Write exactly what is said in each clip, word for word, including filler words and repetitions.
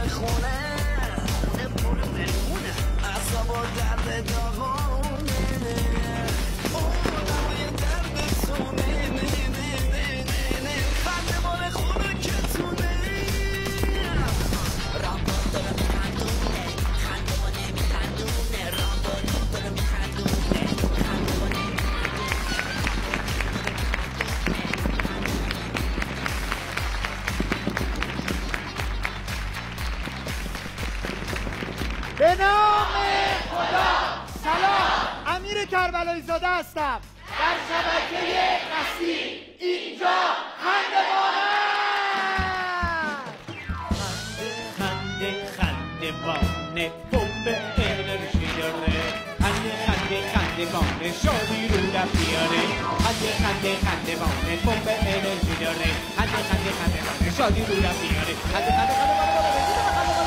خونه خونه پر مهمونه اعصاب و درد داغونه اون نمای درد سونه نه نه نه نه نه خنده مال خونه کتونه رامبو داره میخندونه خنده ما نمیخندونه رامبو داره میخندونه خنده ما نمیخندونه به نام خدا. سلام، امیر کربلایی زاده هستم. در شبکه قصیر اینجا خندوانه. خنده خنده بانه پمپ انرژی داره. خنده خنده خنده بانه شادی رو رفیاره. خنده خنده خنده بانه پمپ انرژی داره. خنده خنده خنده بانه شادی رو رفیاره. خنده خنده خنده بانه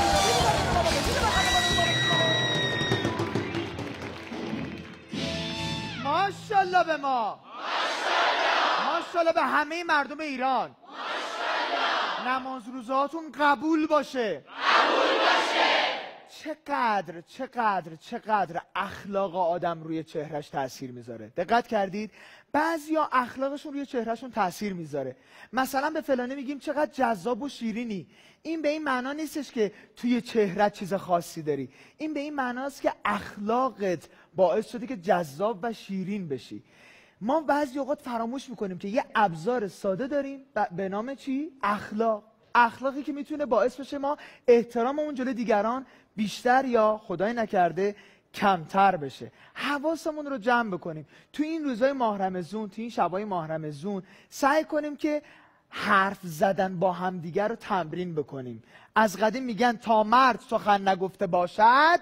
ماشاءالله به ما، ماشاءالله ماشاءالله به همه مردم ایران. ماشاءالله نماز روزهاتون قبول باشه، قبول باشه. چقدر چقدر چقدر اخلاق آدم روی چهرش تاثیر میذاره. دقت کردید؟ بعضیا اخلاقشون روی چهرهشون تاثیر میذاره. مثلا به فلانه میگیم چقدر جذاب و شیرینی. این به این معنا نیستش که توی چهره چیز خاصی داری. این به این معناست که اخلاقت باعث شده که جذاب و شیرین بشی. ما بعضی اوقات فراموش میکنیم که یه ابزار ساده داریم به نام چی؟ اخلاق. اخلاقی که میتونه باعث بشه ما احتراممون جلوی دیگران بیشتر یا خدای نکرده کمتر بشه. حواسمون رو جمع بکنیم. تو این روزهای ماه رمضان، تو این شبای ماه رمضان سعی کنیم که حرف زدن با همدیگر رو تمرین بکنیم. از قدیم میگن تا مرد سخن نگفته باشد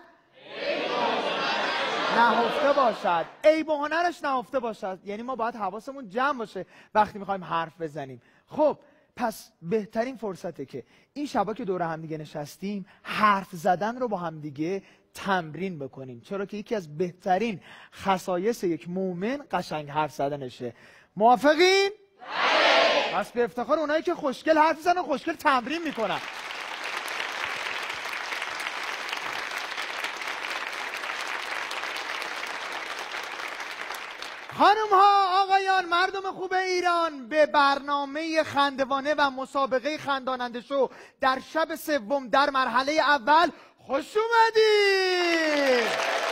نهفته باشد، عیب و هنرش نهفته باشد. یعنی ما باید حواسمون جمع باشه وقتی میخوایم حرف بزنیم. خب پس بهترین فرصته که این شبا که دور همدیگه نشستیم حرف زدن رو با همدیگه تمرین بکنیم، چرا که یکی از بهترین خصایص یک مؤمن قشنگ حرف زدنشه. موافقین؟ بله. پس به افتخار اونایی که خوشگل حرف زدن و خوشگل تمرین میکنن. خانم ها، آقایان، مردم خوب ایران، به برنامه خندوانه و مسابقه خنداننده شو در شب سوم در مرحله اول خوش اومدید.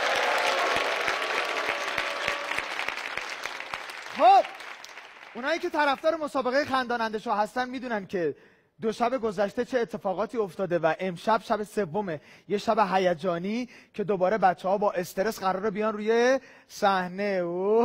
خب اونایی که طرفدار مسابقه خنداننده شو هستن میدونن که دو شب گذشته چه اتفاقاتی افتاده و امشب شب سومه، یه شب هیجانی که دوباره بچه ها با استرس قراره بیان روی صحنه.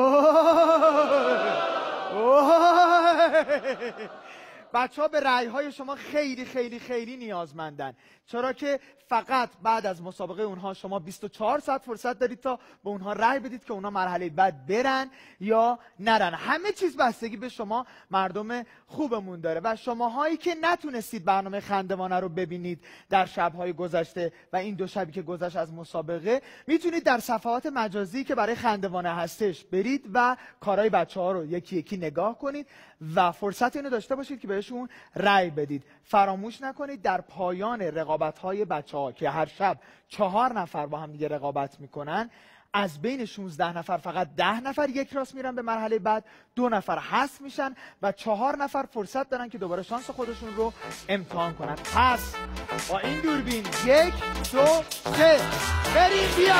بچه ها به رأی های شما خیلی خیلی خیلی نیازمندن، چرا که فقط بعد از مسابقه اونها شما بیست و چهار ساعت فرصت دارید تا به اونها رأی بدید که اونها مرحله بعد برن یا نرن. همه چیز بستگی به شما مردم خوبمون داره و شماهایی که نتونستید برنامه خندوانه رو ببینید در شب‌های گذشته و این دو شبی که گذشت از مسابقه، میتونید در صفحات مجازی که برای خندوانه هستش برید و کارهای بچه‌ها رو یکی یکی نگاه کنید و فرصت اینو داشته باشید که بهشون رأی بدید. فراموش نکنید در پایان رقابت‌های بچه‌ها که هر شب چهار نفر با هم دیگه رقابت میکنن، از بین شانزده نفر فقط ده نفر یک راست میرن به مرحله بعد، دو نفر حذف میشن و چهار نفر فرصت دارن که دوباره شانس خودشون رو امتحان کنن. پس با این دوربین یک دو سه بریم بیا.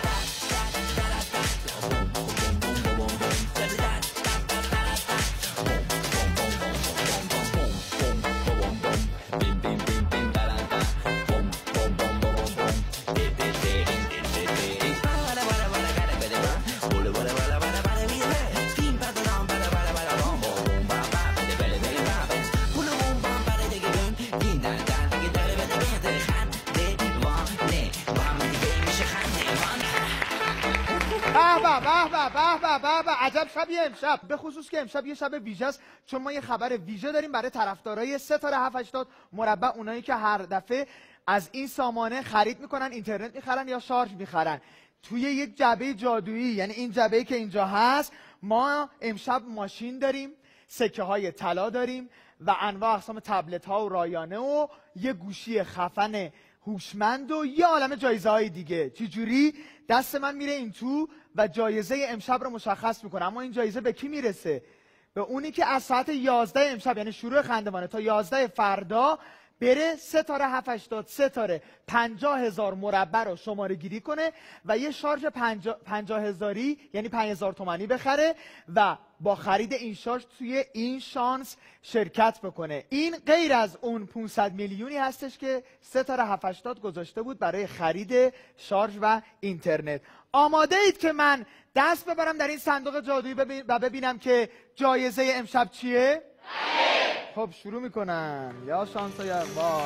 عجب شبیه امشب، به خصوص که امشب یه شب ویژه است، چون ما یه خبر ویژه داریم برای طرفدارای ستاره هفت هشتاد مربع، اونایی که هر دفعه از این سامانه خرید میکنن، اینترنت میخرن یا شارژ میخرن. توی یک جعبه جادویی، یعنی این جعبه‌ای که اینجا هست، ما امشب ماشین داریم، سکه های طلا داریم و انواع اقسام تبلت ها و رایانه و یه گوشی خفن هوشمند و یه عالم جایزه های دیگه. چجوری؟ دست من میره این تو و جایزه امشب رو مشخص میکنه. اما این جایزه به کی میرسه؟ به اونی که از ساعت یازده امشب، یعنی شروع خندوانه، تا یازده فردا بره ستاره هفت هشتاد ستاره پنجاه هزار مربع رو شماره گیری کنه و یه شارژ پنجاه هزاری یعنی پنج هزار تومانی بخره و با خرید این شارژ توی این شانس شرکت بکنه. این غیر از اون پانصد میلیونی هستش که ستاره هفت هشتاد گذاشته بود برای خرید شارژ و اینترنت. آماده اید که من دست ببرم در این صندوق جادویی ببین و ببینم که جایزه امشب چیه؟ خب شروع میکنم. یا شانس یا با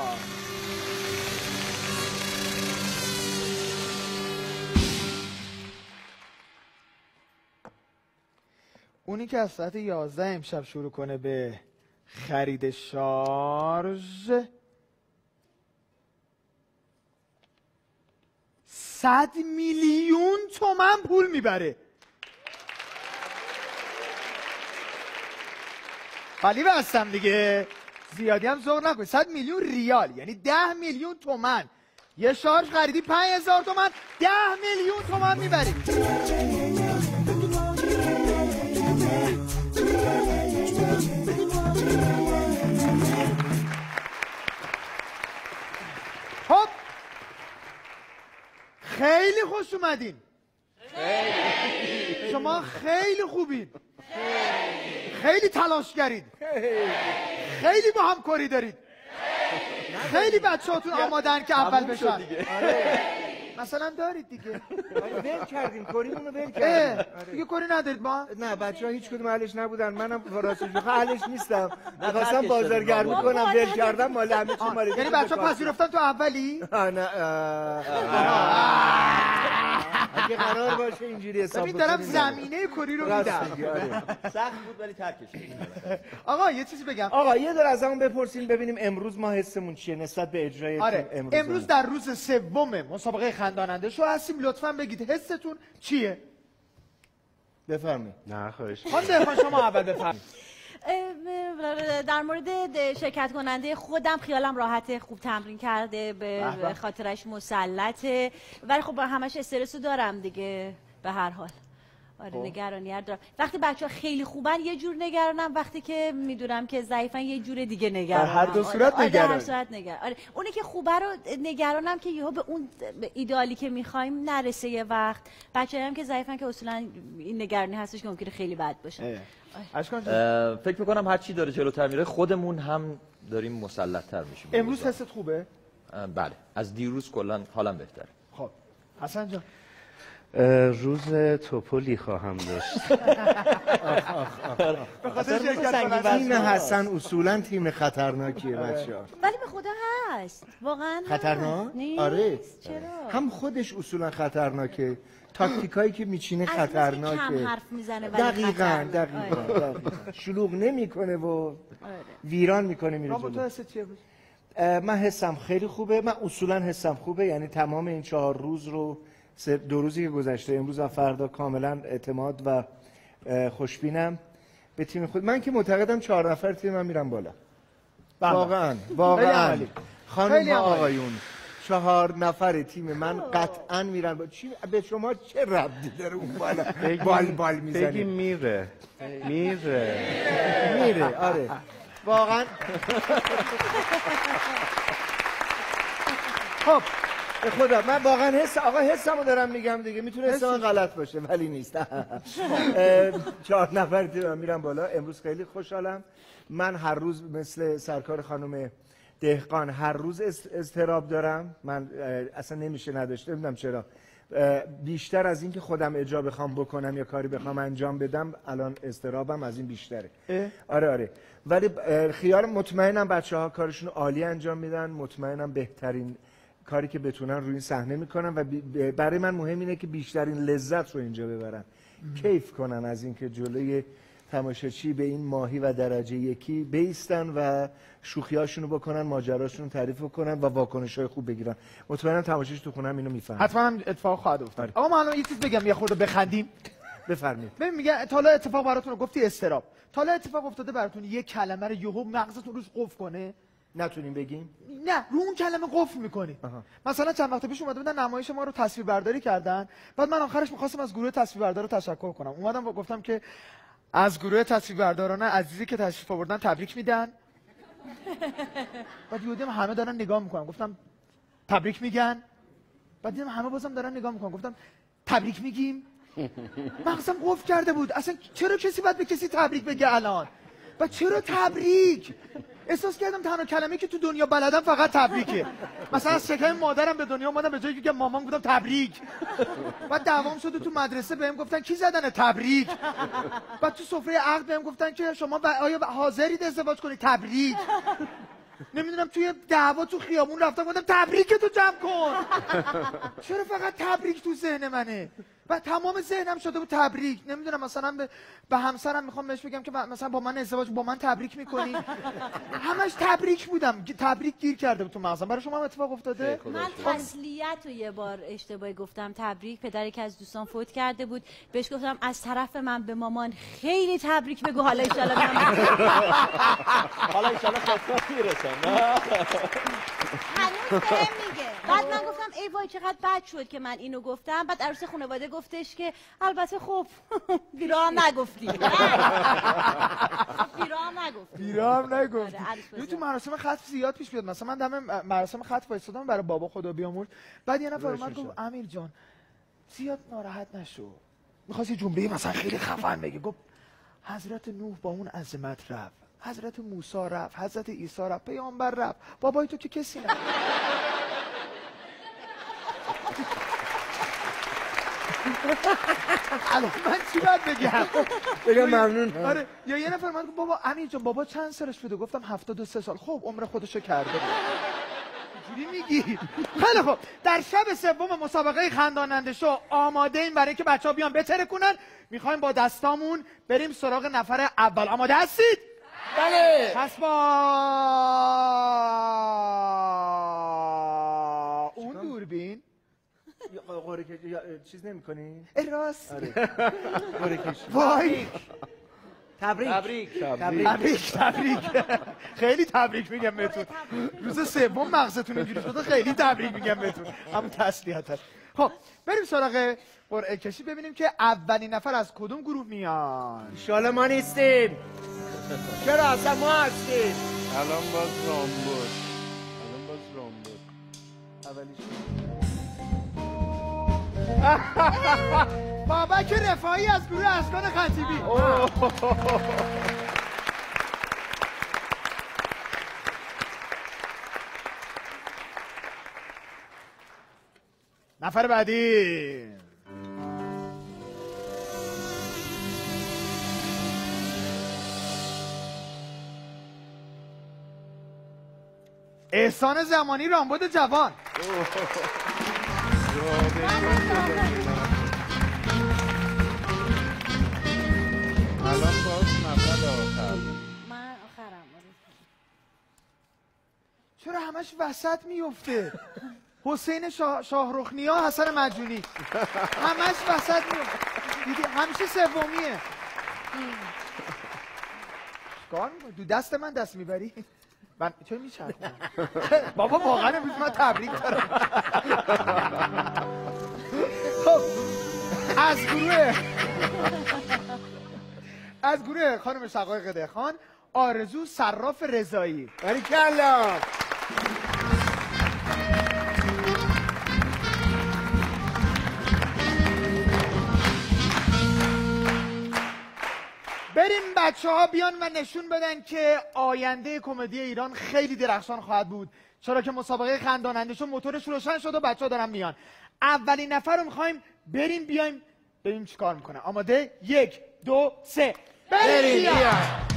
اونی که از ساعت یازده امشب شروع کنه به خرید شارژ صد میلیون تومن پول میبره. خالی بستم دیگه، زیادی هم ذوق نکنید. صد میلیون ریال یعنی ده میلیون تومن. یه شارژ خریدی پنج هزار تومن، ده میلیون تومن میبری. خب خیلی خوش اومدین. خیلی. شما خیلی خوبین. خیلی تلاشگرید. خیلی با هم کاری دارید. خیلی بچه‌هاتون آمادن که اول بشن. مثلا دارید دیگه. ول کردیم کاریمونو ول کردیم. دیگه کاری ندارید ما؟ نه بچه‌ها هیچ کدوم اهلش نبودن. منم راستش اهلش نیستم. می‌خواستم بازارگرمی کنم ول کردم مال همه چی مال. یعنی بچه‌ها پذیرفتن تو اولی؟ نه. اگه قرار باشه اینجوری حساب ببین دارم زمینه کاری رو میدم. سخت بود ولی ترکش. آقا یه چیزی بگم. آقا یه دور از همون بپرسیم ببینیم امروز ما حسمون چیه نسبت به اجرای آره. امروز. امروز در روز سوم مسابقه خنداننده شو هستیم. لطفاً بگید حستون چیه؟ بفرمایید. نه خواهش. خانم شما اول بفرمایید. در مورد شرکت کننده خودم خیالم راحته، خوب تمرین کرده، به خاطرش مسلطه، ولی خب با همش استرسو دارم دیگه به هر حال. آره نگرانی دارم. وقتی بچه‌ها خیلی خوبن یه جور نگرانم، وقتی که میدونم که ضعیفن یه جور دیگه نگرانم. در هر دو صورت آره نگران. در هر صورت نگران. آره اونی که خوبه رو نگرانم که یهو به اون ایدئالی که می‌خوایم نرسه یه وقت. بچه‌ها هم که ضعیفن که اصولا این نگرانی هستش که ممکنه خیلی بد باشه. فکر میکنم هر چی داره جلوتر میره خودمون هم داریم مسلط‌تر میشیم. امروز حست خوبه؟ بله از دیروز کلا حالم بهتره. خب حسن جان روز توپلی خواهم داشت. به خاطر شرکت تیم حسن اصولا تیم خطرناکیه بچه‌ها. ولی به خدا هست واقعا خطرناک؟ آره چرا؟ هم خودش اصولا خطرناکه، تاکتیکایی که میچینه خطرناکه. کم حرف میزنه ولی دقیقاً دقیقاً دقیقاً شلوغ نمیکنه و ویران میکنه میره جلو. تو حست چیه بود؟ من حسم خیلی خوبه. من اصولا حسم خوبه، یعنی تمام این چهار روز رو دو روزی که گذشته امروز و فردا کاملا اعتماد و خوشبینم به تیم خود. من که معتقدم چهار نفر تیم من میرم بالا. واقعا واقعا خانم ها آقایون چهار نفر تیم من قطعا میرن بالا. چی به شما چه ربطی داره اون بالا بال بال میزنه؟ بگی میره میره میره آره واقعا. خب به خدا من واقعا حس آقا حسمو دارم میگم دیگه، میتونه حسم غلط باشه ولی نیست. چهار نفر تیم میرم بالا. امروز خیلی خوشحالم. من هر روز مثل سرکار خانم دهقان هر روز اضطراب دارم. من اصلا نمیشه نداشته، نمیدونم چرا. بیشتر از این که خودم اجرا بخوام بکنم یا کاری بخوام انجام بدم الان اضطرابم از این بیشتره. آره آره ولی خیال مطمئنم بچه‌ها کارشون عالی انجام میدن. مطمئنم بهترین کاری که بتونن روی این صحنه میکنن و برای من مهم اینه که بیشترین لذت رو اینجا ببرن، کیف کنن از اینکه جلوی تماشاچی به این ماهی و درجه یکی بیستن و شوخیاشونو بکنن، ماجراشونو تعریف کنن و واکنش‌های خوب بگیرن. مطمئنم تماشاچی تو خونم اینو میفهمه. حتما هم اتفاق خواهد افتاد. آقا ما الان یه چیز بگم یه خورده بخندیم. بفرمایید. ببین میگه تا حالا اتفاق براتون گفتی استراب. تا حالا اتفاق افتاده براتون یه کلمه رو یهو مغزتون روش قفل کنه؟ نتونیم بگیم؟ نه رو اون کلمه قفل میکنی. مثلا چند وقت پیش اومده بودن نمایش ما رو تصویر برداری کردن، بعد من آخرش میخواستم از گروه تصویر بردار تشکر کنم. اومدم و گفتم که از گروه تصویر برداران عزیزی که تشریف آوردن تبریک میدن. بعد دیدم همه دارن نگاه میکنن، گفتم تبریک میگن. بعد دیدم همه بازم دارن نگاه میکنن، گفتم تبریک میگیم. مغزم قفل کرده بود، اصلا چرا کسی باید به کسی تبریک بگه الان؟ و چرا تبریک؟ احساس کردم تنها کلمه‌ای که تو دنیا بلدم فقط تبریکه. مثلا از شکم مادرم به دنیا اومدم، به جایی که مامان گفتم تبریک. بعد دوام شد تو مدرسه بهم گفتن کی زدن تبریک. بعد تو سفره عقد بهم گفتن که شما آیا حاضرید ازدواج کنید؟ تبریک. نمیدونم توی دعوا تو خیابون رفتم گفتم تبریک تو جمع کن. چرا فقط تبریک تو ذهن منه؟ و تمام ذهنم شده بود تبریک. نمیدونم مثلا به, به همسرم میخوام بهش بگم که مثلا با من ازدواج با من تبریک میکنی. همش تبریک بودم، تبریک گیر کرده بود تو مغزم. برای شما هم اتفاق افتاده؟ من تسلیت رو یه بار اشتباهی گفتم تبریک. پدری که از دوستان فوت کرده بود، بهش گفتم از طرف من به مامان خیلی تبریک بگو، حالا ان شاءالله حالا ان شاءالله خواستم میرسم. هنوز بهم میگه. بعد من گفتم ای وای چقدر بد شد که من اینو گفتم. بعد عروس خانواده گفتش که البته خب بیرام نگفتی. بیرام نگفتی. بیرام نگفتی. یه تو مراسم خطب زیاد پیش میاد. مثلا من دم مراسم خطب وایسادم برای بابا خدا بیامرز. بعد یه نفر اومد گفت امیر جان زیاد ناراحت نشو. می‌خواست یه جمله مثلا خیلی خفن بگه. گفت حضرت نوح با اون عظمت رفت، حضرت موسی رفت، حضرت عیسی رفت، پیامبر رفت، بابای تو که کسی نه. الان من چی باید بگم؟ بگم ممنون. آره یا یه نفر من گفت بابا امیر جان بابا چند سالش بوده؟ گفتم هفتاد و سه سال. خب عمر خودشو کرده بود. اینجوری میگی؟ خیلی خب در شب سوم مسابقه خنداننده شو آماده ایم برای اینکه بچه‌ها بیان بترکونن. میخوایم با دستامون بریم سراغ نفر اول. آماده هستید؟ بله. پس با اون دوربین قره کشی چیز نمی‌کنی؟ راست. آره. قره کشی. وای تبریک. تبریک. تبریک تبریک. خیلی تبریک میگم بهتون. روز سوم مغزتون اینجوری شده، خیلی تبریک میگم بهتون. همون تسلیت هست. خب بریم سراغ قرعه کشی ببینیم که اولین نفر از کدوم گروه میان. ان شاءالله ما نیستیم. چرا اصلا ما هستیم؟ الان باز رام بود. الان باز رام بود. اولیش بابک رفاعی از گروه اسکان خطیبی. نفر بعدی احسان زمانی، رامبد جوان. الان باز نفر آخر. من آخرم. چرا همش وسط میفته؟ حسین شاه... شاهرخنیا، حسن مجونی، همش وسط میفته. دیدی همیشه سومیه. چیکار می‌کنی؟ دو دست من دست میبری؟ من چرا میچرخونم؟ بابا واقعا امروز من تبریک دارم. خب از گروه از گروه خانم شقایق دهخان آرزو صراف رضایی. باریکلا. بریم بچه ها بیان و نشون بدن که آینده کمدی ایران خیلی درخشان خواهد بود، چرا که مسابقه خنداننده‌شو موتورش روشن شد و بچه ها دارن میان. اولین نفر رو میخوایم بریم بیایم ببینیم چی کار میکنه. آماده؟ یک دو سه بریم بیایم.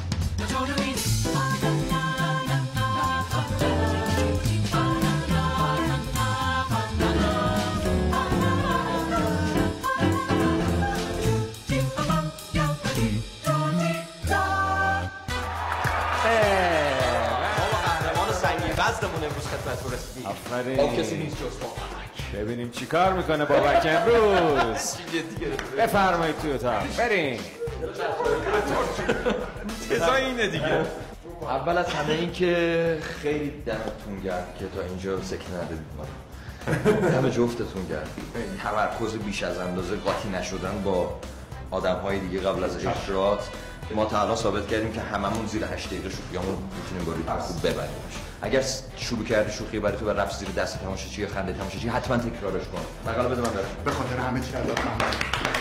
وزنمون امروز خدمت رسیدیم. آفرین. با کسی نیست جز بابک. ببینیم چی کار میکنه بابک امروز. بفرمایید توی اتاق بریم. چیزا اینه دیگه. اول از همه این که خیلی دمتون گرم که تا اینجا سکه ندادید ما. همه جفتتون گرم. تمرکز بیش از اندازه قاطی نشدن با آدم‌های دیگه قبل از اجرات. ما تا الان ثابت کردیم که هممون زیر هشت دقیقه شوخیامون میتونیم با ریتم خوب ببریمش. اگر شروع کردی شوخی برای تو و رفت زیر دست تماشاچی یا خنده تماشاچی حتما تکرارش کن. مقاله بده من برم. به خاطر همه چی ازت ممنون.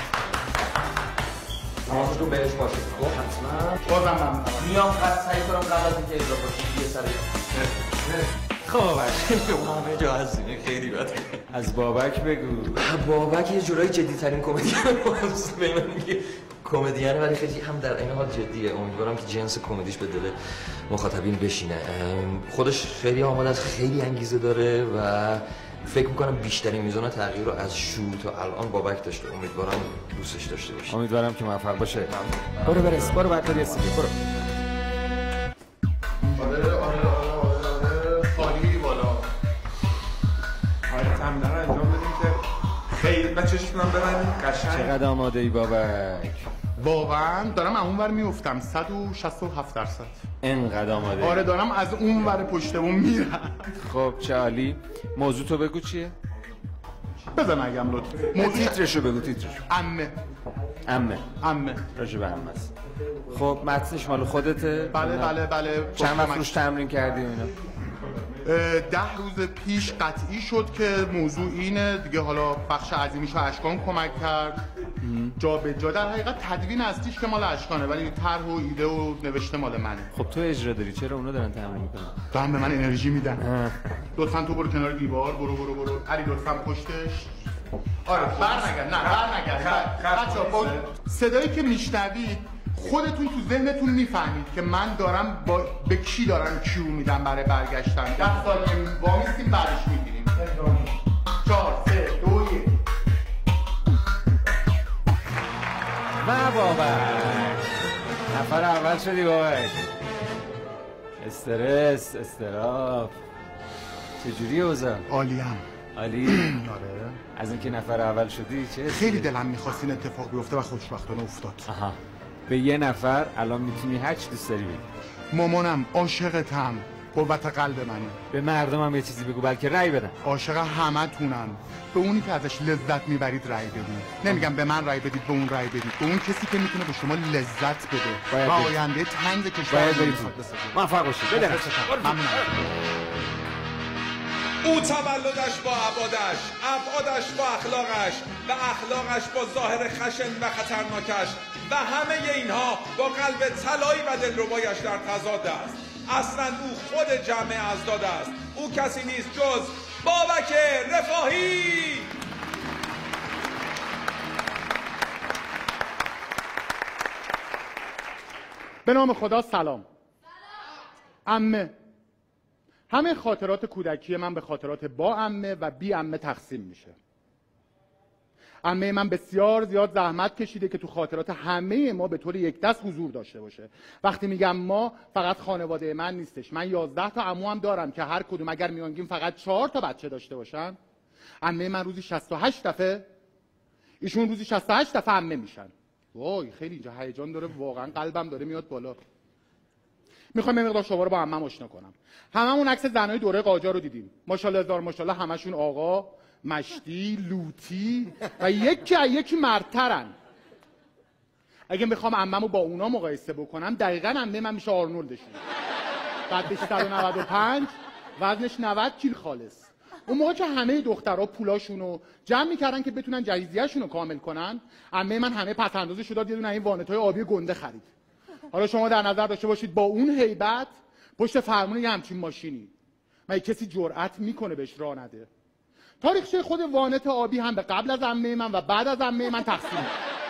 حواستون بهش باشه. خب حتما. بازم ممنون. میام قد سعی کنم قبل از اینکه اجرا کنیم یه سر خب همه جا هستیم خیلی بده. از بابک بگو. بابک یه جورایی جدی ترین کمدین ماست. به من میگه کمدیانه ولی خیلی هم در این حال جدیه. امیدوارم که جنس کمدیش به دل مخاطبین بشینه. خودش خیلی آماده است، خیلی انگیزه داره و فکر میکنم بیشترین میزان تغییر رو از شروع تا الان بابک داشته. امیدوارم دوستش داشته باشه. امیدوارم که موفق باشه. برو برس، برو برداری استودیو، برو. آره آره آره خالی بالا. آره تمرین رو انجام بدیم که خیلی و چشمونم ببندیم قشنگ. چقدر آماده ای بابک؟ واقعا دارم از اون ور میافتم صد و شصت و هفت درصد. انقدر آماده ای؟ آره دارم از اون ور پشتمون میرم. خب چه عالی. موضوع تو بگو چیه؟ بزن اگم لطفا. موضوع تیترشو بگو. تیترشو. عمه. عمه. عمه. راجع به عمه است. خب متنش مال خودته؟ بله بله بله. چند وقت روش تمرین کردی اینا؟ ده روز پیش قطعی شد که موضوع اینه دیگه. حالا بخش عظیمیشو اشکان کمک کرد جا به جا. در حقیقت تدوین اصلیش که مال اشکانه ولی طرح و ایده و نوشته مال منه. خب تو اجرا داری چرا اونا دارن تمرین میکنن؟ دارن به من انرژی میدن. لطفاً تو برو کنار دیوار. برو برو برو علی لطفاً پشتش. آره برنگرد. نه برنگرد. بچه‌ها با صدایی که میشنوید خودتون تو ذهنتون میفهمید که من دارم با به کی دارم کیو میدم برای برگشتن. ده ثانیه وامیستیم برش میگیریم. چهار سه دو یک. و بابک نفر اول شدی بابک. استرس استراف چجوری اوضاع؟ عالیم. عالی؟ آره. از اینکه نفر اول شدی چه؟ خیلی دلم میخواست این اتفاق بیفته و خوشبختانه افتاد. آها. به یه نفر الان میتونی هر چی دوست داری بگی. مامانم عاشقتم. قوت قلب منی. به مردمم یه چیزی بگو بلکه رأی بدن. عاشق همتونم. به اونی که ازش لذت میبرید رأی بدید. نمیگم به من رأی بدید، به اون رأی بدید. به اون کسی که میتونه به شما لذت بده و آینده تنگ کشور باید برید موفق باشید. بده. ممنونم. او تولدش با ابعادش، ابعادش با اخلاقش و اخلاقش با ظاهر خشن و خطرناکش و همه اینها با قلب طلایی و دلربایش در تضاد است. اصلا او خود جمع ازداد است. او کسی نیست جز بابک رفاهی. به نام خدا سلام. عمه. همه خاطرات کودکی من به خاطرات با عمه و بی عمه تقسیم میشه. عمه من بسیار زیاد زحمت کشیده که تو خاطرات همه ما به طور یک دست حضور داشته باشه. وقتی میگم ما فقط خانواده من نیستش. من یازده تا عمو هم دارم که هر کدوم اگر میانگیم فقط چهار تا بچه داشته باشن. عمه من روزی شصت و هشت دفعه، ایشون روزی شصت و هشت دفعه عمه میشن. وای خیلی اینجا هیجان داره، واقعا قلبم داره میاد بالا. میخوام یه مقدار شما رو با عمم آشنا کنم. هممون عکس زنای دوره قاجار رو دیدیم. ماشاءالله هزار ماشاءالله همشون آقا، مشتی، لوتی و یکی از یکی مردترن. اگه میخوام عممو با اونا مقایسه بکنم دقیقاً عمه من میشه آرنولدشون. قدش صد و نود و پنج، وزنش نود کیل خالص. اون موقع که همه دخترها پولاشون رو جمع میکردن که بتونن جهیزیه‌شون رو کامل کنن، عمه من همه پس اندازش رو داد یه دونه این وانت‌های آبی گنده خرید. حالا شما در نظر داشته باشید با اون هیبت پشت فرمون یه همچین ماشینی مگه کسی جرأت میکنه بهش راه نده؟ تاریخچه خود وانت آبی هم به قبل از عمه من و بعد از عمه من تقسیم.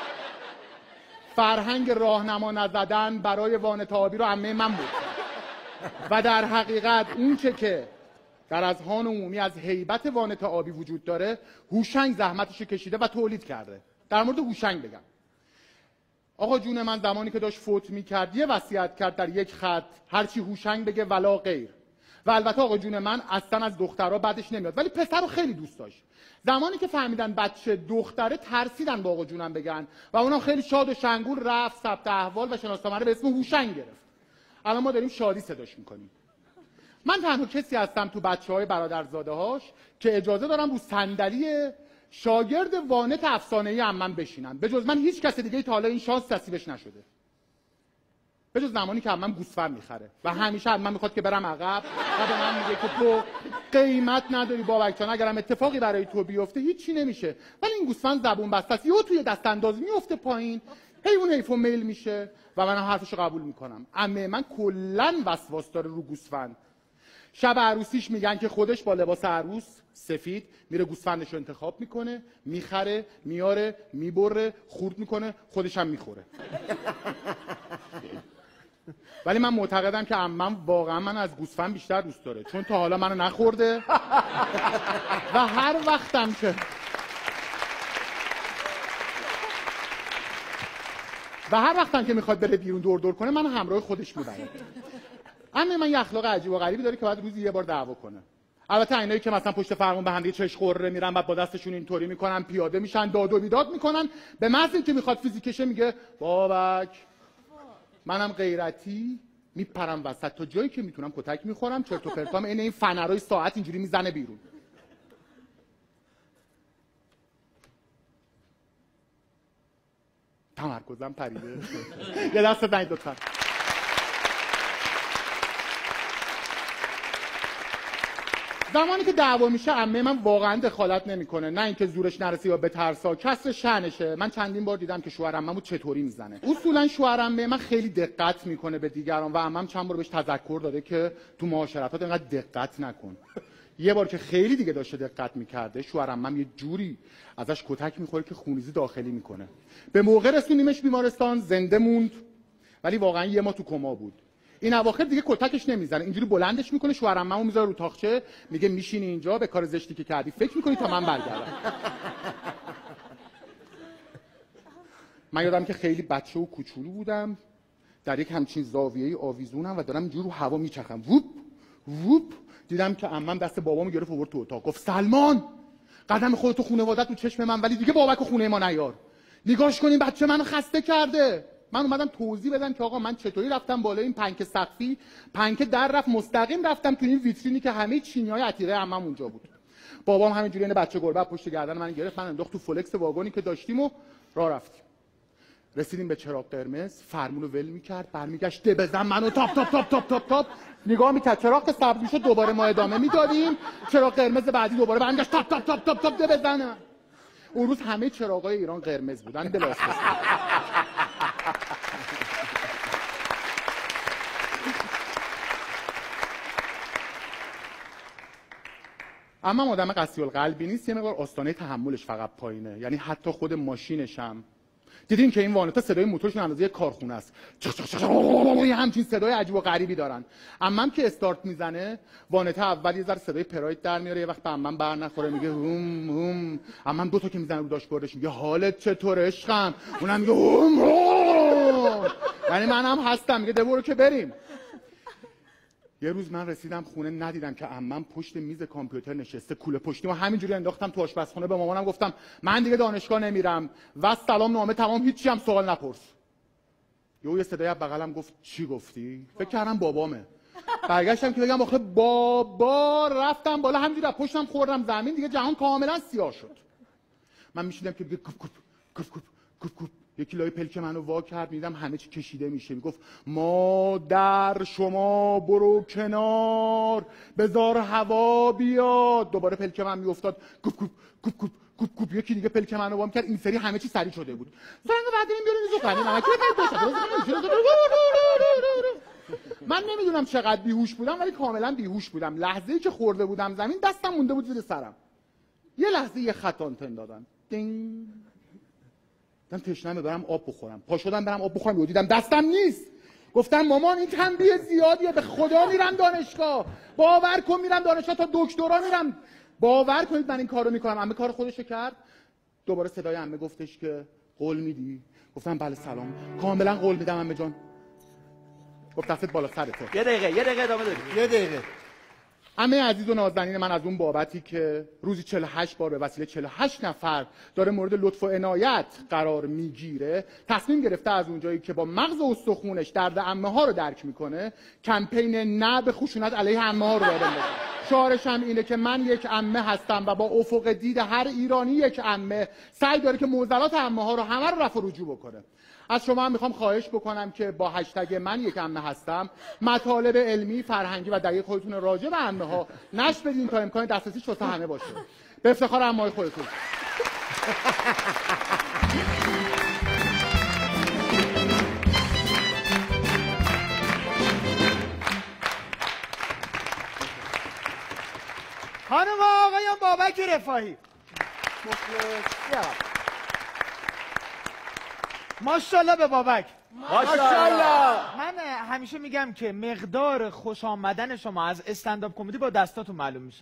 فرهنگ راهنما نزدن برای وانت آبی رو عمه من بود و در حقیقت اون چه که در اذهان عمومی از هیبت وانت آبی وجود داره، هوشنگ زحمتش کشیده و تولید کرده. در مورد هوشنگ بگم، آقا جون من زمانی که داشت فوت میکرد یه وصیت کرد در یک خط هرچی هوشنگ بگه ولا غیر. و البته آقا جون من اصلا از دخترها بعدش نمیاد ولی پسر رو خیلی دوست داشت. زمانی که فهمیدن بچه دختره ترسیدن با آقا جونم بگن و اونم خیلی شاد و شنگول رفت ثبت احوال و شناسنامه رو به اسم هوشنگ گرفت. الان ما داریم شادی صداش میکنیم. من تنها کسی هستم تو بچه‌های برادرزاده‌هاش که اجازه دارم رو صندلی شاگرد وانت افسانه‌ای عمم بشینم. به جز من هیچ کس دیگه تا حالا این شانس نصیبش نشده. به جز زمانی که عمم گوسفند میخره و همیشه عمم میخواد که برم عقب و به من میگه که تو قیمت نداری بابک جان، اگرم اتفاقی برای تو بیفته هیچی نمیشه. ولی این گوسفند زبون بسته است، یهو توی دست انداز میفته پایین، حیوان حیف و میل میشه و منم حرفشو قبول میکنم. عمه من کلا وسواس داره رو گوسفند. شب عروسیش میگن که خودش با لباس عروس سفید میره گوسفندش رو انتخاب میکنه، میخره، میاره، میبره، خورد میکنه، خودش هم میخوره. ولی من معتقدم که عمم واقعا من از گوسفند بیشتر دوست داره، چون تا حالا منو نخورده و هر وقتم که و هر وقتم که میخواد بره بیرون دور دور کنه من همراه خودش میبره. عمه من یه اخلاق عجیب و غریبی داره که باید روزی یه بار دعوا کنه. البته اینایی که مثلا پشت فرمون به هم دیگه چش قره میرن و با دستشون اینطوری میکنن، پیاده میشن، داد و بیداد میکنن، به محض اینکه میخواد فیزیکشه میگه بابک منم غیرتی میپرم وسط تا جایی که میتونم کتک میخورم، چرت و پرتام عین این فنرای ساعت اینجوری میزنه بیرون. تمرکزم پریده. یه دست بزنید لطفا. زمانی که دعوا میشه عمه من واقعا دخالت نمیکنه، نه اینکه زورش نرسه یا بترسا، کسر شأنشه. من چندین بار دیدم که شوهر عمه‌مو چطوری میزنه. اصولا شوهر عمه من خیلی دقت میکنه به دیگران و عمم چند بار بهش تذکر داده که تو معاشرتات اینقدر دقت نکن. یه بار که خیلی دیگه داشته دقت میکرده، شوهر عمم یه جوری ازش کتک میخوره که خونریزی داخلی میکنه. به موقع رسونیمش بیمارستان، زنده موند، ولی واقعا یه ما تو کما بود. این اواخر دیگه کتکش نمیزنه، اینجوری بلندش میکنه، شوهر عمه‌مو میذاره رو تاقچه، میگه میشینی اینجا به کار زشتی که کردی فکر میکنی تا من برگردم. من یادم که خیلی بچه و کوچولو بودم، در یک همچین زاویه‌ای آویزونم و دارم اینجوری رو هوا میچرخم، ووپ ووپ، دیدم که عمم دست بابامو گرفت آورد تو اتاق، گفت سلمان قدم خودت و خانواده‌ت تو چشم من، ولی دیگه بابک و خونه ما نیار، نگاش کنین بچه منو خسته کرده. من اومدم توضیح بدم که آقا من چطوری رفتم بالای این پنکه سقفی، پنکه در رفت مستقیم رفتم تو این ویترینی که همه چینی‌های عتیقه عمم اونجا بود. بابام همینجوری یه بچه گربه پشت گردن من گرفت، من انداخت تو فلکس واگونی که داشتیم و راه رفتیم. رسیدیم به چراغ قرمز، فرمونو ول می‌کرد، برمیگشت ده بزن منو تاپ تاپ تاپ تاپ تاپ تاپ، نگاه می‌کرد چراغ که سبز می‌شد دوباره ما ادامه میدادیم، چراغ قرمز بعدی دوباره برمیگشت تاپ تاپ تاپ تاپ تاپ ده بزن. اون روز همه چراغای ایران قرمز بودن بلا استثنا. اما آدم قسی القلبی نیست، یه مقدار آستانه تحملش فقط پایینه، یعنی حتی خود ماشینش هم دیدین که این وانتا صدای موتورشون اندازه کارخونه است، یه همچین صدای عجیب و غریبی دارن. عمم که استارت میزنه وانتا اول یه ذره صدای پراید در میاره، یه وقت به عمم بر نخوره میگه هوم هوم، عمم دو تا که میزنه رو داشبوردش میگه حالت چطوره عشقم، اونم میگه هوم هوم، یعنی منم هستم، میگه ده برو که بریم. یه روز من رسیدم خونه ندیدم که عمم پشت میز کامپیوتر نشسته کوله پشتی و همینجوری انداختم تو آشپزخونه، به مامانم گفتم من دیگه دانشگاه نمیرم و سلام نامه تمام، هیچی هم سوال نپرس. یهو یه صدای از بغلم گفت چی گفتی؟ فکر کردم بابامه. برگشتم که بگم آخه بابا، رفتم بالا همینجوری پشتم خوردم زمین، دیگه جهان کاملا سیاه شد. من میشیدم که گپ گپ گپ گپ گپ، یکی لای پلک منو وا کرد، میدم همه چی کشیده میشه، میگفت مادر شما برو کنار بذار هوا بیاد. دوباره پلک من میافتاد، گوپ گوپ گوپ گوپ گوپ گوپ، یکی دیگه پلک منو وا کرد، این سری همه چی سری شده بود. سنگ بعد این بیارین زو کنیم من من نمیدونم چقدر بیهوش بودم، ولی کاملا بیهوش بودم. لحظه‌ای که خورده بودم زمین دستم مونده بود زیر سرم، یه لحظه یه خط آنتن دادن، دینگ. من تشنمه برم آب بخورم، پا شدم برم آب بخورم، دیدم دستم نیست. گفتم مامان این تنبیه زیادیه، به خدا میرم دانشگاه، باور کن میرم دانشگاه تا دکترا میرم، باور کنید من این کارو میکنم. عمه کار خودشو کرد. دوباره صدای عمه گفتش که قول میدی؟ گفتم بله سلام، کاملا قول میدم عمه جان. گفت دستت بالا سرته. یه دقیقه یه دقیقه ادامه داریم. یه دقیقه همه عزیز و نازنین من از اون بابتی که روزی چهل و هشت بار به وسیله چهل و هشت نفر داره مورد لطف و عنایت قرار میگیره، تصمیم گرفته از اونجایی که با مغز و استخونش درد عمه ها رو درک میکنه، کمپین نه به خشونت علیه عمه ها رو داره میکنه. شعارش هم اینه که من یک عمه هستم و با افق دید هر ایرانی یک عمه سعی داره که معضلات عمه ها رو همه رو رفع و رجوع بکنه. از شما هم میخوام خواهش بکنم که با هشتگ من یک عمه هستم مطالب علمی، فرهنگی و دقیق خودتون راجع به عمه ها نشر بدین تا امکان دسترسیش واسه همه باشه. به افتخار عمه‌های خودتون. خانم و آقایان بابک رفاهی، ماشاءالله به بابک. ماشاءالله. من همیشه میگم که مقدار خوش آمدن شما از استندآپ کمدی با دستاتون معلوم میشه.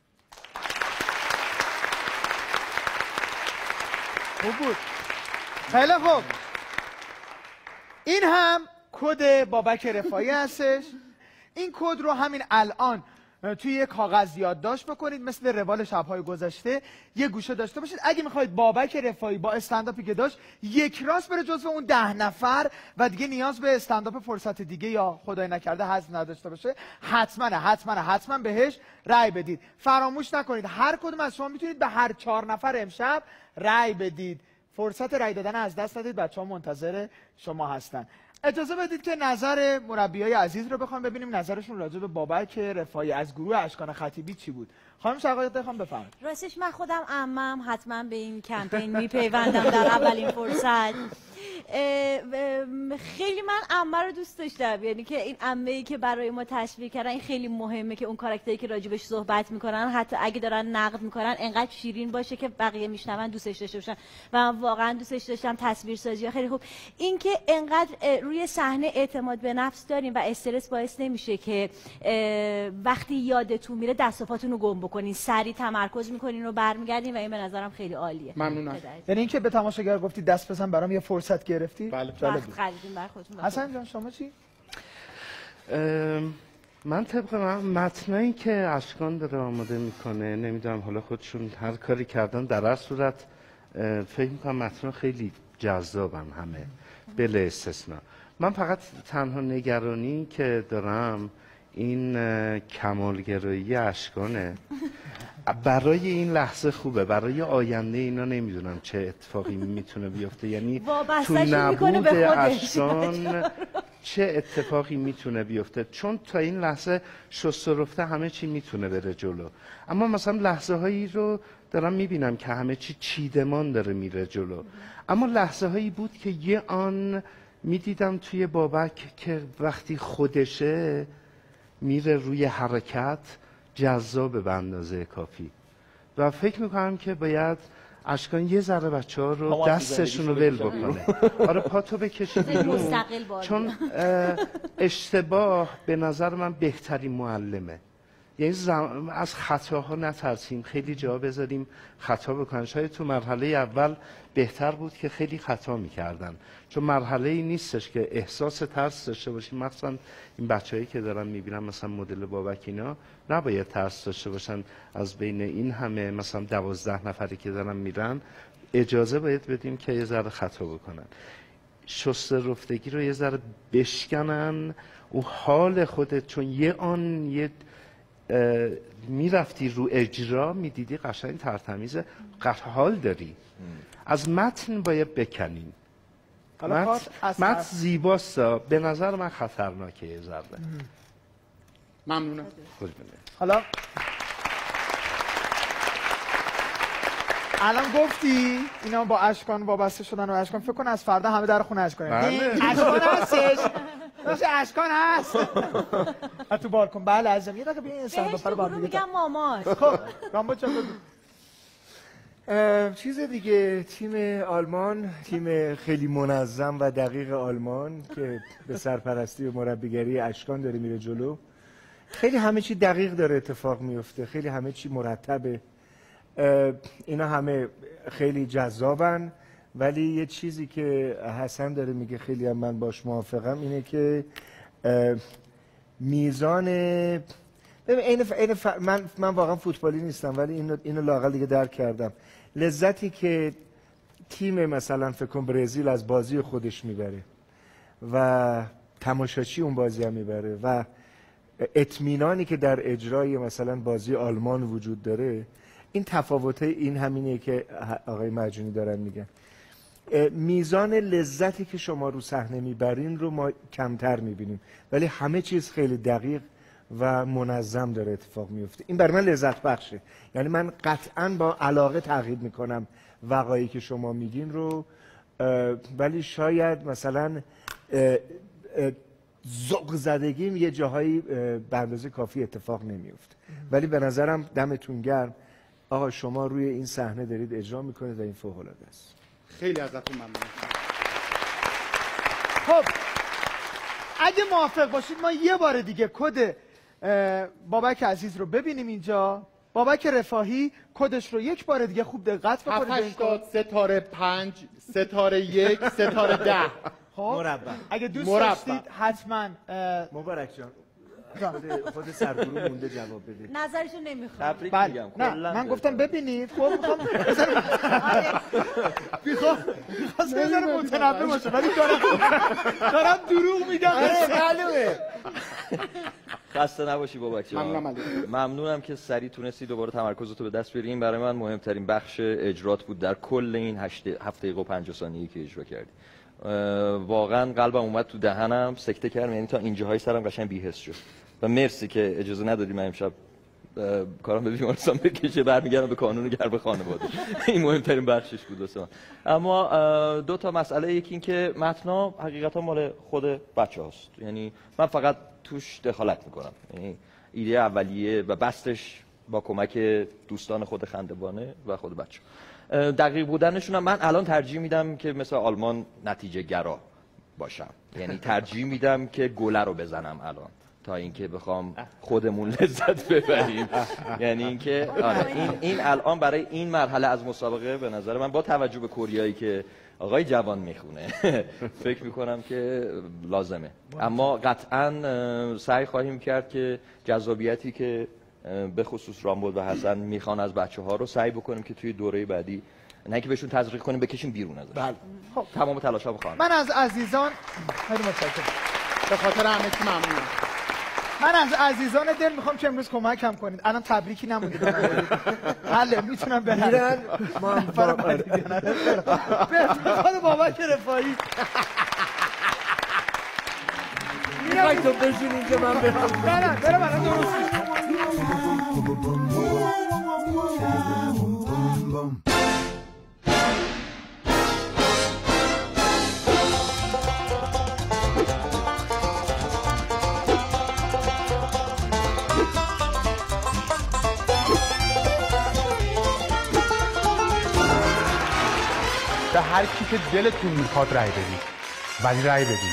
خوب بود. خیلی خوب. این هم کد بابک رفاهی هستش. این کد رو همین الان توی یه کاغذ یادداشت بکنید، مثل روال شب‌های گذشته یه گوشه داشته باشید. اگه میخواید بابک رفاهی با استندآپی که داشت یک راست بره جزو اون ده نفر و دیگه نیاز به استندآپ فرصت دیگه یا خدای نکرده حظ نداشته باشه، حتما حتما حتما بهش رأی بدید. فراموش نکنید هر کدوم از شما میتونید به هر چهار نفر امشب رأی بدید. فرصت رأی دادن از دست ندید، بچه‌ها منتظر شما هستن. اجازه بدید که نظر مربیای عزیز رو بخوام ببینیم نظرشون راجع به بابک رفاهی از گروه اشکان خطیبی چی بود. خانم شقایق بخوام بفهمید. راستش من خودم عمم حتما به این کمپین میپیوندم در اولین فرصت. خیلی من عمه رو دوست داشتم، یعنی که این عمه‌ای که برای ما تشویق کردن این خیلی مهمه که اون کاراکتری که راجبش صحبت میکنن حتی اگه دارن نقد میکنن انقدر شیرین باشه که بقیه میشنون دوستش داشته باشن و من واقعا دوستش داشتم. تصویرسازی خیلی خوب، این که انقدر روی صحنه اعتماد به نفس داریم و استرس باعث نمیشه که وقتی یادتون میره دست و پاتون رو گم بکنین، سریع تمرکز میکنین و برمیگردین و این به نظرم خیلی عالیه. ممنونم. یعنی اینکه به تماشاگر گفتی دست بزن برام یه فرصت گرفتی؟ بله. وقت خریدیم برای خودتون. حسن جان شما چی؟ من طبق من متنایی که اشکان داره آماده میکنه، نمیدونم حالا خودشون هر کاری کردن، در هر صورت فکر میکنم متن خیلی جذابن همه بلا استثنا. من فقط تنها نگرانی که دارم این کمالگرایی اشکانه. برای این لحظه خوبه، برای آینده اینا نمیدونم چه اتفاقی میتونه بیفته. یعنی تو نبود اشکان چه اتفاقی میتونه بیفته، چون تا این لحظه شست و رفته همه چی میتونه بره جلو، اما مثلا لحظه هایی رو دارم میبینم که همه چی چیدمان داره میره جلو. اما لحظه هایی بود که یه آن میدیدم توی بابک که وقتی خودشه میره روی حرکت جذاب به اندازه کافی و فکر میکنم که باید اشکان یه ذره بچه ها رو دستشون رو ول بکنه. آره پاتو بکشی بیرون، چون اشتباه به نظر من بهترین معلمه. یعنی زم... از خطاها نترسیم، خیلی جا بذاریم خطا بکنن. شاید تو مرحله اول بهتر بود که خیلی خطا میکردن، چون مرحله ای نیستش که احساس ترس داشته باشیم. مثلا این بچه‌هایی که دارن میبینن مثلا مدل بابک اینا نباید ترس داشته باشن از بین این همه مثلا دوازده نفری که دارن میرن. اجازه باید بدیم که یه ذره خطا بکنن، شست رفتگی رو یه ذره بشکنن. اون حال خودت، چون یه آن یه میرفتی رو اجرا میدیدی قشنگ ترتمیزه، حال داری. از متن باید بکنین. متن, متن زیباست، به نظر من خطرناکه یه ذره. ممنونم. حالا الان گفتی اینا با اشکان وابسته شدن و اشکان فکر کن از فردا همه در خونه اشکانه. اشکان هستش. باشه اشکان هست. تو بالکن. بله عزیزم یه دقیقه بیا این استندآپ رو با هم میگم ماماش. خب رامبو چه بگو؟ چیز دیگه، تیم آلمان، تیم خیلی منظم و دقیق آلمان که به سرپرستی و مربیگری اشکان داره میره جلو. خیلی همه چی دقیق داره اتفاق میفته، خیلی همه چی مرتبه. اینا همه خیلی جذابن، ولی یه چیزی که حسن داره میگه خیلی هم من باش موافقم اینه که میزان این ف... این ف... من من واقعا فوتبالی نیستم ولی اینو اینو لااقل دیگه درک کردم. لذتی که تیم مثلا فکر کن برزیل از بازی خودش میبره و تماشاچی اون بازی هم میبره و اطمینانی که در اجرای مثلا بازی آلمان وجود داره، این تفاوت این همینه که آقای مرجونی دارن میگن. میزان لذتی که شما رو صحنه میبرین رو ما کمتر میبینیم ولی همه چیز خیلی دقیق و منظم داره اتفاق میفته. این برای من لذت بخشه. یعنی من قطعا با علاقه تعقیب میکنم وقایعی که شما میگین رو، ولی شاید مثلا ذوق زدگیم یه جاهایی به اندازه کافی اتفاق نمیفته. ولی به نظرم دمتون گرم آقا، شما روی این صحنه دارید اجرا میکنید و این فوق العاده است. خیلی ازتون ممنونم. خب اگه موافق باشید ما یه بار دیگه کد بابک عزیز رو ببینیم اینجا. بابک رفاهی کدش رو یک بار دیگه خوب دقت بکنید. هفت هشتاد ستاره پنج ستاره یک ستاره ده. خب مربع. اگه دوست مربع. داشتید حتما مبارک جان خود, خود سرگروه مونده جواب بده. نظرشو نمیخوام. تبریک بله. میگم. نه کلاً من به- گفتم ببینید. خب میخوام میخوام میخواستم یه ذره متنبه باشه ولی دارم دارم دروغ میگم. آره معلومه. خسته نباشی بابک جان. ممنونم علی. ممنونم که سریع تونستی دوباره تمرکزتو به دست بیاری. این برای من مهمترین بخش اجرات بود در کل این هشت هفت دقیقه و پنجاه ثانیه‌ای که اجرا کردی. واقعا قلبم اومد تو دهنم، سکته کردم، یعنی تا اینجاهای سرم قشنگ بی‌حس شد. و مرسی که اجازه ندادی من امشب کارم به بیمارستان بکشه، برمیگردم به کانون گرم خانواده. این مهمترین بخشش بود واسه من. اما دو تا مسئله، یکی این که متنا حقیقتا مال خود بچه‌هاست، یعنی من فقط توش دخالت میکنم. یعنی ایده اولیه و بستش با کمک دوستان خود خندوانه و خود بچه. دقیق بودنشون هم من الان ترجیح میدم که مثل آلمان نتیجه گرا باشم، یعنی ترجیح میدم که گله رو بزنم الان تا اینکه بخوام خودمون لذت ببریم. یعنی اینکه آره این این الان برای این مرحله از مسابقه به نظر من با توجه به کوریایی که آقای جوان میخونه فکر میکنم که لازمه. اما قطعا سعی خواهیم کرد که جذابیتی که به خصوص رامبد و حسن میخوان از بچه ها رو سعی بکنیم که توی دوره بعدی نه که بهشون تزریق کنیم، بکشیم بیرون ازش. بله. خب تمام تلاشا بخوام. من از عزیزان خیلی متشکرم. به خاطر همه چی ممنونم. من از عزیزان دل میخوام که امروز کمکم کنید. الان تبریکی نمونده به من. حله میتونم برم. میرن ما هم فرا به افتخار بابک رفاهی. میخوای تو بشین اینجا من برم. نه نه برم الان درست. به هر کی که دلتون میخواد رأی بدید، ولی رأی بدید.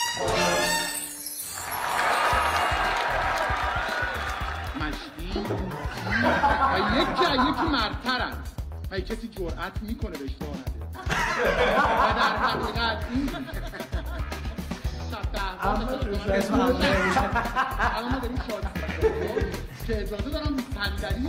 مشتی و یکی یکی مرترن و کسی جرأت میکنه بهش راه نده و در حقیقت این الان ما داریم شاد که اجازه دارم صندلی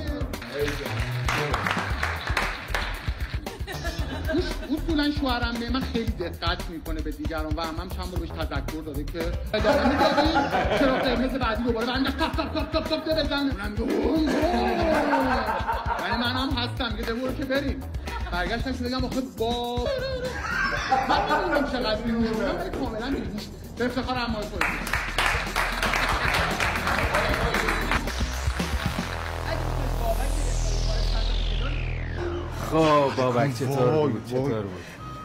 اصولا شوهرم به من خیلی دقت میکنه به دیگران و هم چند بار بهش تذکر داده که ادامه میدادی چرا قرمز بعدی دوباره برنده تاپ تاپ تاپ تاپ تاپ ده بزن یعنی من هم هستم میگه دبور که بریم. برگشتم که بگم آخه با من نمیدونم چقدر این میشونم ولی کاملا میگوش به افتخار امای خودم. خب بابک چطور بود؟ چطور بود؟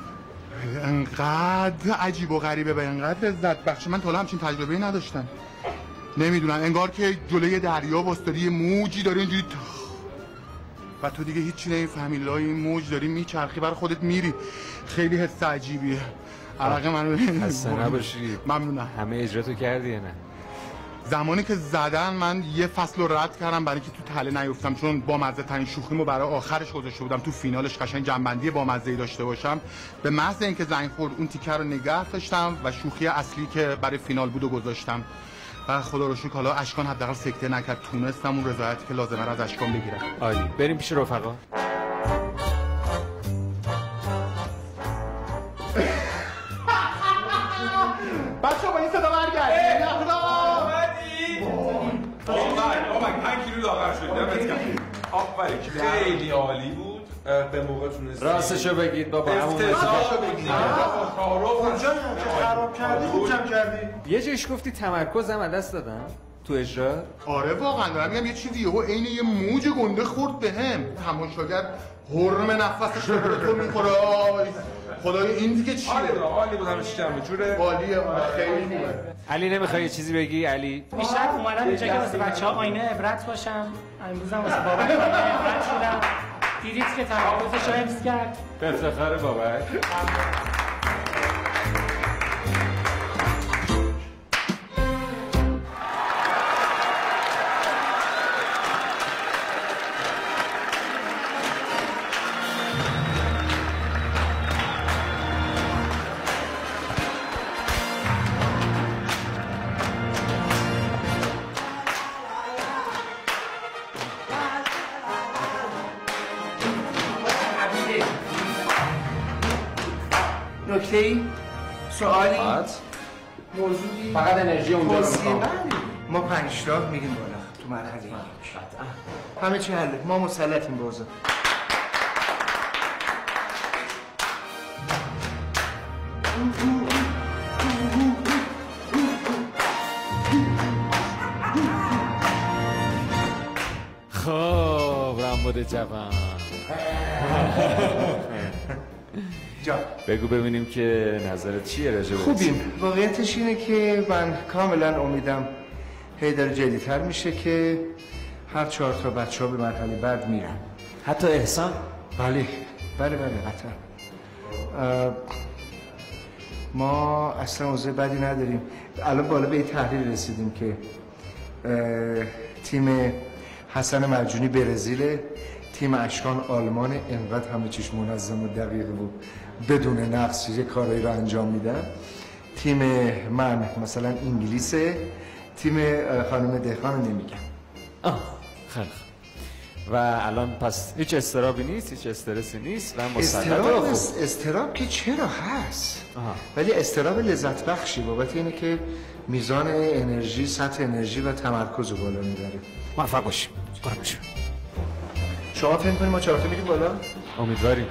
انقدر عجیب و غریبه و انقدر لذت بخش. من تا حالا همچین تجربه‌ای نداشتم. نمیدونم انگار که جلوی دریا واسطادی یه موجی داره اینجوری و تو دیگه هیچی نمیفهمی، لای این موج داری میچرخی برای خودت میری. خیلی حس عجیبیه. علاقه من خسته نباشی. ممنونم. همه اجراتو کردی یا نه؟ زمانی که زدن من یه فصل رو رد کردم برای اینکه تو تله نیفتم، چون با مزه ترین شوخیمو برای آخرش گذاشته بودم، تو فینالش قشنگ جنبندی با مزه‌ای داشته باشم. به محض اینکه زنگ خورد اون تیکر رو نگه داشتم و شوخی اصلی که برای فینال بود و گذاشتم. و خدا رو شکر حالا اشکان حداقل سکته نکرد، تونستم اون رضایتی که لازمه رو از اشکان بگیرم. عالی. بریم پیش رفقا. بچه با این صدا برگرد. آمد پنج کیلو لاغر شد. دمت گرم. آفرین خیلی عالی بود. به موقع تونستید. راستشو بگید بابا. افتضاحشو بگید. اونجا خراب کردی خوب جمع کردی. یه جایش گفتی تمرکزم از دست دادم تو اجرا. آره واقعا دارم میگم یه چیزی یهو عین یه موج گنده خورد بهم. تماشاگر حرم نفسش رو تو میخوره. خدای این دیگه چیه؟ عالی بود، عالی بود، همش جمع جوره. عالیه، خیلی خوبه. علی نمیخوای یه چیزی بگی علی؟ بیشتر اومدم اینجا که واسه بچه‌ها آینه عبرت باشم. امروز هم واسه بابک آینه عبرت شدم. دیدید که تمرکزش رو حفظ کرد. به افتخار بابک. نکته‌ای؟ سوالی؟ موضوعی؟ فقط انرژی اونجا رو توصیه؟ میخوام. بله. ما پنج تا میگیم بالا تو مرحله یک. همه چی حله. ما مسلطیم به اوضاع. خب رامبد جوان جا بگو ببینیم که نظرت چیه راجع به خوبیم. واقعیتش اینه که من کاملا امیدم هی داره جدی‌تر میشه که هر چهار تا بچه‌ها به مرحله بعد میرن. حتی احسان؟ بله بله بله قطعا. ما اصلا اوضاع بدی نداریم. الان بالا به این تحلیل رسیدیم که تیم حسن مرجونی برزیل، تیم اشکان آلمان، انقدر همه چیش منظم و دقیق بود بدون نقص یه کارایی رو انجام میدن. تیم من مثلا انگلیسه، تیم خانم دهقان نمیگم. آه خیلی و الان پس هیچ استرابی نیست، هیچ استرسی نیست و مسلط استراب خوب. استراب که چرا هست، ولی استراب لذت بخشی بابت اینه که میزان انرژی، سطح انرژی و تمرکز رو بالا میبره. موفق باشیم. قربون شما. شما فکر کنید ما چهار تا میریم بالا؟ امیدواریم.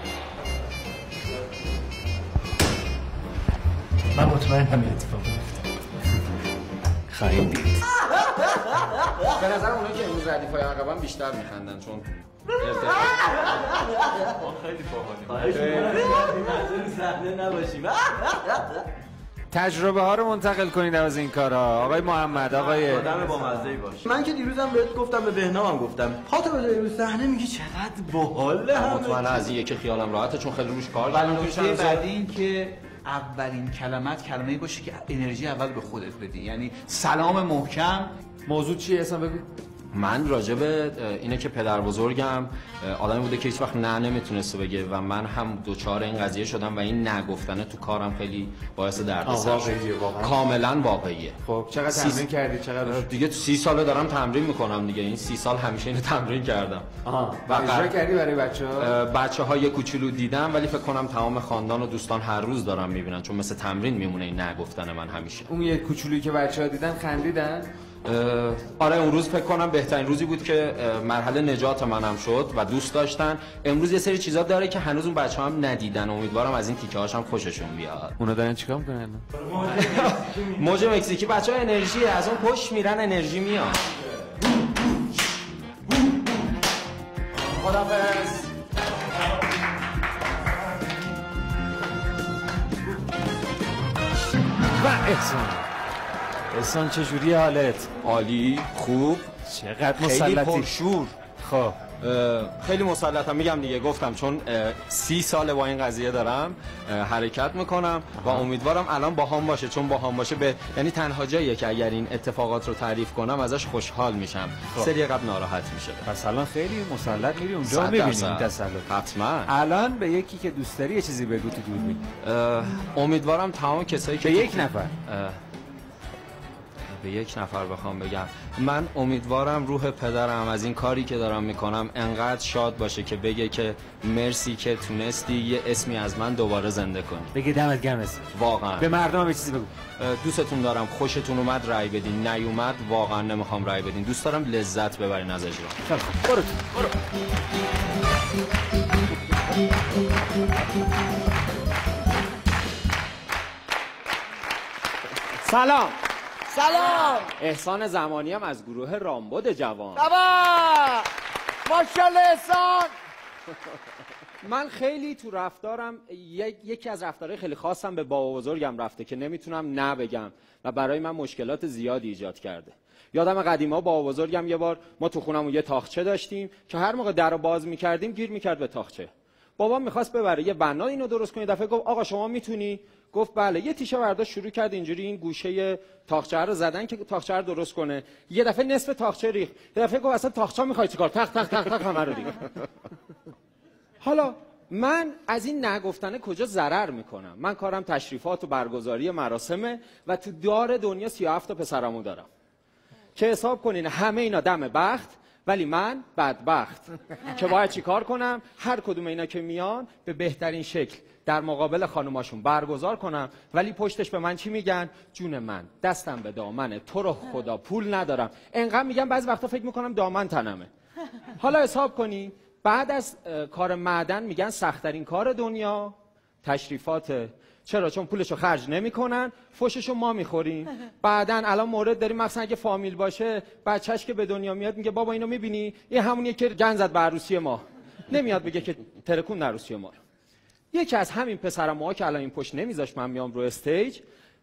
من مطمئن همین اتفاق میفته. خواهیم دید. به نظر اونایی که امروز ردیفای عقبان بیشتر میخندن چون خیلی باحالی. خیلی صحنه نباشیم. تجربه ها رو منتقل کنید از این کارها. آقای محمد، آقای آدم بامزه‌ای باش. من که دیروزم بهت گفتم، به بهنامم گفتم، پاتو بذاری رو صحنه میگی چقدر باحاله. مطمئن از این یکی خیالم راحته چون خیلی روش کار کردم. نکته بعدی این که اولین کلمات کلمه‌ای باشه که انرژی اول به خودت بدی، یعنی سلام محکم. موضوع چیه اصلا بگو؟ من راجب اینه که پدر بزرگم آدمی بوده که هیچ وقت نه نمیتونسته بگه و من هم دوچار این قضیه شدم و این نگفتنه تو کارم خیلی باعث دردسر شد. کاملا واقعیه. خب چقدر تمرین کردی؟ چقدر دیگه تو سی ساله دارم تمرین میکنم دیگه. این سی سال همیشه اینو تمرین کردم. آها. و اجرا کردی برای بچه‌ها؟ بچه‌ها یه کوچولو دیدم ولی فکر کنم تمام خاندان و دوستان هر روز دارن میبینن چون مثل تمرین میمونه این نگفتن من همیشه. اون یه کوچولویی که بچه‌ها دیدن خندیدن؟ آره اون روز فکر کنم بهترین روزی بود که مرحله نجات منم شد و دوست داشتن. امروز یه سری چیزا داره که هنوز اون بچه‌ها هم ندیدن. امیدوارم از این تیکه هاشم خوششون بیاد. اونا دارن چیکار میکنن؟ موج مکزیکی بچه‌ها انرژی از اون پشت میرن انرژی میاد. خدافظ. و احسان احسان چجوری حالت؟ عالی، خوب، چقدر مسلطی؟ خیلی پرشور. خب خیلی مسلطم میگم دیگه، گفتم چون سی ساله با این قضیه دارم حرکت میکنم و امیدوارم الان باهام باشه، چون باهام باشه به یعنی تنها جاییه که اگر این اتفاقات رو تعریف کنم ازش خوشحال میشم. سری قبل ناراحت میشه. پس الان خیلی مسلط میری اونجا میبینیم تسلط. حتما. الان به یکی که دوست داری یه چیزی بگو تو دوربین. امیدوارم تمام کسایی که به یک نفر به یک نفر بخوام بگم، من امیدوارم روح پدرم از این کاری که دارم میکنم انقدر شاد باشه که بگه که مرسی که تونستی یه اسمی از من دوباره زنده کنی. بگه دمت گرم. واقعا به مردم یه چیزی بگو. دوستتون دارم، خوشتون اومد رای بدین، نیومد واقعا نمیخوام رای بدین، دوست دارم لذت ببرین از اجرا. برو برو. سلام. سلام. احسان زمانی هم از گروه رامبد جوان. بابا ماشاءالله احسان. من خیلی تو رفتارم یک... یکی از رفتارهای خیلی خاصم به بابا بزرگم رفته که نمیتونم نه بگم و برای من مشکلات زیادی ایجاد کرده. یادم قدیما بابا بزرگم یه بار ما تو خونمون یه تاخچه داشتیم که هر موقع درو باز میکردیم گیر میکرد به تاخچه. بابا میخواست ببره یه بنا اینو درست کنه، دفعه گفت آقا شما میتونی؟ گفت بله. یه تیشه برداشت شروع کرد اینجوری این گوشه تاخچه رو زدن که تاخچه رو درست کنه. یه دفعه نصف تاخچه ریخت. یه دفعه گفت اصلا تاخچه میخوای چیکار؟ تق تق تق تق همه رو ریخت. حالا من از این نگفتنه کجا ضرر میکنم؟ من کارم تشریفات و برگزاری مراسمه و تو دار دنیا سی و هفت تا پسرمو دارم که حساب کنین همه اینا دم بخت، ولی من بدبخت که باید چی کار کنم؟ هر کدوم اینا که میان به بهترین شکل در مقابل خانوماشون برگزار کنم، ولی پشتش به من چی میگن؟ جون من دستم به دامنه، تو رو خدا پول ندارم. انقدر میگم بعضی وقتا فکر میکنم دامن تنمه. حالا حساب کنی بعد از کار معدن میگن سخت‌ترین کار دنیا تشریفاته. چرا؟ چون پولشو خرج نمیکنن، فوششو ما میخوریم. بعدن الان مورد داریم مثلا اگه فامیل باشه بچهش که به دنیا میاد میگه بابا اینو میبینی؟ این همونیه که گند زد به عروسی ما. نمیاد بگه که ترکون عروسی ما. یکی از همین پسرموها که الان این پشت نمیذاش من میام رو استیج،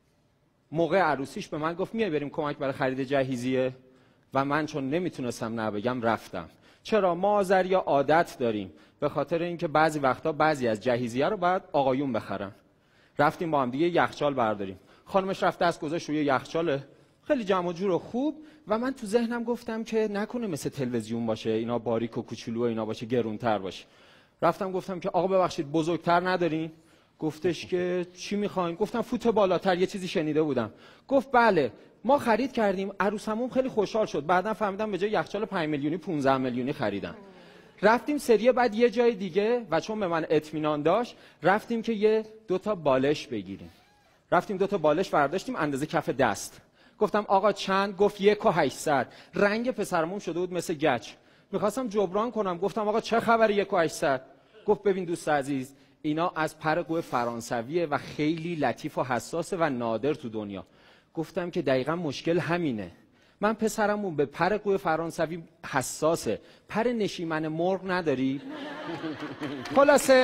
موقع عروسیش به من گفت میای بریم کمک برای خرید جهیزیه؟ و من چون نمیتونستم نه بگم رفتم. چرا؟ ما آذریا عادت داریم به خاطر اینکه بعضی وقتا بعضی از جهیزیه رو باید آقایون بخرن. رفتیم با هم دیگه یخچال برداریم. خانمش رفت دست گذاشت روی یخچال خیلی جمع و جور و خوب و من تو ذهنم گفتم که نکنه مثل تلویزیون باشه، اینا باریک و کوچولو اینا باشه، گرونتر باشه. رفتم گفتم که آقا ببخشید بزرگتر ندارین؟ گفتش که چی میخواین؟ گفتم فوت بالاتر، یه چیزی شنیده بودم. گفت بله. ما خرید کردیم، عروسمون خیلی خوشحال شد. بعداً فهمیدم به جای یخچال پنج میلیونی پانزده میلیونی خریدن. رفتیم سری بعد یه جای دیگه و چون به من اطمینان داشت رفتیم که یه دو تا بالش بگیریم. رفتیم دو تا بالش برداشتیم اندازه کف دست. گفتم آقا چند؟ گفت یک و هشتصد. رنگ پسرمون شده بود مثل گچ. میخواستم جبران کنم، گفتم آقا چه خبره یک و هشتصد؟ گفت ببین دوست عزیز اینا از پر قوه فرانسویه و خیلی لطیف و حساسه و نادر تو دنیا. گفتم که دقیقا مشکل همینه. من پسرمون به پر قوه فرانسوی حساسه، پر نشیمن مرغ نداری؟ خلاصه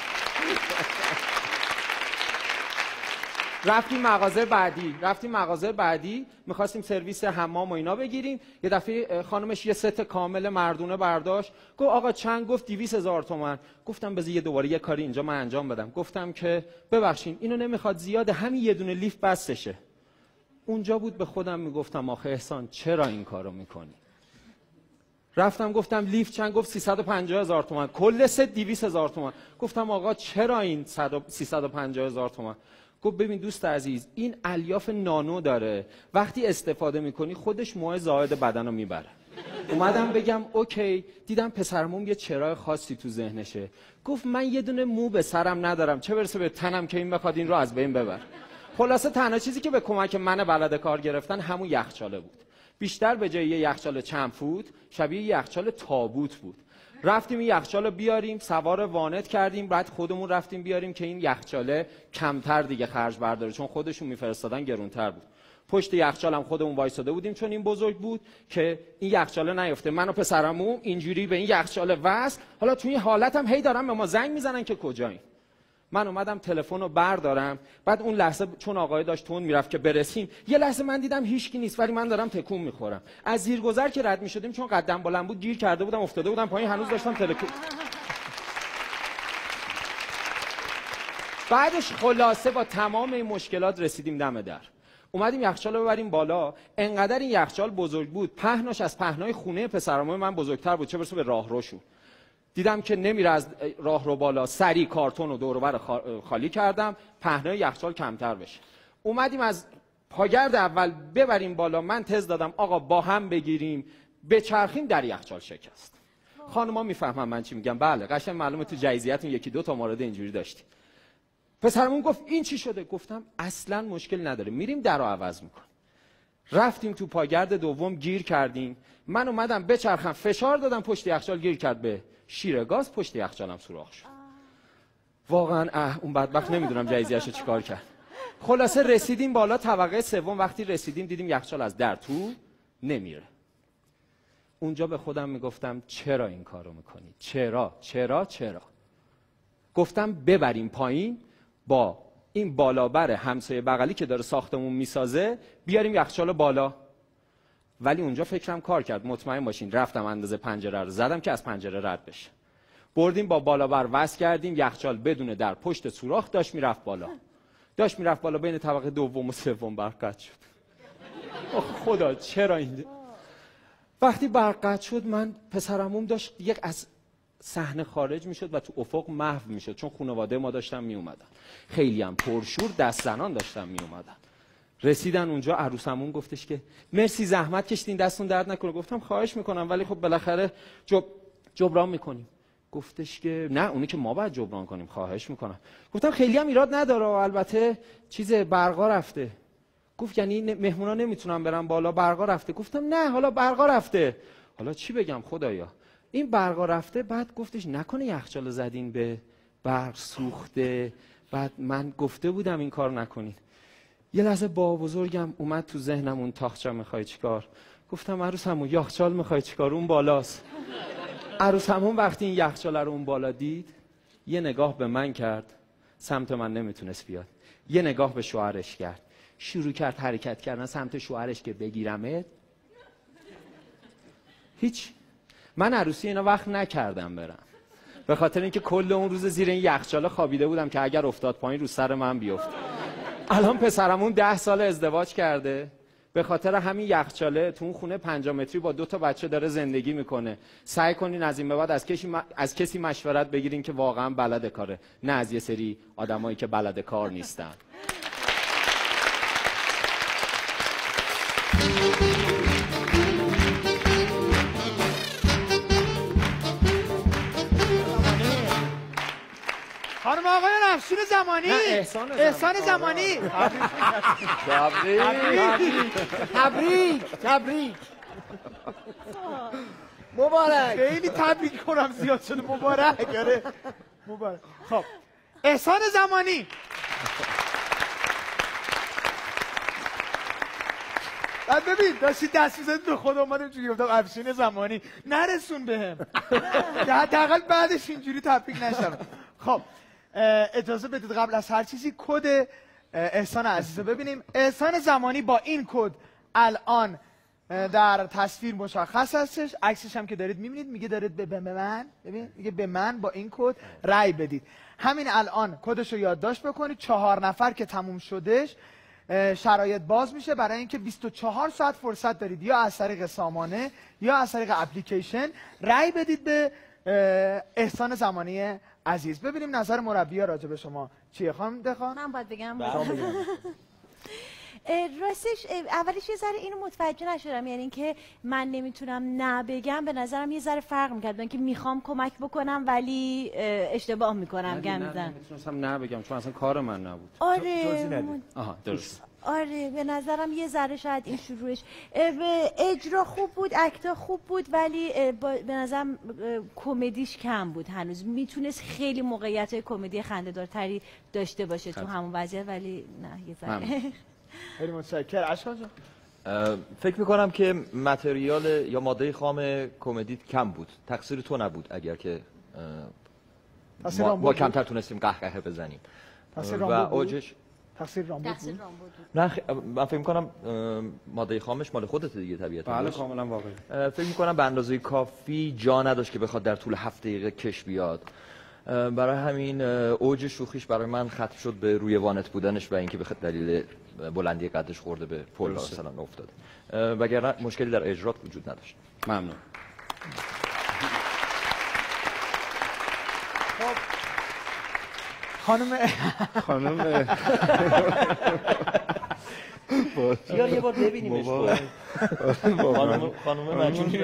رفتیم مغازه بعدی رفتیم مغازه بعدی میخواستیم سرویس حمام و اینا بگیریم. یه دفعه خانمش یه ست کامل مردونه برداشت. گفت آقا چند؟ گفت دویست هزار تومان. گفتم بذار یه دوباره یه کاری اینجا من انجام بدم. گفتم که ببخشید اینو نمیخواد زیاده، همین یه دونه لیف بسشه. اونجا بود به خودم میگفتم آخه احسان چرا این کارو میکنی؟ رفتم گفتم لیف چند؟ گفت سیصد و پنجاه هزار تومان. کل ست دویست هزار تومان. گفتم آقا چرا این سیصد و پنجاه هزار تومان؟ گفت ببین دوست عزیز این الیاف نانو داره، وقتی استفاده میکنی خودش موهای زائد بدن رو میبره. اومدم بگم اوکی. دیدم پسرمون یه چرای خاصی تو ذهنشه. گفت من یه دونه مو به سرم ندارم، چه برسه به تنم که این بخواد این رو از بین ببر. خلاصه تنها چیزی که به کمک من بلد کار گرفتن همون یخچاله بود. بیشتر به جای یه یخچال چند فوت شبیه یه یخچال تابوت بود. رفتیم این یخچال رو بیاریم، سوار وانت کردیم، بعد خودمون رفتیم بیاریم که این یخچاله کمتر دیگه خرج برداره، چون خودشون میفرستادن گرونتر بود. پشت یخچال هم خودمون وایساده بودیم چون این بزرگ بود که این یخچاله نیفته. من و پسرمون اینجوری به این یخچاله وصل. حالا توی این حالت هم هی دارم به ما زنگ میزنن که کجاییم. من اومدم تلفن رو بردارم، بعد اون لحظه چون آقای داشت تون میرفت که برسیم، یه لحظه من دیدم هیچکی نیست ولی من دارم تکون میخورم. از زیرگذر که رد میشدیم چون قدم بلند بود گیر کرده بودم، افتاده بودم پایین، هنوز داشتم تلکون. بعدش خلاصه با تمام این مشکلات رسیدیم دم در. اومدیم یخچال رو ببریم بالا. انقدر این یخچال بزرگ بود، پهناش از پهنای خونه پسرعموی من بزرگتر بود، چه برسه به راهروشون. دیدم که نمیره از راه رو بالا، سری کارتون رو دور و بر خالی کردم پهنای یخچال کمتر بشه. اومدیم از پاگرد اول ببریم بالا، من تز دادم آقا با هم بگیریم بچرخیم، در یخچال شکست. خانم‌ها میفهمن من چی میگم. بله قشنگ معلومه تو جایزیتون یکی دو تا مورد اینجوری داشتی. پسرمون گفت این چی شده؟ گفتم اصلا مشکل نداره، میریم درو عوض میکنیم. رفتیم تو پاگرد دوم گیر کردیم، من اومدم بچرخم فشار دادم پشت یخچال گیر کرد به شیر گاز، پشت یخچالم سوراخ شد. واقعا اه اون بدبخت نمیدونم جایزیه‌اشو چیکار کرد. خلاصه رسیدیم بالا طبقه سوم، وقتی رسیدیم دیدیم یخچال از در تو نمیره. اونجا به خودم میگفتم چرا این کارو میکنید؟ چرا؟ چرا؟ چرا؟ گفتم ببریم پایین، با این بالابر همسایه بغلی که داره ساختمون میسازه بیاریم یخچال بالا. ولی اونجا فکرم کار کرد، مطمئن باشین. رفتم اندازه پنجره رو زدم که از پنجره رد بشه. بردیم با بالابر وصل کردیم، یخچال بدون در پشت سوراخ داشت میرفت بالا. داشت میرفت بالا، بین طبقه دوم و سوم برق قطع شد. آخ خدا چرا این؟ وقتی برق قطع شد من پسرمون داشت یک از صحنه خارج میشد و تو افق محو میشد، چون خانواده ما داشتن میومدن. خیلی هم پرشور دست زنان داشتن میومدن. رسیدن اونجا، عروسمون گفتش که مرسی زحمت کشیدین دستون درد نکنه. گفتم خواهش میکنم ولی خب بالاخره جب... جبران میکنیم. گفتش که نه اونی که ما باید جبران کنیم، خواهش میکنم. گفتم خیلی هم ایراد نداره، البته چیز برقا رفته. گفت یعنی مهمونا نمیتونن برن بالا، برقا رفته. گفتم نه حالا برقا رفته، حالا چی بگم خدایا این برقا رفته. بعد گفتش نکنه یخچال زدین به برق سوخته. بعد من گفته بودم این کار نکنین. یه لحظه با بزرگم اومد تو ذهنم اون تاخچه میخوای چیکار؟ گفتم عروسمون یخچال میخوای چیکار؟ اون بالاست. عروسمون وقتی این یخچال رو اون بالا دید یه نگاه به من کرد، سمت من نمیتونست بیاد. یه نگاه به شوهرش کرد، شروع کرد حرکت کردن سمت شوهرش که بگیرمت. هیچ من عروسی اینا وقت نکردم برم، به خاطر اینکه کل اون روز زیر این یخچال خوابیده بودم که اگر افتاد پایین رو سر من بیفته. الان پسرمون ده سال ازدواج کرده، به خاطر همین یخچاله تو اون خونه پنجاه متری با دو تا بچه داره زندگی میکنه. سعی کنین از این به بعد از کسی م... از کسی مشورت بگیرین که واقعا بلد کاره، نه از یه سری آدمایی که بلد کار نیستن. خانم آقای نفسین زمانی، احسان زمانی, احسان زمانی. تبریک تبریک تبریک مبارک. خیلی تبریک کنم زیاد شده. مبارک. آره مبارک. خب احسان زمانی. بعد ببین داشتی دست میزدی به خود اومدم چون گفتم افشین زمانی نرسون بهم که حداقل بعدش اینجوری تبریک نشم. خب اجازه بدید قبل از هر چیزی کد احسان عزیز رو ببینیم. احسان زمانی با این کد الان در تصویر مشخص هستش، عکسش هم که دارید میبینید میگه دارید به من، ببین میگه به من با این کد رأی بدید. همین الان کدش رو یادداشت بکنید. چهار نفر که تموم شدش شرایط باز میشه برای اینکه بیست و چهار ساعت فرصت دارید یا از طریق سامانه یا از طریق اپلیکیشن رأی بدید به احسان زمانی عزیز. ببینیم نظر مربی‌ها راجع به شما چیه. خانم دخان من باید بگم. بله. راستش اولش یه ذره اینو متوجه نشدم، یعنی اینکه من نمیتونم نه بگم. به نظرم یه ذره فرق می‌کرد، اینکه میخوام کمک بکنم ولی اشتباه میکنم گم میزنم. نمیتونستم نه بگم چون اصلا کار من نبود. آره آها درست. آره به نظرم یه ذره شاید این شروعش اجرا خوب بود، اکتا خوب بود، ولی به نظرم کمدیش کم بود. هنوز میتونست خیلی موقعیت کمدی خنده‌دارتری داشته باشه تو همون وضعیت، ولی نه یه ذره. خیلی متشکرم. اشکان جان فکر میکنم که متریال یا ماده خام کمدیت کم بود، تقصیر تو نبود اگر که ما, ما کمتر تونستیم قهقه بزنیم و اوجش تقصیر رامبود بود. نه خ... من فکر میکنم ماده خامش مال خودت دیگه طبیعتا. بله کاملا واقعی. فکر میکنم به اندازه کافی جا نداشت که بخواد در طول هفت دقیقه کش بیاد. برای همین اوج شوخیش برای من ختم شد به روی وانت بودنش و اینکه به دلیل بلندی قدش خورده به پل مثلا افتاده، وگرنه مشکلی در اجرات وجود نداشت. ممنون. خب خانم خانم بیار یه بار ببینیمش. خانم خانم مجونی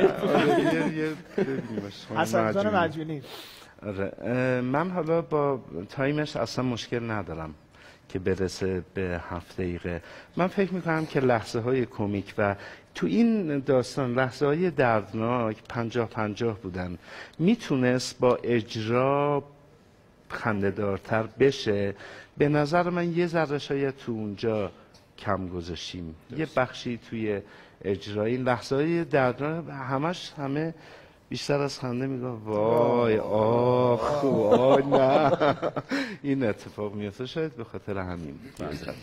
حسن جان مجونی. آره من حالا با تایمش اصلا مشکل ندارم که برسه به هفت دقیقه. من فکر میکنم که لحظه های کمیک و تو این داستان لحظه های دردناک پنجاه پنجاه بودن، میتونست با اجرا خنده‌دارتر بشه. به نظر من یه ذره شاید تو اونجا کم گذاشتیم، یه بخشی توی اجرایی لحظه های دردناک همش همه بیشتر از خنده میگه وای آخ وای نه این اتفاق میفته، شاید به خاطر همین بود.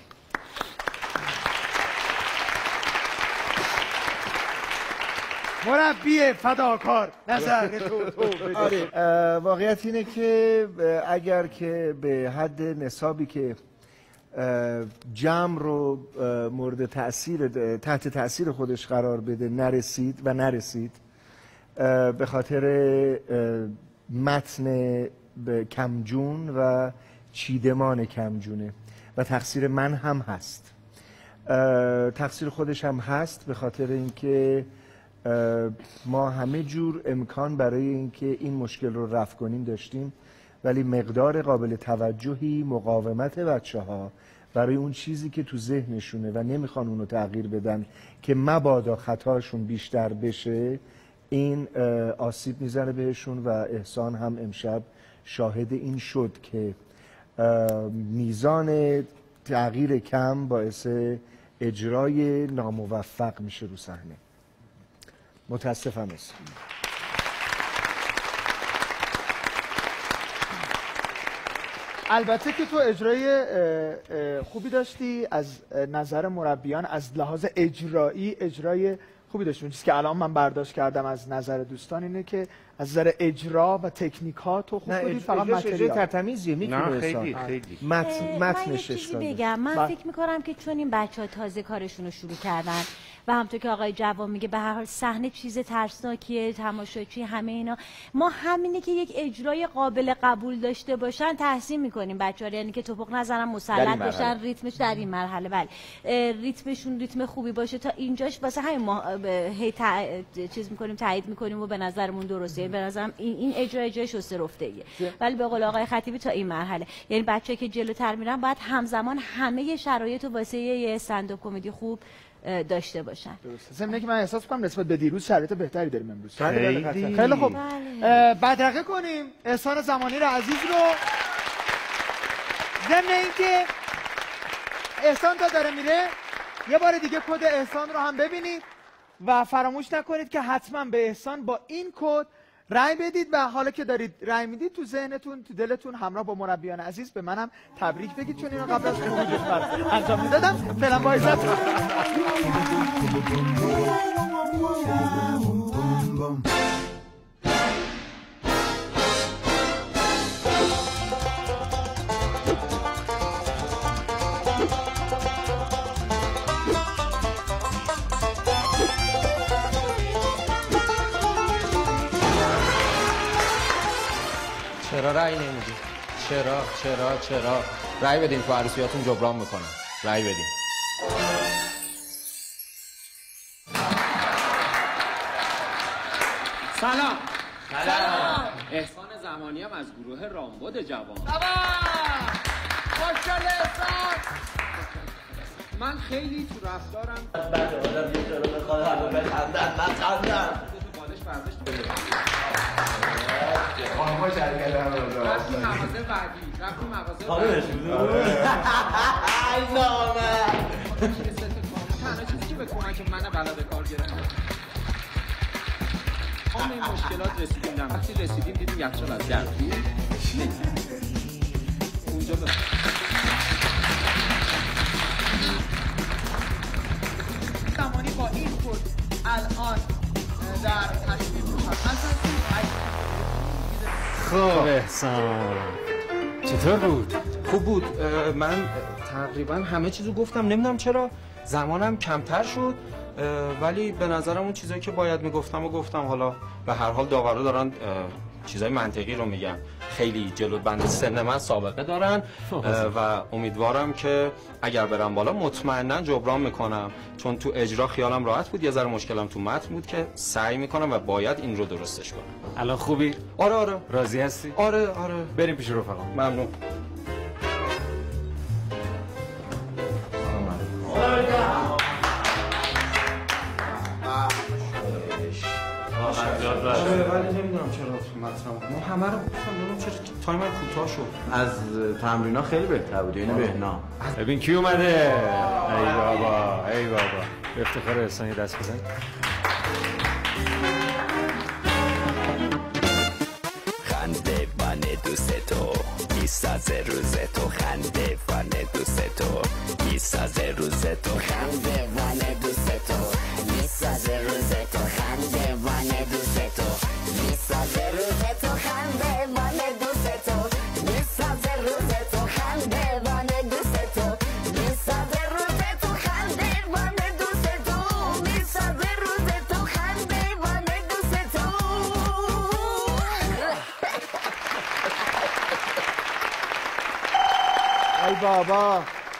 مربی فداکار نظر تو تو آره واقعیت اینه که اگر که به حد نصابی که جمع رو مورد تأثیر تحت تأثیر خودش قرار بده نرسید و نرسید به خاطر متن کمجون و چیدمان کمجونه و تقصیر من هم هست، تقصیر خودش هم هست به خاطر اینکه ما همه جور امکان برای اینکه این مشکل رو رفع کنیم داشتیم، ولی مقدار قابل توجهی مقاومت بچه ها برای اون چیزی که تو ذهنشونه و نمیخوان اونو تغییر بدن که مبادا خطاشون بیشتر بشه، این آسیب میزنه بهشون و احسان هم امشب شاهد این شد که میزان تغییر کم باعث اجرای ناموفق میشه رو صحنه. متاسفم است. البته که تو اجرای خوبی داشتی از نظر مربیان، از لحاظ اجرایی اجرای خوبی داشتی. اون چیزی که الان من برداشت کردم از نظر دوستان اینه که از نظر اجرا و تکنیکات تو خوب بودی، فقط متریال اجرای ترتمیزیه میتونه خیلی خیلی متن متنش اشکال بگم. من با... فکر میکنم که چون این بچه‌ها تازه کارشون رو شروع کردن و همونطور که آقای جوان میگه به هر حال صحنه چیز ترسناکیه، تماشاچی همه اینا، ما همینه که یک اجرای قابل قبول داشته باشن تحسین میکنیم بچه‌ها، یعنی که توپق نزنن مسلط بشن، ریتمش در این مرحله بله ریتمشون ریتم خوبی باشه تا اینجاش، واسه همین ما هی تع... چیز میکنیم تایید میکنیم و به نظرمون درسته. به نظرم این این اجرا اجرای شسته رفته‌ایه، ولی به قول آقای خطیبی تا این مرحله، یعنی بچه‌ها که جلوتر میرن باید همزمان همه شرایط و واسه یه استندآپ کمدی خوب داشته باشن. درسته. ضمن که من احساس کنم نسبت به دیروز شرایط بهتری داریم امروز. خیلی خیلی خوب. بدرقه کنیم احسان زمانی رو عزیز رو. ضمن اینکه احسان تا داره میره یه بار دیگه کد احسان رو هم ببینید و فراموش نکنید که حتما به احسان با این کد رأی بدید و حالا که دارید رأی میدید تو ذهنتون تو دلتون همراه با مربیان عزیز به منم تبریک بگید، چون اینو قبل از خروج انجام میدادم. فعلا با عزت. چرا رأی نمیدی؟ چرا چرا چرا رأی بدین تو عروسیاتون جبران میکنم. رأی بدین. سلام. سلام. احسان زمانی هم از گروه رامبد جوان. ماشاءالله احسان. من خیلی تو رفتارم بعد آدم یه جلو بخواد هر دو بخندن نخندن بالش برداشت بده. خانم‌ها شرکت هم رو دارم. رفتی مغازه بعدی. رفتی مغازه خانمش بود. ای نامه. تنها چیزی که به کمک من بلد کار گرفتم. ما این مشکلات رسیدیم نه. وقتی رسیدیم دیدیم یخچال از گرم. اونجا به زمانی با این کد الان در تشکیل خب احسان چطور بود؟ خوب بود. من تقریبا همه چیزو گفتم، نمیدونم چرا زمانم کمتر شد، ولی به نظرم اون چیزایی که باید میگفتم و گفتم. حالا به هر حال داورا دارن چیزای منطقی رو میگن. خیلی جلو بند سن من سابقه دارن و امیدوارم که اگر برم بالا مطمئنا جبران میکنم، چون تو اجرا خیالم راحت بود، یه ذره مشکلم تو متن بود که سعی میکنم و باید این رو درستش کنم. الان خوبی؟ آره آره. راضی هستی؟ آره آره. بریم پیش رفقا. ممنون. ولی نمیدونم چرا مطرح ما همه رو گفتم، نمیدونم چرا تایم من کوتاه شد. از تمرینا خیلی بهتر بود، یعنی بهنا. ببین کی اومده. ای بابا ای بابا، به افتخار احسان دست بزن. خنده بانه دوست تو میسازه روز تو، خنده بانه دوست تو میسازه روز تو، خنده بانه دوست تو میسازه روز تو، خنده بانه دوست تو میسازه روز تو، خنده بانه دوست تو میسازه روز تو، خنده بانه دوست تو میسازه روز تو، خنده بانه دوست تو میسازه روز تو، خنده بانه دوست تو. ای بابا،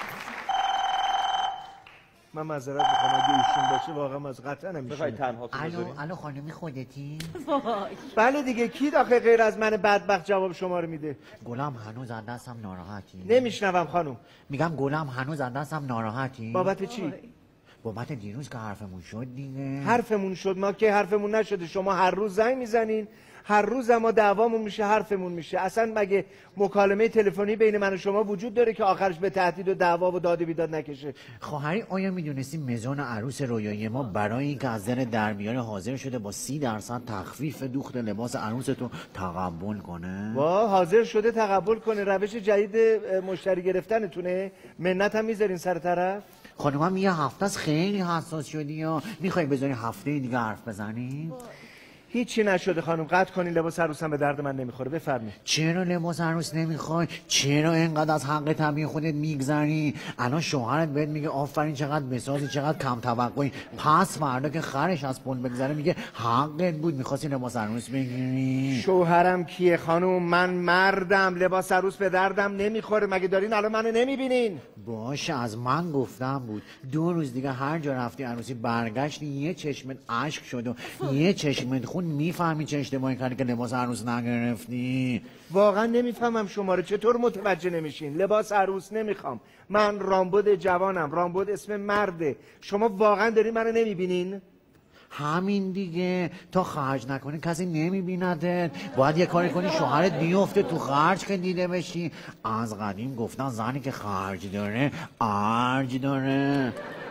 من معذرت میخوام اگه ایشون باشه واقعا از قطعا نمیشه. بخوای تنها تو الو الو خانمی خودتی؟ بله دیگه، کی داخل غیر از من بدبخت جواب شما رو میده؟ گلم هنوز از دستم ناراحتی؟ نمیشنوم خانم. میگم گلم هنوز از دستم ناراحتی؟ بابت چی؟ بابت دیروز که حرفمون شد دیگه. حرفمون شد؟ ما که حرفمون نشده. شما هر روز زنگ میزنین، هر روز ما دعوامون میشه، حرفمون میشه. اصلا مگه مکالمه تلفنی بین من و شما وجود داره که آخرش به تهدید و دعوا و داد و بیداد نکشه؟ خواهری آیا میدونستی مزون عروس رویایی ما برای اینکه از در در بیاره حاضر شده با سی درصد تخفیف دوخت لباس عروستو تقبل کنه؟ وا، حاضر شده تقبل کنه؟ روش جدید مشتری گرفتنتونه؟ منت هم میذارین سر طرف؟ خانمم یه هفته است خیلی حساس شدی یا میخوای بذاری هفته دیگه حرف بزنی؟ هیچی نشده خانم، قطع کنین. لباس عروسم به درد من نمیخوره. بفرمایید. چرا لباس عروس نمیخوای؟ چرا اینقدر از حق طبیعی خودت میگذری؟ الان شوهرت بهت میگه آفرین چقدر بسازی، چقدر کم توقعی. پس فردا که خرش از پل بگذره میگه حقت بود، میخواستی لباس عروس بگیری. شوهرم کیه خانم؟ من مردم. لباس عروس به دردم نمیخوره. مگه دارین الان منو نمیبینین؟ باشه، از من گفتم بود. دو روز دیگه هر جا رفتی عروسی برگشتی یه چشمت اشک شد و یه چشمت خون، میفهمی چه اشتباهی کردی که لباس عروس نگرفتی. واقعا نمیفهمم شما رو، چطور متوجه نمیشین؟ لباس عروس نمیخوام. من رامبد جوانم. رامبد اسم مرده. شما واقعا دارین منو نمیبینین؟ همین دیگه، تا خرج نکنی کسی نمیبیندت. باید یه کاری کنی شوهرت بیفته تو خرج که دیده بشی. از قدیم گفتن زنی که خرج داره ارج داره.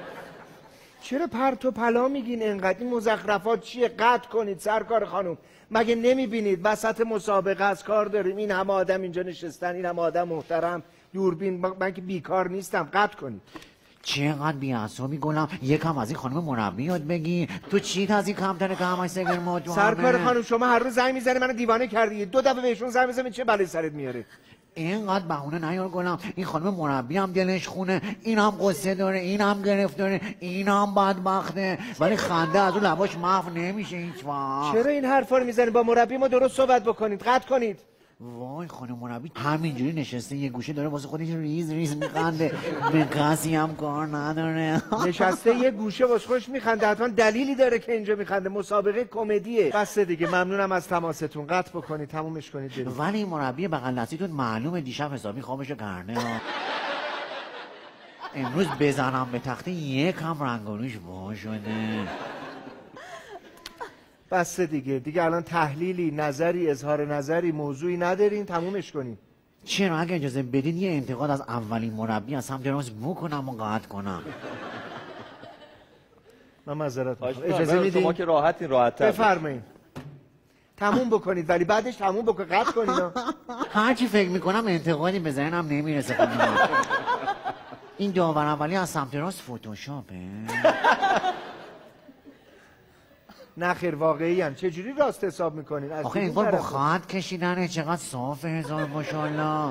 چرا پرت و پلا میگین انقدر؟ این مزخرفات چیه؟ قطع کنید سرکار خانم. مگه نمیبینید وسط مسابقه از کار داریم؟ این همه آدم اینجا نشستن، این همه آدم محترم، دوربین. من که بیکار نیستم. قطع کنید. چقدر بی‌عصبی گلم. یکم از این خانم مربی یاد بگی. تو چیت از این کمتره که همش سگر ماد. سرکار خانم شما هر روز زنگ میزنی منو دیوانه کردی. دو دفعه بهشون زنگ میزنی چه بلایی سرت میاره؟ اینقدر بهونه نیار گلم. این خانم مربی هم دلش خونه، این هم قصه داره، این هم گرفتاره، این هم بدبخته، ولی خنده از اون لباش محو نمیشه هیچ وقت. چرا این حرفا رو میزنی؟ با مربی ما درست صحبت بکنید. قطع کنید. وای خانم مربی همینجوری نشسته یه گوشه داره واسه خودش ریز ریز میخنده، به کسی هم کار نداره. نشسته یه گوشه واسه خودش میخنده، حتما دلیلی داره که اینجا میخنده. مسابقه کمدیه. بس دیگه، ممنونم از تماستون. قطع بکنید، تمومش کنید برید. ولی مربی بغل دستیتون معلومه دیشب حسابی خوابشو کرده. امروز بزنم به تخته یکم رنگ و روش وا شده. بس دیگه، دیگه الان تحلیلی، نظری، اظهار نظری، موضوعی ندارین. تمومش کنین. چرا اگه اجازه بدین یه انتقاد از اولین مربی از سمت راست بکنم و قطع کنم. من معذرت میخوام. اجازه اجازه میدین؟ شما که راحتین، راحت‌تر بفرمایید. تموم بکنید، ولی بعدش تموم بکن. قطع کنید. هرچی فکر میکنم انتقادی به ذهنم نمیرسه. این داور اولی از سمت راست فتوشاپه. نه خیر، واقعی هم. چجوری راست حساب میکنین؟ آخه این بار با خط کشیدنه. چقدر صافه، هزار ماشاءالله.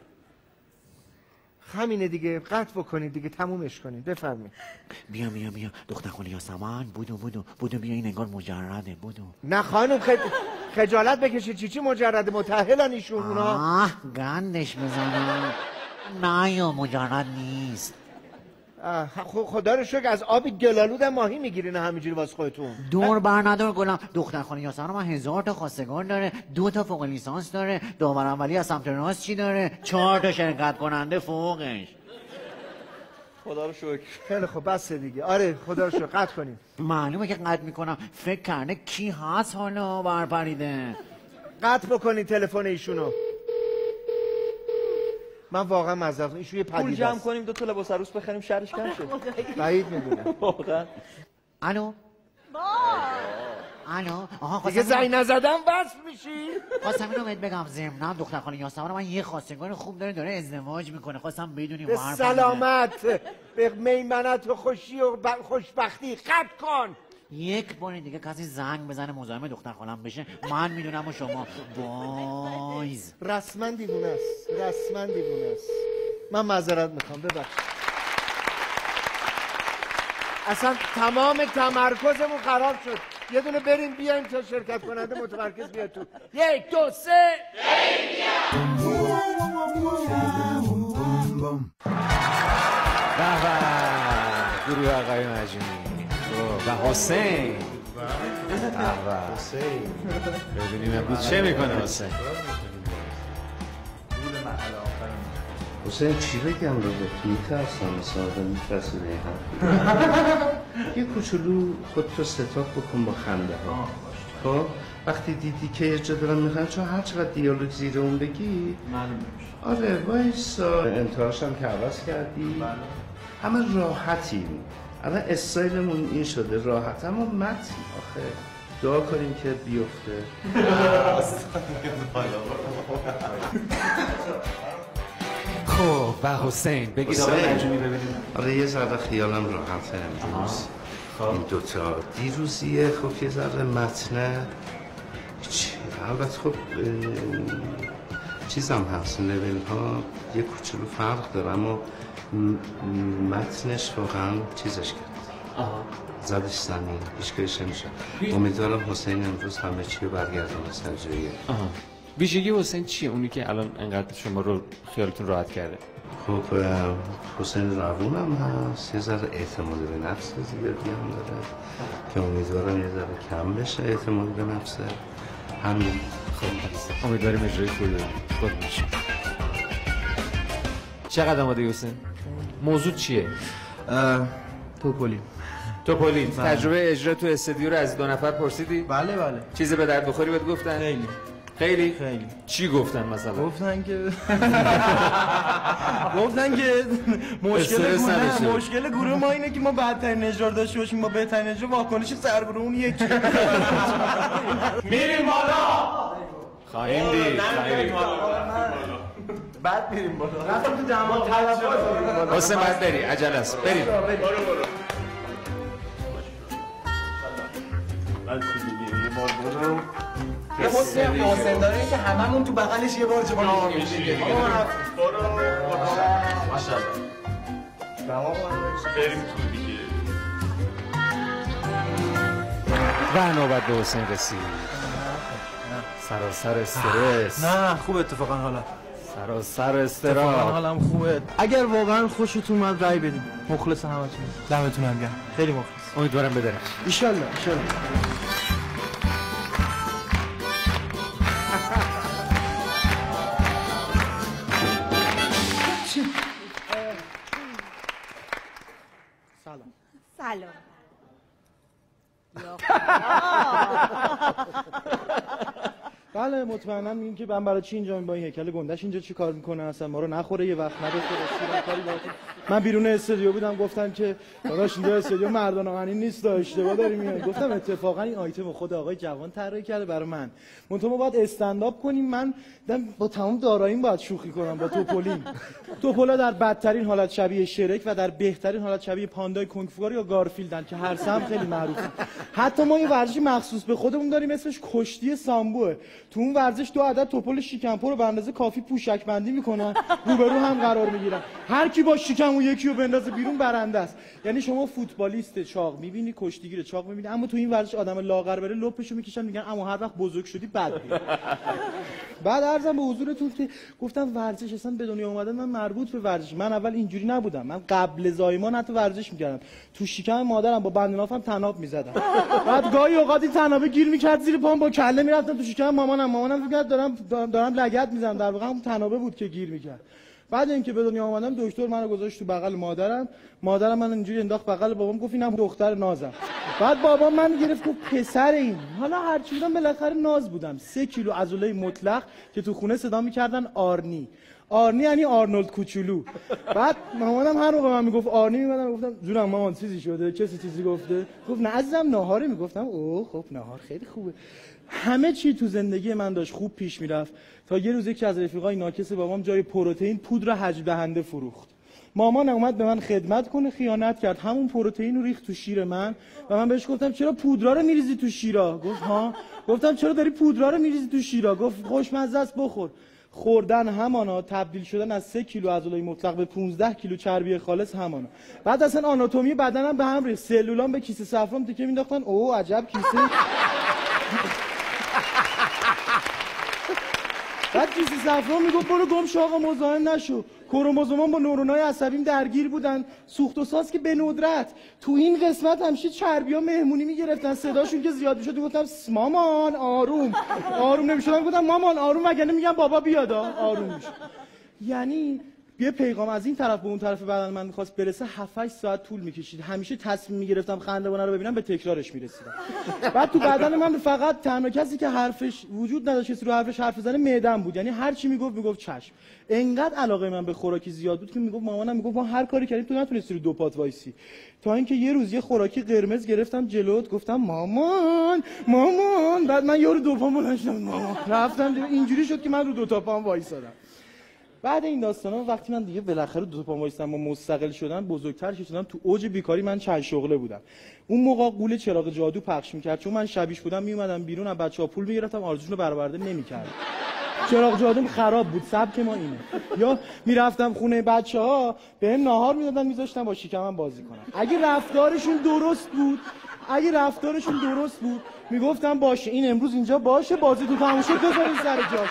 همینه دیگه. قطع بکنید دیگه، تمومش کنید. بفرمایید. بیا بیا بیا دختر خاله یاسمن، بودو بودو بودو بیا، این انگار مجرده. بودو. نه خانم، خیلی خجالت بکشید چی چی مجرد متأهلن ایشون اونا. آه گندش بزنم. نه یا مجرد نیست. خدا رو شکر از آب گلالود ماهی میگیرین همینجوری واسه خودتون. دور بر ندار گلم. دختر خانه یاسمن من هزار تا خواستگار داره، دو تا فوق لیسانس داره، داور اولی از سمت راست چی داره، چهار تا شرکت کننده فوقش. خدا رو شکر. خیلی خوب بس دیگه. آره خدا رو شکر. قطع کنیم. معلومه که قطع میکنم. فکر کرده کی هست حالا برپریده. قطع بکنید تلفن ایشونو. من واقعا معذرت ایشون یه پدیده پول جمع کنیم دو تا لباس عروس بخریم شرش کم شه. بعید میدونم. واقعا. الو. الو. آها دیگه زنگ نزدم وصل میشی؟ خواستم اینو بهت بگم ضمناً دختر خانه یاسمن من یه خواستگار خوب داره داره ازدواج میکنه. خواستم بدونی به سلامت به میمنت و خوشی و خوشبختی. قطع کن. یک بار دیگه کسی زنگ بزنه مزاحم دختر خالم بشه من میدونم و شما بایز. رسما دیوونه است. رسما دیوونه است. من معذرت میخوام ببخشید. اصلا تمام تمرکزمون خراب شد. یه دونه بریم بیایم تا شرکت کننده متمرکز بیاد تو. یک دو سه به به گروه آقای مجنونی و حسین. حسین ببینیم امروز چه میکنه حسین. حسین چی بگم رو گفت میترسم مثل آدم میترسی یه کوچولو خودتو ستاپ بکن با خنده ها. خب وقتی دیدی که یه جا دارم میخوام چون هر چقدر دیالوگ زیر اون بگی آره وایسا انتهاش هم که عوض کردی همه راحتیم. الان استایلمون این شده راحت اما متن آخه دعا کنیم که بیفته. خب و حسین بگید آقای مجنونی ببینیم. آره یه ذره خیالم راحته امروز. این دوتا دیروزیه خب یه ذره متنه البته خب چیزم هست لیول ها یه کوچولو فرق داره اما متنش واقعا چیزش کرد زدش زمین هیچ کارش نمیشه. امیدوارم حسین امروز همه چی رو برگردونه سر جاییه. ویژگی حسین چیه اونی که الان انقدر شما رو خیالتون راحت کرده؟ خب حسین روونم هست یه ذره اعتماد به نفس زیادی هم داره که امیدوارم یه ذره کم بشه اعتماد به نفسه همین. خب امیدواریم اجرای خوبی خود بشه. چقدر آماده حسین؟ موضوع چیه؟ توپولی. توپولی. تجربه اجرا تو استودیو رو از دو نفر پرسیدی؟ بله بله. چیزی به درد بخوری بهت گفتن؟ خیلی. خیلی؟ خیلی. چی گفتن مثلا؟ گفتن که گفتن که مشکل گروه مشکل گروه ما اینه که ما بدترین اجرا داشته باشیم با بهترین اجرا واکنش سرگروه اون یکی. میریم بالا. خواهیم دید. خواهیم بعد میریم بالا. رفتم تو دماغ تلفظ. حسین بعد بری عجله است. بریم. برو برو. بعد دیگه یه بار برو. یه حسین حسین داره که هممون تو بغلش یه بار جواب میدیم دیگه. برو برو. ماشاءالله. تمام بریم تو دیگه. و نوبت به حسین رسید. سراسر استرس. نه خوب اتفاقا حالا. سراسر استرس. اتفاقا حالم خوبه. اگر واقعا خوشتون اومد رای بدید. مخلص همتون. دمتون هم گرم. خیلی مخلص. امیدوارم بدرخش. ان شاء الله ان شاء الله. سلام. سلام. بله مطمئنا میگیم که من برای چی اینجا با این هیکل گندش اینجا چی کار میکنه اصلا ما رو نخوره یه وقت نداشته کاری باهاتون. من بیرون استودیو بودم گفتن که داداش اینجا استودیو مردان غنی نیست اشتباه داری میای. گفتم اتفاقا این آیتم خود آقای جوان طراحی کرده برای من. منتها ما باید استندآپ کنیم. من با تمام داراییم باید شوخی کنم با توپولین. توپولا در بدترین حالت شبیه شرک و در بهترین حالت شبیه پاندای کنگفوگار یا گارفیلدن که هر سه هم خیلی معروفه. حتی ما یه ورزشی مخصوص به خودمون داریم اسمش کشتی سامبوه. تو اون ورزش دو عدد توپل شکمپر رو به اندازه کافی پوشک بندی میکنن، روبرو هم قرار میگیرن. هر کی با شکم اون یکی رو بندازه بیرون برنده است. یعنی شما فوتبالیست چاق میبینی، کشتیگیر چاق میبینی، اما تو این ورزش آدم لاغر بره لپشو میکشن میگن اما هر وقت بزرگ شدی بد میاد. بعد عرضم به حضورتون که گفتم ورزش اصلا به دنیا اومدن من مربوط به ورزش. من اول اینجوری نبودم، من قبل زایمان حتی ورزش میکردم، تو شکم مادرم با بند نافم تناب میزدم. بعد گاهی اوقات این تنابه گیر میکرد زیر پام، با کله میرفتم تو شکم مامانم، مامانم فکر دارم دارم لگد میزنم، در واقع اون تنابه بود که گیر میکرد. بعد اینکه به دنیا اومدم دکتر منو گذاشت تو بغل مادرم، مادرم من اینجوری انداخت بغل بابام، گفت اینم دختر نازم. بعد بابام من گرفت گفت پسر این. حالا هر چی بودم بالاخره ناز بودم. سه کیلو عضله مطلق که تو خونه صدا میکردن آرنی. آرنی یعنی آرنولد کوچولو. بعد مامانم هر موقع من میگفت آرنی میمدم گفتم جونم مامان چیزی شده؟ کسی چیزی گفته؟ گفت نه عزیزم ناهاره. میگفتم اوه خب ناهار خیلی خوبه. همه چی تو زندگی من داشت خوب پیش میرفت تا یه روز یکی از رفیقای ناکس بابام جای پروتئین پودر حجم دهنده فروخت. مامان اومد به من خدمت کنه، خیانت کرد، همون پروتئین رو ریخت تو شیر من و من بهش گفتم چرا پودرا رو میریزی تو شیرا؟ گفت ها. گفتم چرا داری پودرا رو میریزی تو شیرا؟ گفت خوشمزه است بخور. خوردن همانا، تبدیل شدن از سه کیلو عضله مطلق به پانزده کیلو چربی خالص همانا. بعد اصلا آناتومی بدنم به هم ریخت، سلولام به کیسه صفرام تکیه مینداختن. اوه عجب کیسه. بعد کیسه صفرا میگفت برو گم شو آقا مزاحم نشو. کروموزومان با نورونای عصبیم درگیر بودن، سوخت و ساز که به ندرت. تو این قسمت همیشه چربیا مهمونی میگرفتن، صداشون که زیاد میشد گفتم مامان آروم. آروم نمیشدم گفتم مامان آروم، وگرنه میگم بابا بیاد آروم میشه. یعنی یه پیغام از این طرف به اون طرف بدن من می‌خواست برسه هفت هشت ساعت طول می‌کشید. همیشه تصمیم می‌گرفتم خندوانه رو ببینم به تکرارش می‌رسیدم. بعد تو بدن من فقط تنها کسی که حرفش وجود نداشت کسی رو حرفش حرف بزنه معده‌ام بود. یعنی هر چی میگفت میگفت چشم. انقدر علاقه من به خوراکی زیاد بود که میگفت مامانم میگفت ما هر کاری کردیم تو نتونستی رو دو پات وایسی. تا اینکه یه روز یه خوراکی قرمز گرفتم جلوت، گفتم مامان مامان. بعد من یارو دو پام بلند شدم مامان. رفتم اینجوری شد که من رو دو تا پام وایسادم. بعد این داستانا وقتی من دیگه بالاخره دو تا پام وایسادم و مستقل شدم، بزرگتر شدم، تو اوج بیکاری من چند شغله بودم. اون موقع قول چراغ جادو پخش می‌کرد، چون من شبیش بودم میومدم بیرون از بچه‌ها پول می‌گرفتم، آرزوشون رو برآورده نمی‌کردم. چراغ جادوم خراب بود، سبک ما اینه. یا میرفتم خونه بچه‌ها بهم ناهار میدادن میذاشتم با شکمم بازی کنم. اگه رفتارشون درست بود اگه رفتارشون درست بود میگفتم باشه این امروز اینجا باشه، بازی تو تموم شد بذارین سر جاش.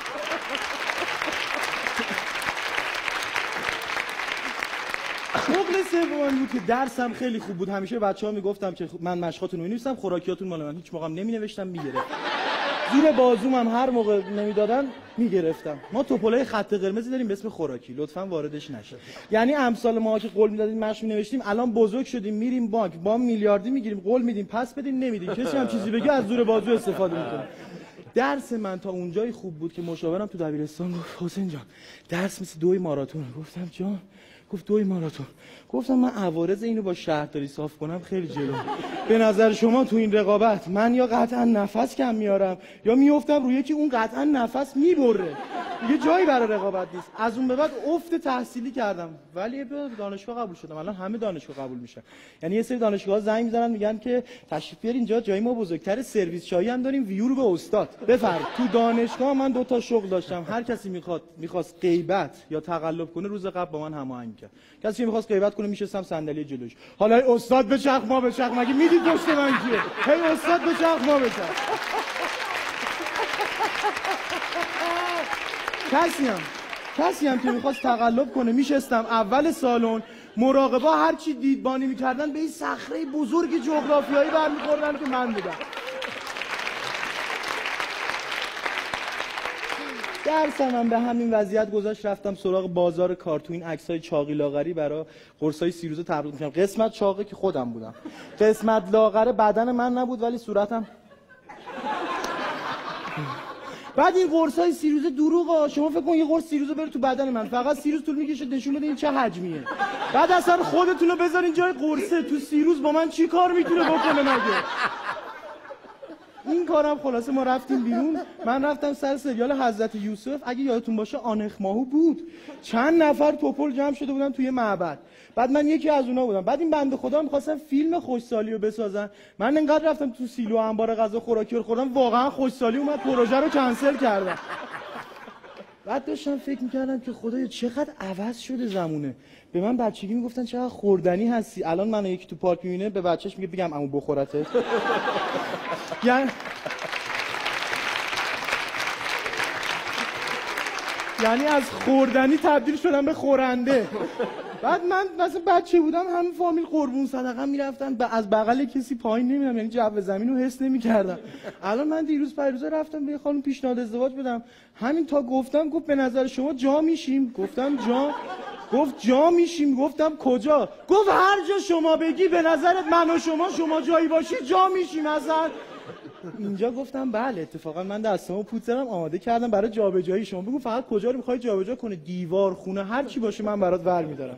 شغل سوم بود که درسم خیلی خوب بود. همیشه بچه‌ها میگفتم که من مشقاتون رو می‌نویسم، خوراکیاتون مال من. هیچ موقع نمی‌نوشتم می‌گرفتم. زیر بازوم هم هر موقع نمیدادن میگرفتم. ما توپلای خط قرمزی داریم به اسم خوراکی، لطفاً واردش نشه. یعنی امثال ما که قول میدادیم مشق مینوشتیم، الان بزرگ شدیم میریم بانک با میلیاردی میگیریم، قول میدیم پس بدین نمیدین، کسی هم چیزی بگه از زور بازو استفاده میکنه. درس من تا اونجایی خوب بود که مشاورم تو دبیرستان گفت حسین جان درس مثل دوی ماراتون. گفتم جان؟ گفت دوی ماراتون. گفتم من عوارض اینو با شهرداری صاف کنم خیلی جلو. به نظر شما تو این رقابت من یا قطعا نفس کم میارم یا میافتم روی یکی اون قطعا نفس میبره. دیگه جایی برای رقابت نیست. از اون به بعد افت تحصیلی کردم، ولی به دانشگاه قبول شدم. الان همه دانشگاه قبول میشن. یعنی یه سری دانشگاه‌ها زنگ میزنن میگن که تشریف بیار اینجا، جای ما بزرگتر، سرویس چایی هم داریم، ویو رو به استاد بفرم. تو دانشگاه من دو تا شغل داشتم. هر کسی میخواد میخواست غیبت یا تقلب کنه روز قبل با من هماهنگ کرد. کسی میخواست غیبت کنه میشستم صندلی جلوش. حالا ای استاد به چرخ ما به چرخ، مگه میدید پشت من کیه؟ هی استاد به چرخ ما به چرخ. کسی هم کسی هم که میخواست تقلب کنه میشستم اول سالن، مراقبا هر چی دیدبانی میکردن به این صخره بزرگ جغرافیایی برمیخوردن که من بودم. درسم هم به همین وضعیت گذاشت. رفتم سراغ بازار کار، تو این عکسای چاقی لاغری برای قرصای سیروزه تبلیغ می‌کردم. قسمت چاقه که خودم بودم، قسمت لاغره بدن من نبود ولی صورتم. بعد این قرصای سیروزه دروغه. شما فکر کن یه قرص سیروزه بره تو بدن من، فقط سیروز طول میکشه نشون بده این چه حجمیه. بعد اصلا خودتون رو بذارین جای قرصه، تو سیروز با من چی کار میتونه بکنه مگه؟ این کارم خلاصه ما رفتیم بیرون، من رفتم سر سریال حضرت یوسف، اگه یادتون باشه آنخ ماهو بود، چند نفر توپل جمع شده بودن توی معبد، بعد من یکی از اونا بودم. بعد این بنده خدا می‌خواستن فیلم خوشسالی رو بسازن، من انقدر رفتم تو سیلو انبار غذا خوراکی رو خوردم واقعا خوشسالی اومد، پروژه رو کنسل کردم. بعد داشتم فکر میکردم که خدایا چقدر عوض شده زمونه. به من بچگی میگفتن چقدر خوردنی هستی، الان منو یکی تو پارک میبینه به بچهش میگه بگم عمو بخورته. یعنی یعنی از خوردنی تبدیل شدم به خورنده. بعد من مثلا بچه بودم همه فامیل قربون صدقه میرفتن، از بغل کسی پایین نمیدم، یعنی جو زمین رو حس نمیکردم. الان من دیروز پریروز رفتم به خانم پیشنهاد ازدواج بدم، همین تا گفتم گفت به نظر شما جا میشیم؟ گفتم جا. گفت جا میشیم؟ گفتم کجا؟ گفت هر جا شما بگی، به نظرت من و شما شما جایی باشی جا میشیم اصلا. اینجا گفتم بله، اتفاقا من دستمو پوترم آماده کردم برای جابجایی شما، بگو فقط کجا رو میخوای جابجا کنه، دیوار، خونه، هر چی باشه من برات ور میدارم.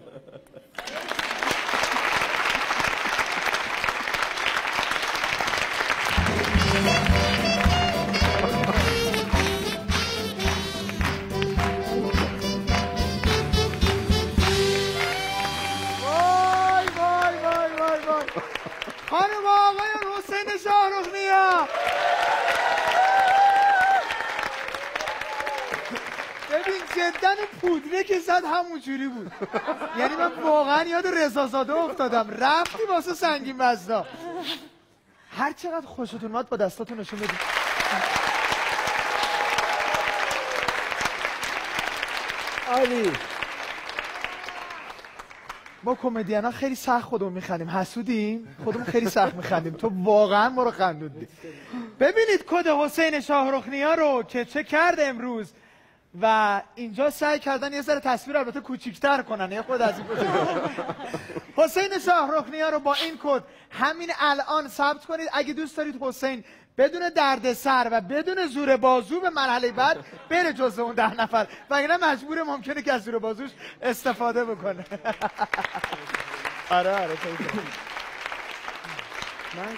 وای وای وای وای وای خانم آقای حسین شاهرخ‌نیا، ببین جدا پودره که زد همونجوری بود، یعنی من واقعا یاد رضازاده افتادم، رفتی واسه سنگین وزنا. هر چقدر خوشتون اومد با دستاتون نشون بدید. عالی. ما کمدین ها خیلی سخت خودمون میخندیم، حسودیم خودمون خیلی سخت میخندیم، تو واقعا ما رو خندوندی. ببینید کد حسین شاهرخ‌نیا رو که چه کرد امروز، و اینجا سعی کردن یه ذره تصویر البته کوچیک‌تر کنن، یه خود از این کد حسین شاهرخ‌نیا رو با این کد همین الان ثبت کنید. اگه دوست دارید حسین بدون دردسر و بدون زور بازو به مرحله بعد بره جزو اون ده نفر، وگرنه مجبور ممکنه که از زور بازوش استفاده بکنه. آره آره من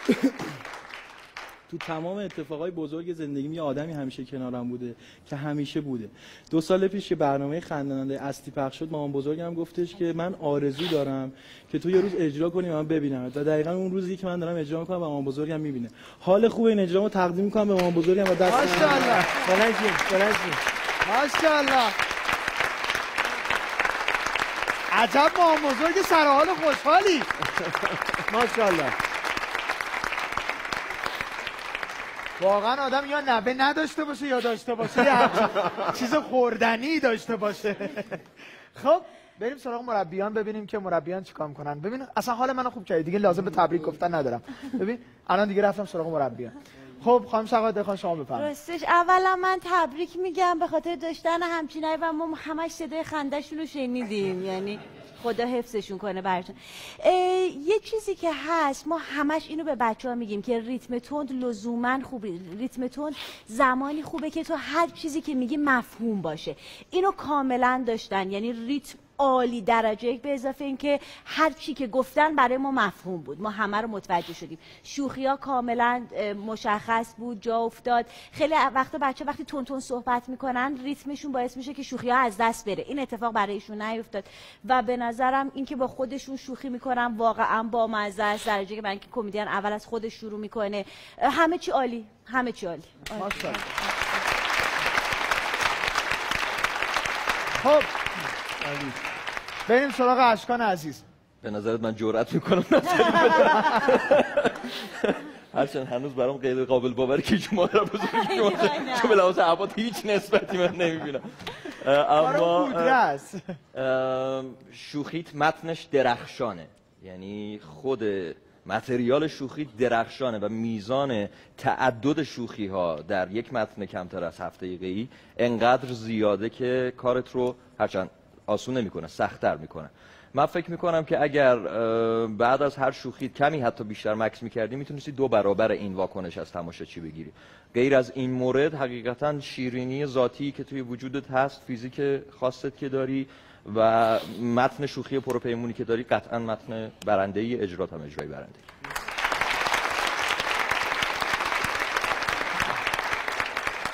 تو تمام اتفاقای بزرگ زندگیم یه آدمی همیشه کنارم بوده که همیشه بوده. دو سال پیش که برنامه خنداننده اصلی پخش شد، مامان بزرگم گفتش که من آرزو دارم که تو یه روز اجرا کنی و من ببینم، و دقیقاً اون روزی که من دارم اجرا میکنم و مامان بزرگم میبینه. حال خوب این اجرامو تقدیم میکنم به مامان بزرگم و دست ماشاءالله بلنجیم بلنجیم ماشاءالله. عجب مامان بزرگ سرحال و خوشحالی. ماشاءالله. واقعا آدم یا نبه نداشته باشه یا داشته باشه، یه چیز خوردنی داشته باشه. خب بریم سراغ مربیان ببینیم که مربیان چیکار میکنن. ببین اصلا حال منو خوب کردی دیگه، لازم به تبریک گفتن ندارم. ببین الان دیگه رفتم سراغ مربیان. خب خانم شقایق خان شما بفرمایید. راستش اولا من تبریک میگم به خاطر داشتن همچینایی و ما همش صدای خنده‌شون رو شنیدیم، یعنی خدا حفظشون کنه براتون. یه چیزی که هست، ما همش اینو به بچه‌ها میگیم که ریتم تند لزوما خوبه، ریتم تند زمانی خوبه که تو هر چیزی که میگی مفهوم باشه. اینو کاملا داشتن، یعنی ریتم عالی درجه یک، به اضافه اینکه هر چی که گفتن برای ما مفهوم بود، ما همه رو متوجه شدیم. شوخی ها کاملا مشخص بود، جا افتاد. خیلی وقتا بچه وقتی تون تون صحبت میکنن ریتمشون باعث میشه که شوخی ها از دست بره، این اتفاق برای ایشون نیفتاد و به نظرم اینکه با خودشون شوخی میکنن واقعا با مزه است، درجه که من که کمدین اول از خودش شروع میکنه، همه چی عالی، همه چی عالی. ماشاءالله. خب بریم سراغ اشکان عزیز. به نظرت من جرأت میکنم هرچند هنوز برام غیر قابل باوره که شما را بزرگ شما چون به لحاظ عباد هیچ نسبتی من نمیبینم، اما شوخیت متنش درخشانه، یعنی خود متریال شوخی درخشانه و میزان تعدد شوخی ها در یک متن کمتر از هفت دقیقه‌ای انقدر زیاده که کارت رو هرچند آسون نمیکنه سخت‌تر میکنه. من فکر میکنم که اگر بعد از هر شوخی کمی حتی بیشتر مکس میکردی میتونستی دو برابر این واکنش از تماشاچی بگیری. غیر از این مورد حقیقتا شیرینی ذاتی که توی وجودت هست، فیزیک خاصت که داری و متن شوخی پروپیمونی که داری، قطعا متن برنده‌ای، اجرات هم اجرای برنده‌ای.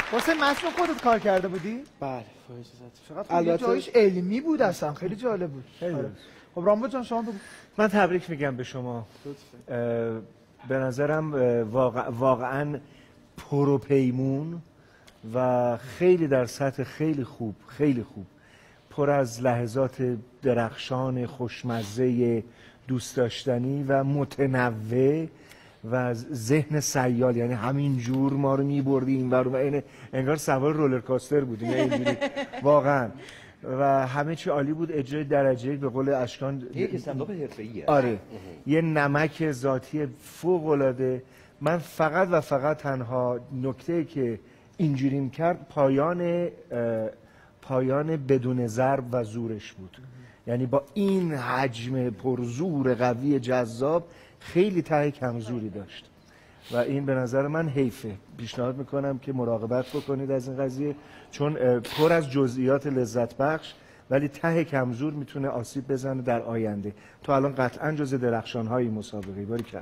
واسه متن خودت کار کرده بودی؟ بله چقدر البته جایش علمی بود اصلا خیلی جالب بود. آره. خب رامبد جان شما بگو. من تبریک میگم به شما. به نظرم واقع... واقعا پروپیمون و خیلی در سطح خیلی خوب خیلی خوب پر از لحظات درخشان خوشمزه دوست داشتنی و متنوع و ذهن سیال، یعنی همین جور ما رو می‌بردی اینور و این انگار سوار رولرکوستر بودیم اینجوری واقعا و همه چی عالی بود. اجرای درجه به قول اشکان یک استنداپ حرفه‌ایه. آره یه نمک ذاتی فوق‌العاده. من فقط و فقط تنها نکته که اینجوریم کرد پایان پایان بدون ضرب و زورش بود. یعنی با این حجم پرزور قوی جذاب خیلی ته کمزوری داشت و این به نظر من حیفه. پیشنهاد میکنم که مراقبت بکنید از این قضیه چون پر از جزئیات لذت بخش ولی ته کمزور میتونه آسیب بزنه در آینده. تو الان قطعا جز درخشان های مسابقه. باریکلا.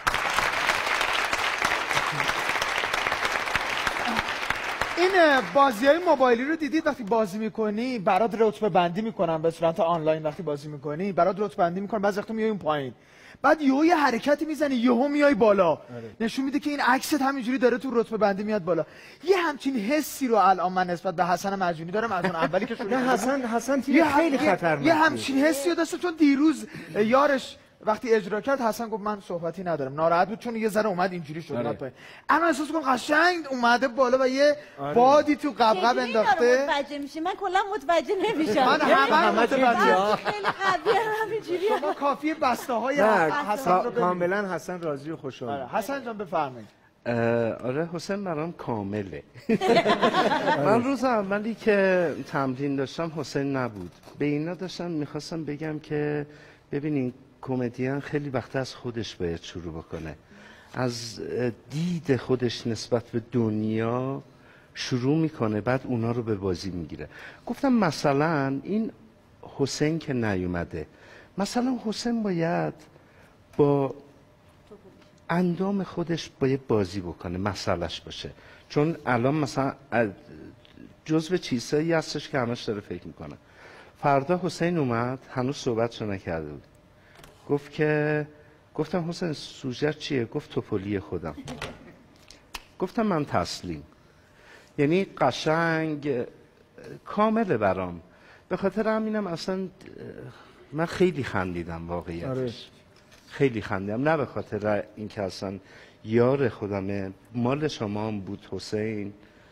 این بازی های موبایلی رو دیدید وقتی بازی میکنی برات رتبه بندی میکنن به صورت آنلاین. وقتی بازی میکنی برات رتبه بندی میکنن، بعضی وقتا میای اون پایین، بعد یهو یه حرکتی میزنی یهو میای بالا. آره. نشون میده که این عکست همینجوری داره تو رتبه بندی میاد بالا. یه همچین حسی رو الان من نسبت به حسن معجونی دارم از اون اولی که شروع نه حسن حسن تیر خیلی خطرناکه. یه همچین حسی رو داشت چون دیروز یارش وقتی اجرا کرد حسن گفت من صحبتی ندارم، ناراحت بود چون یه ذره اومد اینجوری شد اومد پایین. اما احساس کنم قشنگ اومده بالا و یه آره. بادی تو قبقب انداخته. متوجه میشی؟ من کلا متوجه نمیشم. من همه متوجه. خیلی قویه همینجوری. شما کافیه بسته های حسن رو ببینید. کاملا حسن راضی و خوشحال. آره. حسن جان بفرمایید. آره حسین برام کامله. من روز اولی که تمرین داشتم حسین نبود. به اینا داشتم میخواستم بگم که ببینین کمدین خیلی وقت از خودش باید شروع بکنه، از دید خودش نسبت به دنیا شروع میکنه بعد اونا رو به بازی میگیره. گفتم مثلا این حسین که نیومده، مثلا حسین باید با اندام خودش باید بازی بکنه مسئلهش باشه، چون الان مثلا جزو چیزهایی هستش که همش داره فکر میکنه. فردا حسین اومد هنوز صحبتشو نکرده بود، گفت که گفتم حسین سوژه چیه؟ گفت توپولی خودم. گفتم من تسلیم. یعنی قشنگ کامله برام. به خاطر همینم اصلا من خیلی خندیدم واقعیتش. آره. خیلی خندیدم، نه به خاطر اینکه اصلا یار خودمه، مال شما هم بود حسین.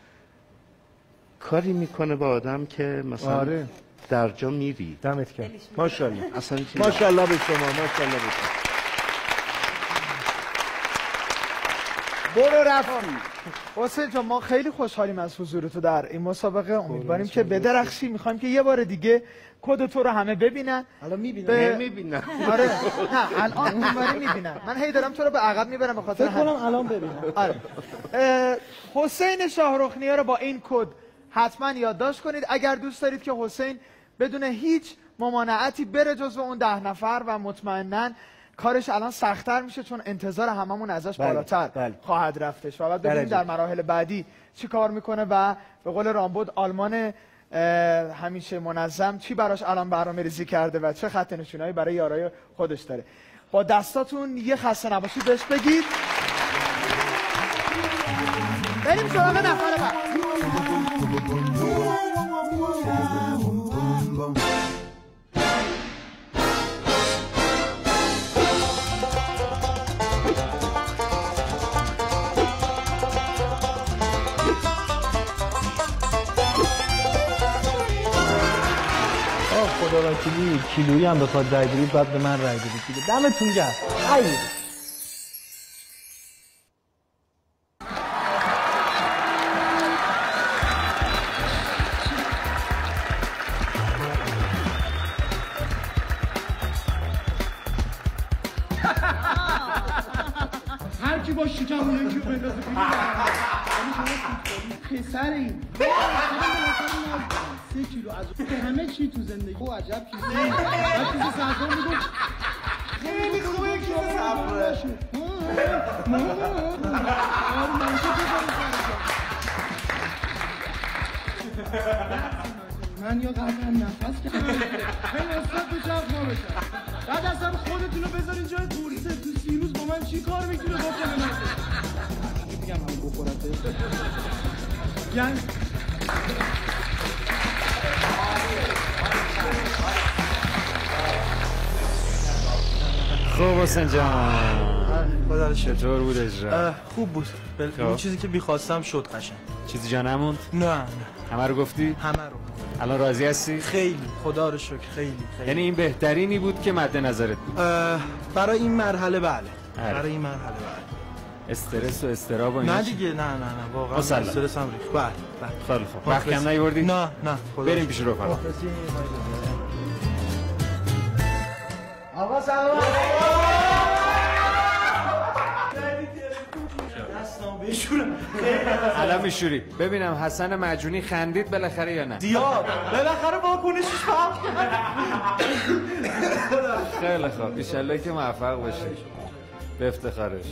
کاری میکنه با آدم که مثلا آره. در جا میری. دمت کرد. ماشاءالله. اصلا ماشاءالله به شما، ماشاءالله به شما. برو رفتی. حسین جان ما خیلی خوشحالیم از حضور تو در این مسابقه. امیدواریم که بدرخشی. میخوایم که یه بار دیگه کد تو رو همه ببینن. الان میبینن. به... میبینن. آره. نه الان اونوری میبینن. من هی دارم تو رو به عقب میبرم به خاطر فکر کنم الان ببینن. آره. حسین شاهرخ-نیا رو با این کد حتما یادداشت کنید. اگر دوست دارید که حسین بدون هیچ ممانعتی بره جزو اون ده نفر و مطمئناً کارش الان سخت‌تر میشه چون انتظار هممون ازش بله، بالاتر بله. خواهد رفتش و بعد ببینیم در مراحل بعدی چی کار میکنه و به قول رامبد آلمان همیشه منظم چی براش الان برنامه‌ریزی کرده و چه خط نشونایی برای یارای خودش داره. با دستاتون یه خسته نباشید بهش بگید. بریم سراغ نفر بعد. خدا وکیلی کیلویی هم بخواد رای بدید بعد به من رای بدید دیگه. دمتون گرم. خیلی هر کی با شکم اون یکی رو بندازه بیرون. پسر این سه کیلو از همه چی تو زندگی او عجب چیزی بعد چیز سرکار میگفت خیلی خوبه کیسه صبره من یا قطعا نفس که هی استاد به چرخ ما بشن بعد اصلا خودتونو بذارین جای پولیسه تو سی روز با من چی کار میتونه بکنه من میگم همون بخورته یعنی خوب حسین جان خدا رو چطور بود اجرا؟ خوب بود بل... اون چیزی که بیخواستم شد قشنگ چیزی جا نموند؟ نه نه همه رو گفتی؟ همه رو الان راضی هستی؟ خیلی خدا رو شکر خیلی خیلی یعنی این بهترینی بود که مد نظرت بود؟ برای این مرحله بله هره. برای این مرحله بله استرس و استراب و اینا نه چی؟ دیگه نه نه نه واقعا مسلم. استرس هم ریخت بله بله خیلی خوب وقت کم نیوردی؟ نه نه بریم پیش رفقا آقا سلام الان میشوری ببینم حسن معجونی خندید بالاخره یا نه دیاب بالاخره واکنشش فرق خیلی خوب ان شاءالله که موفق باشی به افتخارش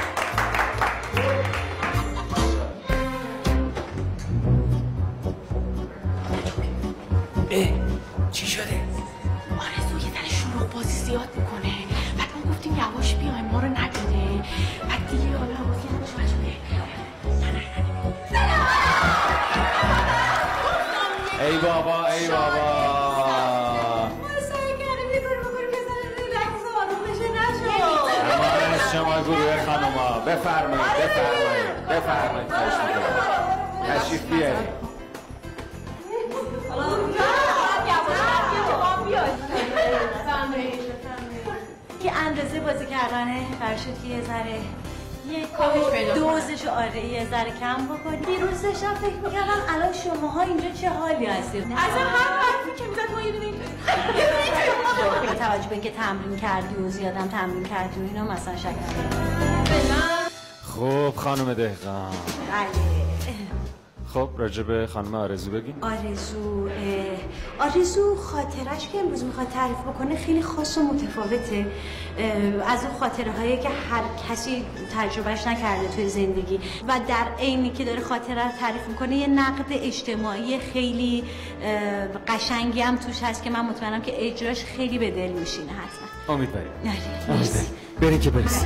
اه چی شده؟ آرزو یه ذره شلوغ بازی زیاد میکنه بعد ما گفتیم یواش بیایم ما رو نبینه بعد دیگه حالا حواسی نداشت بچه ای بابا ای بابا امان از شما گروه خانوما بفرمایید بفرمایید بفرمایید خواهش می‌کنم تشریف بیارید که اندازه بازی کردنه قرار شد که یه ذره یه دوزشو آره یه ذره کم بکنی دیروز داشتم فکر میکردم الان شماها اینجا چه حالی هستید اصلا هر حرفی که میزد ما یه دونه با توجه به اینکه تمرین کردی و زیادم تمرین کردی و اینا مثلا شکر خب خانم دهقان بله خب راجع به خانم آرزو بگین آرزو آرزو خاطرش که امروز میخواد تعریف بکنه خیلی خاص و متفاوته از اون خاطره هایی که هر کسی تجربهش نکرده توی زندگی و در عینی که داره خاطره رو تعریف میکنه یه نقد اجتماعی خیلی قشنگی هم توش هست که من مطمئنم که اجراش خیلی به دل میشینه حتما امیدواریم مرسی بریم که برسیم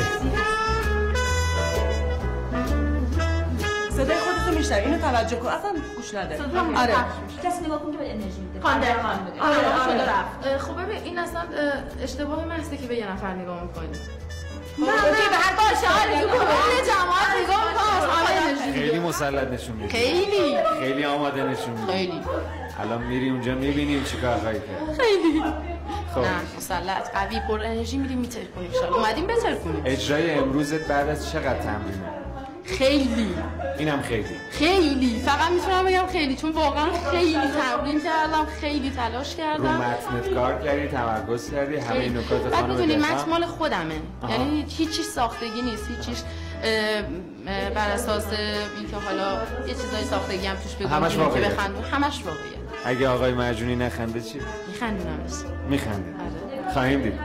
صدای خودتو میشنوی اینو توجه کن اصلا گوش نده آره کسی نگاه کن که به انرژی میده خانده خانده آره آره رفت خب ببین این اصلا اشتباه محضه که به یه نفر نگاه میکنی نه نه به هر باشه آرزو کن به جماعت نگاه میکنم خیلی مسلط نشون میدی خیلی خیلی آماده نشون میدی خیلی الان میری اونجا میبینیم چیکار خواهی کرد خیلی خب نه مسلط قوی پر انرژی میدیم میتر کنیم ان اومدیم بتر کنیم اجرای امروزت بعد از چقدر تمرینه خیلی اینم خیلی خیلی فقط میتونم بگم خیلی چون واقعا خیلی تمرین کردم خیلی تلاش کردم رو متنت کار کردی تمرکز کردی همه نکات خانم میدونی دهقان متن مال خودمه آها. یعنی هیچ ساختگی نیست هیچیش بر اساس اینکه حالا یه چیزای ساختگی هم توش بگم همش که واقعیه. بخندون همش واقعیه اگه آقای معجونی نخنده چی؟ میخندونم بس میخنده خواهیم دید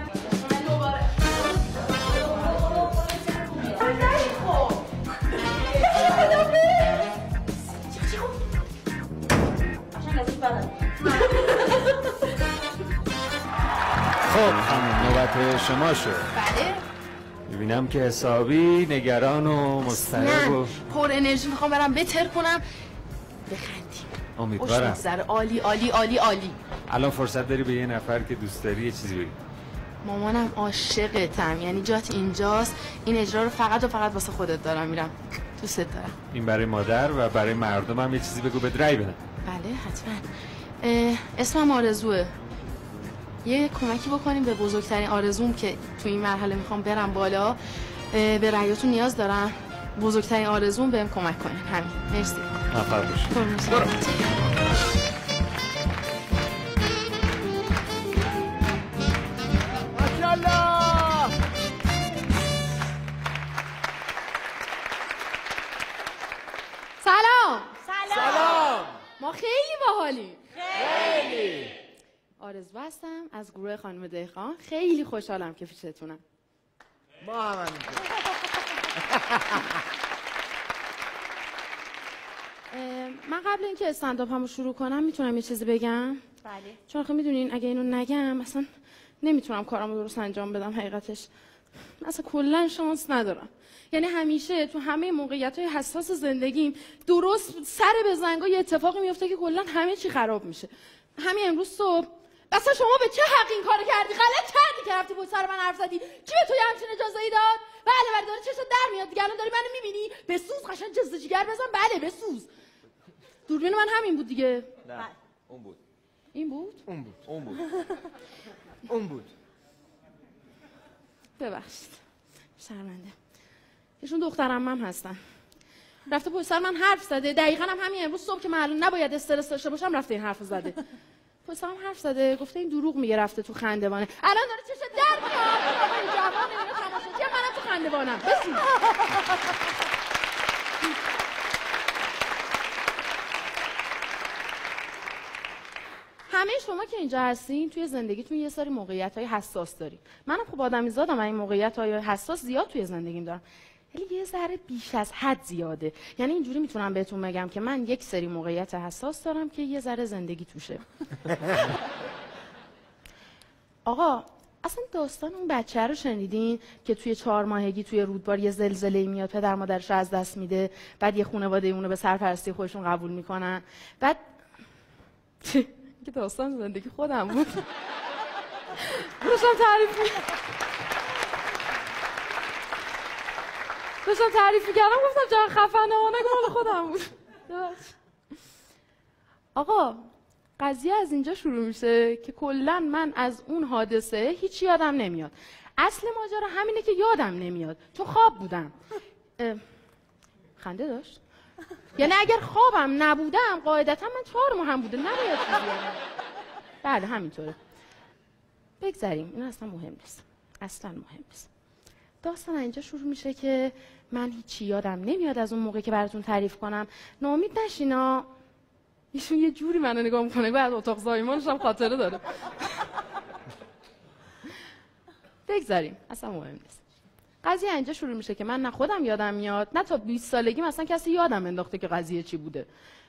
خب خانم نوبت شما شد بله ببینم که حسابی نگران و مضطرب و پر انرژی میخوام برم بتر کنم بخندیم خوش امیدوارم بگذره عالی عالی عالی عالی الان فرصت داری به یه نفر که دوست داری یه چیزی بگی مامانم عاشقتم یعنی جات اینجاست این اجرا رو فقط و فقط واسه خودت دارم میرم دوست دارم این برای مادر و برای مردم هم یه چیزی بگو به درای بدن بله حتما اسمم آرزوه یه کمکی بکنیم به بزرگترین آرزوم که تو این مرحله میخوام برم بالا به رأیاتون نیاز دارم بزرگترین آرزوم بهم کمک کنین همین مرسی موفق باشی برو ماشاءالله سلام سلام ما خیلی باحالیم خیلی آرزو هستم از گروه خانم دهقان خیلی خوشحالم که پیشتونم ما هم همینطور من قبل اینکه استندآپمو شروع کنم میتونم یه چیزی بگم؟ بله. چون خب میدونین اگه اینو نگم اصلا نمیتونم کارامو درست انجام بدم. حقیقتش اصلا کلا شانس ندارم. یعنی همیشه تو همه موقعیت‌های حساس زندگیم درست سر به زنگا یه اتفاقی میفته که کلا همه چی خراب میشه. همین امروز صبح اصلا شما به چه حق این کارو کردی؟ غلط کردی که رفتی پشت سر من حرف زدی. کی به تو همچین اجازه‌ای داد؟ بله بله داره چشت در میاد دیگه. الان داری منو میبینی؟ بسوز قشنگ جست جیگر بزن. بله بسوز. دوربین من همین بود دیگه. نه اون بود. این بود؟ اون بود. اون بود. اون بود. ببخشید. شرمنده. ایشون دخترم هم هستن. رفته پشت سر من حرف زده. دقیقاً هم همین امروز صبح که معلوم نباید استرس داشته باشم رفته این حرفو زده. پشت سرم حرف زده، گفته این دروغ میگه رفته تو خندوانه. الان داره چشم در میاد. آقای جوان اینا تماشاچی منم تو خندوانم. بسوز. همه شما که اینجا هستین توی زندگیتون یه سری موقعیت‌های حساس دارین. منم خب آدمیزادم و این موقعیت‌های حساس زیاد توی زندگیم دارم. ولی یه ذره بیش از حد زیاده. یعنی اینجوری میتونم بهتون بگم که من یک سری موقعیت حساس دارم که یه ذره زندگی توشه. آقا اصلا داستان اون بچه رو شنیدین که توی چهار ماهگی توی رودبار یه زلزله میاد، پدر مادرش رو از دست میده، بعد یه خانواده اونو به سرپرستی خودشون قبول میکنن. بعد که داستان زندگی خودم بود. داشتم تعریف می داشتم تعریف میکردم گفتم جان خفنه ها نگه مال خودم بود. آقا قضیه از اینجا شروع میشه که کلا من از اون حادثه هیچ یادم نمیاد. اصل ماجرا همینه که یادم نمیاد چون خواب بودم. خنده داشت؟ یعنی اگر خوابم نبودم قاعدتا من چهار ماه هم بوده نباید چیزی یادم. بله همینطوره. بگذاریم این اصلا مهم نیست. اصلا مهم نیست. داستان اینجا شروع میشه که من هیچی یادم نمیاد از اون موقع که براتون تعریف کنم. ناامید نشینا. ایشون یه جوری منو نگاه میکنه بعد اتاق زایمانش هم خاطره داره. بگذاریم اصلا مهم نیست. قضیه اینجا شروع میشه که من نه خودم یادم میاد نه تا بیست سالگی مثلا کسی یادم انداخته که قضیه چی بوده.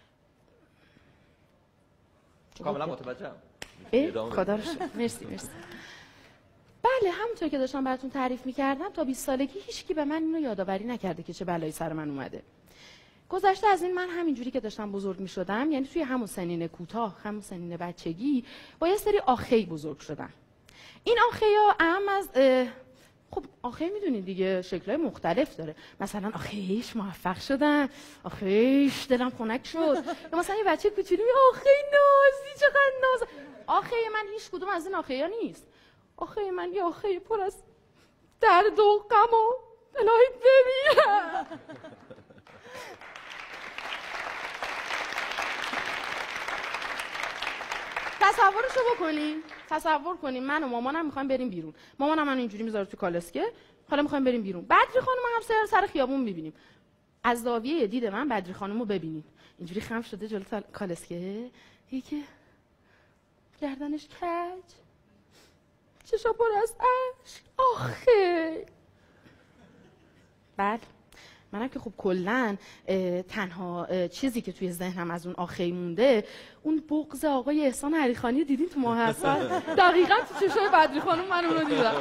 کاملا متوجهم. خدا رو شکر. مرسی مرسی. بله همونطور که داشتم براتون تعریف میکردم تا بیست سالگی هیچکی به من اینو یادآوری نکرده که چه بلایی سر من اومده. گذشته از این من همینجوری که داشتم بزرگ میشدم یعنی توی همون سنین کوتاه همون سنین بچگی با یه سری آخی بزرگ شدم. این آخی‌ها اهم از خب آخی میدونید دیگه شکل‌های مختلف داره. مثلا آخیش موفق شدم، آخیش دلم خنک شد. یا مثلا یه بچه کوچولو آخی نازی چقدر ناز. آخی من هیچ کدوم از این آخی‌ها نیست. آخی من یه آخی پر از درد و غم و الهی ببینم. تصورشو بکنیم تصور کنیم من و مامانم میخوایم بریم بیرون. مامانم منو اینجوری میذاره تو کالسکه. حالا میخوایم بریم بیرون. بدری خانم هم سر سر خیابون میبینیم. از زاویه دید من بدری خانمو ببینید. اینجوری خم شده جلوی کالسکه. یکی گردنش کج. چشا پر از اشک. آخه بعد منم که خب کلا تنها چیزی که توی ذهنم از اون آخی مونده اون بغض آقای احسان علیخانی دیدین تو ماه عسل. دقیقاً تو چشای بدری خانم من اون رو دیدم.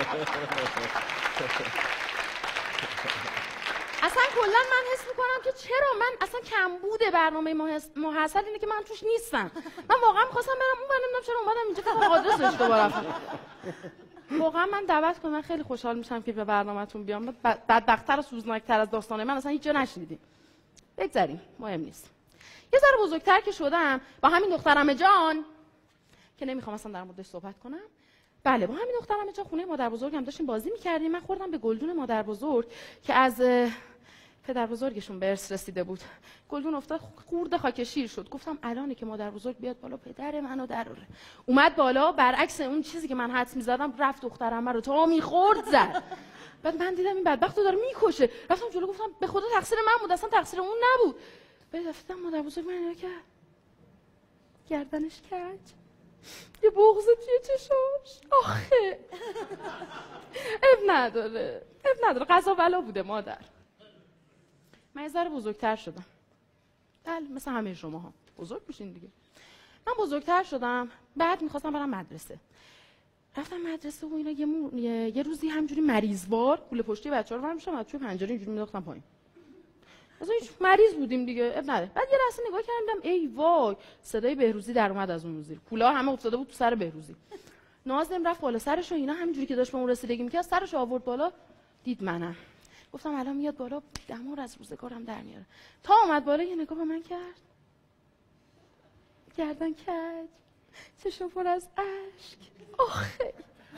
اصلا کلا من حس میکنم که چرا من اصلا کمبود برنامه ماه عسل اینه که من توش نیستم. من واقعا می‌خواستم برم اون نمیدونم چرا اومدم اینجا فقط آدرس اشتباه رفتم. واقعا من دعوت کنم من خیلی خوشحال میشم که به برنامه‌تون بیام. بدبخت‌تر و سوزناک‌تر از داستانه من اصلا هیچ جا نشنیدیم. بگذاریم مهم نیست. یه ذره بزرگتر که شدم با همین دخترم جان که نمیخوام اصلا در موردش صحبت کنم. بله با همین دخترم جان خونه مادر بزرگم داشتیم بازی می‌کردیم. من خوردم به گلدون مادر بزرگ که از پدر بزرگشون به ارث رسیده بود. گلدون افتاد خورده خاک شیر شد. گفتم الانه که مادر بزرگ بیاد بالا پدر منو دراره. اومد بالا برعکس اون چیزی که من حدس می‌زدم رفت دخترم رو تا می‌خورد زد. بعد من دیدم این بدبخت رو داره می‌کشه. رفتم جلو گفتم به خدا تقصیر من بود اصلا تقصیر اون نبود. بعد رفتم مادر بزرگ من نگاه کرد. گردنش کج. یه بغض توی چشاش. آخه اب نداره. اب نداره قضا بلا بوده مادر. من یه ذره بزرگتر شدم. بله مثل همه شما ها بزرگ میشین دیگه. من بزرگتر شدم، بعد میخواستم برم مدرسه. رفتم مدرسه و اینا یه, مو... یه... یه روزی همجوری مریضوار کوله پشتی بچه‌ها رو برمی‌داشتم از توی پنجره اینجوری می‌انداختم پایین. مثلا هیچ مریض بودیم دیگه، اب نره. بعد یه لحظه نگاه کردم دیدم ای وای صدای بهروزی در اومد از اون زیر. کولا همه افتاده بود تو سر بهروزی. نازم رفت بالا سرش و اینا همینجوری که داشت به اون رسیدگی می‌کرد سرش آورد بالا، دید منم. گفتم الان میاد بالا دمار از روزگارم در میاره. تا اومد بالا یه نگاه به من کرد. گردن کج، چشم پر از اشک. آخه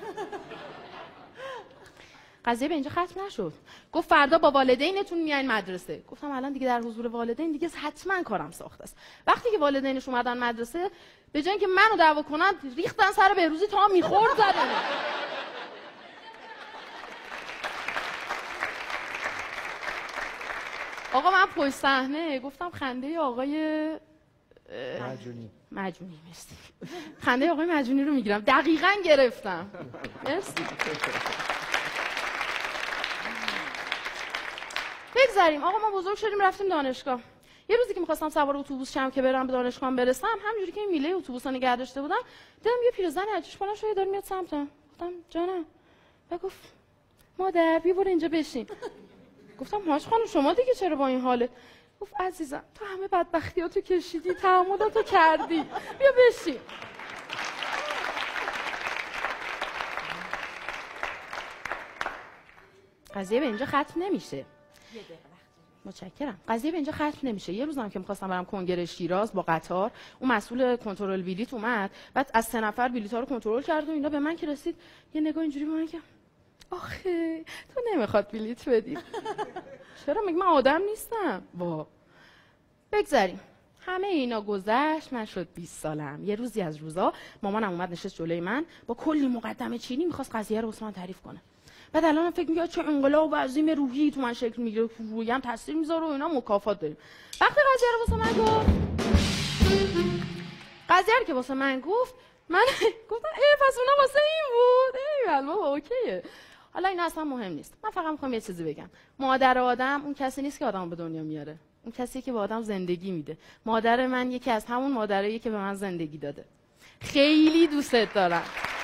قضیه به اینجا ختم نشد. گفت فردا با والدینتون میاین مدرسه. گفتم الان دیگه در حضور والدین دیگه حتما کارم ساخته است. وقتی که والدینش اومدن مدرسه به جای اینکه منو دعوا کنن ریختن سر بهروزی تا میخورد زدن. آقا من پشت صحنه گفتم خنده آقای مجونی مجونی مرسی. خنده آقای مجونی رو میگیرم دقیقاً گرفتم. مرسی. بگذاریم آقا ما بزرگ شدیم رفتیم دانشگاه. یه روزی که می‌خواستم سوار اتوبوس شم که برم به دانشگاه برسم همینجوری که میله اتوبوسا نگه داشته بودم دیدم یه پیرزن عجوز پانا شده داره میاد سمتم. گفتم جانم. و گفت مادر بیا برو اینجا بشین. گفتم هاش خانم شما دیگه چرا با این حاله؟ گفت عزیزم تو همه بدبختیاتو کشیدی تعاملاتو کردی بیا بشین. قضیه به اینجا ختم نمیشه. متشکرم. قضیه به اینجا ختم نمیشه. یه روزم که می‌خواستم برم کنگره شیراز با قطار، اون مسئول کنترل بلیط اومد، بعد از سه نفر بلیط‌ها رو کنترل کرد و اینا به من که رسید یه نگاه اینجوری به من کرد. آخه تو نمیخواد بلیط بدی. چرا میگم من آدم نیستم. وا. بگذاریم. همه اینا گذشت، من شد بیست سالم. یه روزی از روزا مامانم اومد نشست جلوی من با کلی مقدمه چینی می‌خواست قضیه رو واسه من تعریف کنه. بعد الان فکر می‌کنم چه انقلاب عظیم روحی تو من شکل میگیره، روحیم تاثیر میذاره و اینا مکافات داریم. وقتی قضیه رو واسه من گفت قضیه رو که واسه من گفت من گفتم ای پس اونم واسه این بود. ای بابا اوکیه. حالا این اصلا مهم نیست. من فقط می‌خوام یه چیزی بگم. مادر آدم اون کسی نیست که آدمو به دنیا میاره. اون کسی که به آدم زندگی میده. مادر من یکی از همون مادراییه که به من زندگی داده. خیلی دوستت دارم.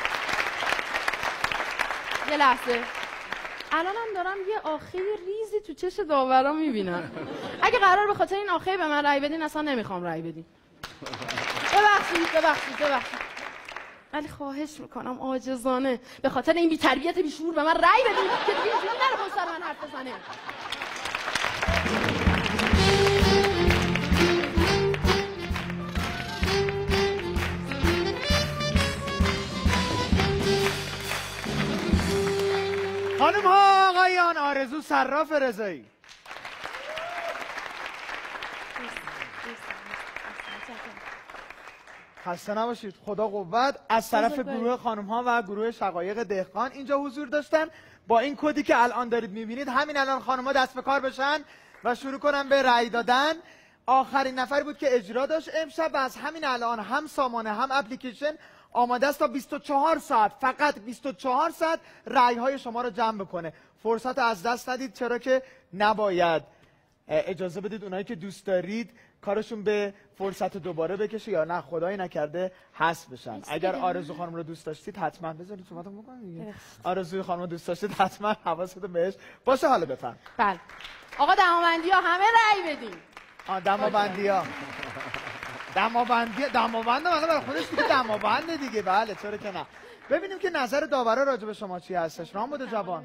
یه لحظه. الانم دارم یه آخه ریزی تو چش داورا میبینم. اگه قرار به خاطر این آخه به من رأی بدین اصلا نمیخوام رأی بدین. ببخشید ببخشید ببخشید. ولی خواهش میکنم عاجزانه به خاطر این بی‌تربیت بیشعور به من رأی بدین که دیگه اینجوری نره پشت سر من حرف بزنه. خانم ها آقایان آرزو صراف رضایی. خسته نباشید. خدا قوت. از طرف گروه خانم ها و گروه شقایق دهقان اینجا حضور داشتن. با این کدی که الان دارید میبینید همین الان خانم ها دست به کار بشن و شروع کنن به رأی دادن. آخرین نفری بود که اجرا داشت امشب و از همین الان هم سامانه هم اپلیکیشن آماده است تا بیست و چهار ساعت، فقط بیست و چهار ساعت رأی های شما رو جمع بکنه. فرصت از دست ندید، چرا که نباید اجازه بدید اونایی که دوست دارید کارشون به فرصت دوباره بکشه یا نه خدایی نکرده حذف بشن. اگر آرزو خانم رو دوست داشتید حتما بذارید صحبتمو بکنید دیگه. آرزو خانم رو دوست داشتید حتما حواستون بهش باشه. حالا بفهم. بله. آقا دماوندی‌ها همه رأی بدین. آ دماوندی‌ها. دماوندی دماوند حالا برای خودش دیگه دماوند دیگه. بله چرا که نه. ببینیم که نظر داورا راجع به شما چی هستش. رامبد جوان.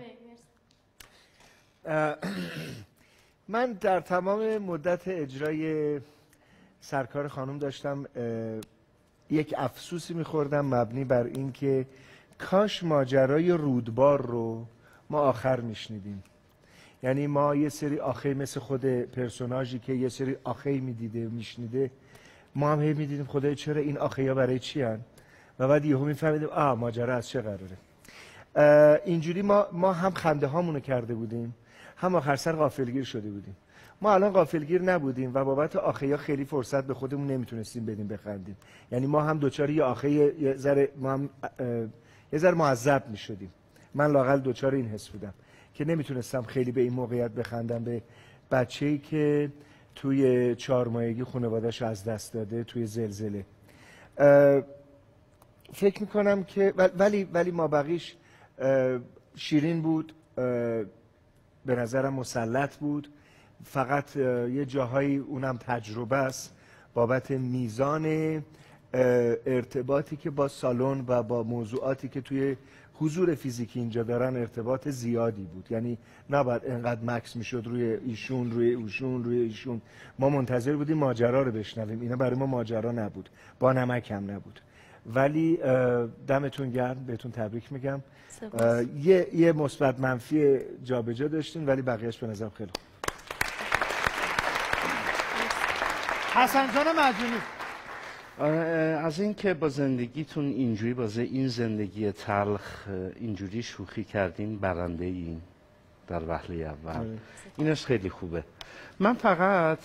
من در تمام مدت اجرای سرکار خانم داشتم یک افسوسی میخوردم مبنی بر این که کاش ماجرای رودبار رو ما آخر میشنیدیم. یعنی ما یه سری آخه مثل خود پرسوناژی که یه سری آخه میدیده میشنیده ما هم هی میدیدیم خدای چرا این آخه ها برای چی هن؟ و بعد یهو میفهمیدیم آه ماجرا از چه قراره. اینجوری ما ما هم خنده هامونو کرده بودیم هم آخر سر غافلگیر شده بودیم. ما الان غافلگیر نبودیم و بابت آخه ها خیلی فرصت به خودمون نمیتونستیم بدیم بخندیم. یعنی ما هم دوچار یه آخه یه ذره ما هم یه ذره معذب میشدیم. من لااقل دوچار این حس بودم که نمیتونستم خیلی به این موقعیت بخندم به بچه‌ای که توی چهار ماهگی خانواده‌اش از دست داده توی زلزله. فکر میکنم که ولی ولی ما بقیش شیرین بود، به نظرم مسلط بود، فقط یه جاهایی اونم تجربه است بابت میزان ارتباطی که با سالن و با موضوعاتی که توی حضور فیزیکی اینجا دارن ارتباط زیادی بود. یعنی نباید انقدر مکس میشد روی ایشون روی ایشون روی ایشون. ما منتظر بودیم ماجرا رو بشنویم، اینا برای ما ماجرا نبود، با نمک هم نبود. ولی دمتون گرم، بهتون تبریک میگم. یه یه مثبت منفی جابجا داشتین ولی بقیه‌اش به نظرم خیلی خوب. حسن جان مجنونی، از این که با زندگیتون اینجوری بازه این زندگی تلخ اینجوری شوخی کردین، برنده این در وهله اول، اینش خیلی خوبه. من فقط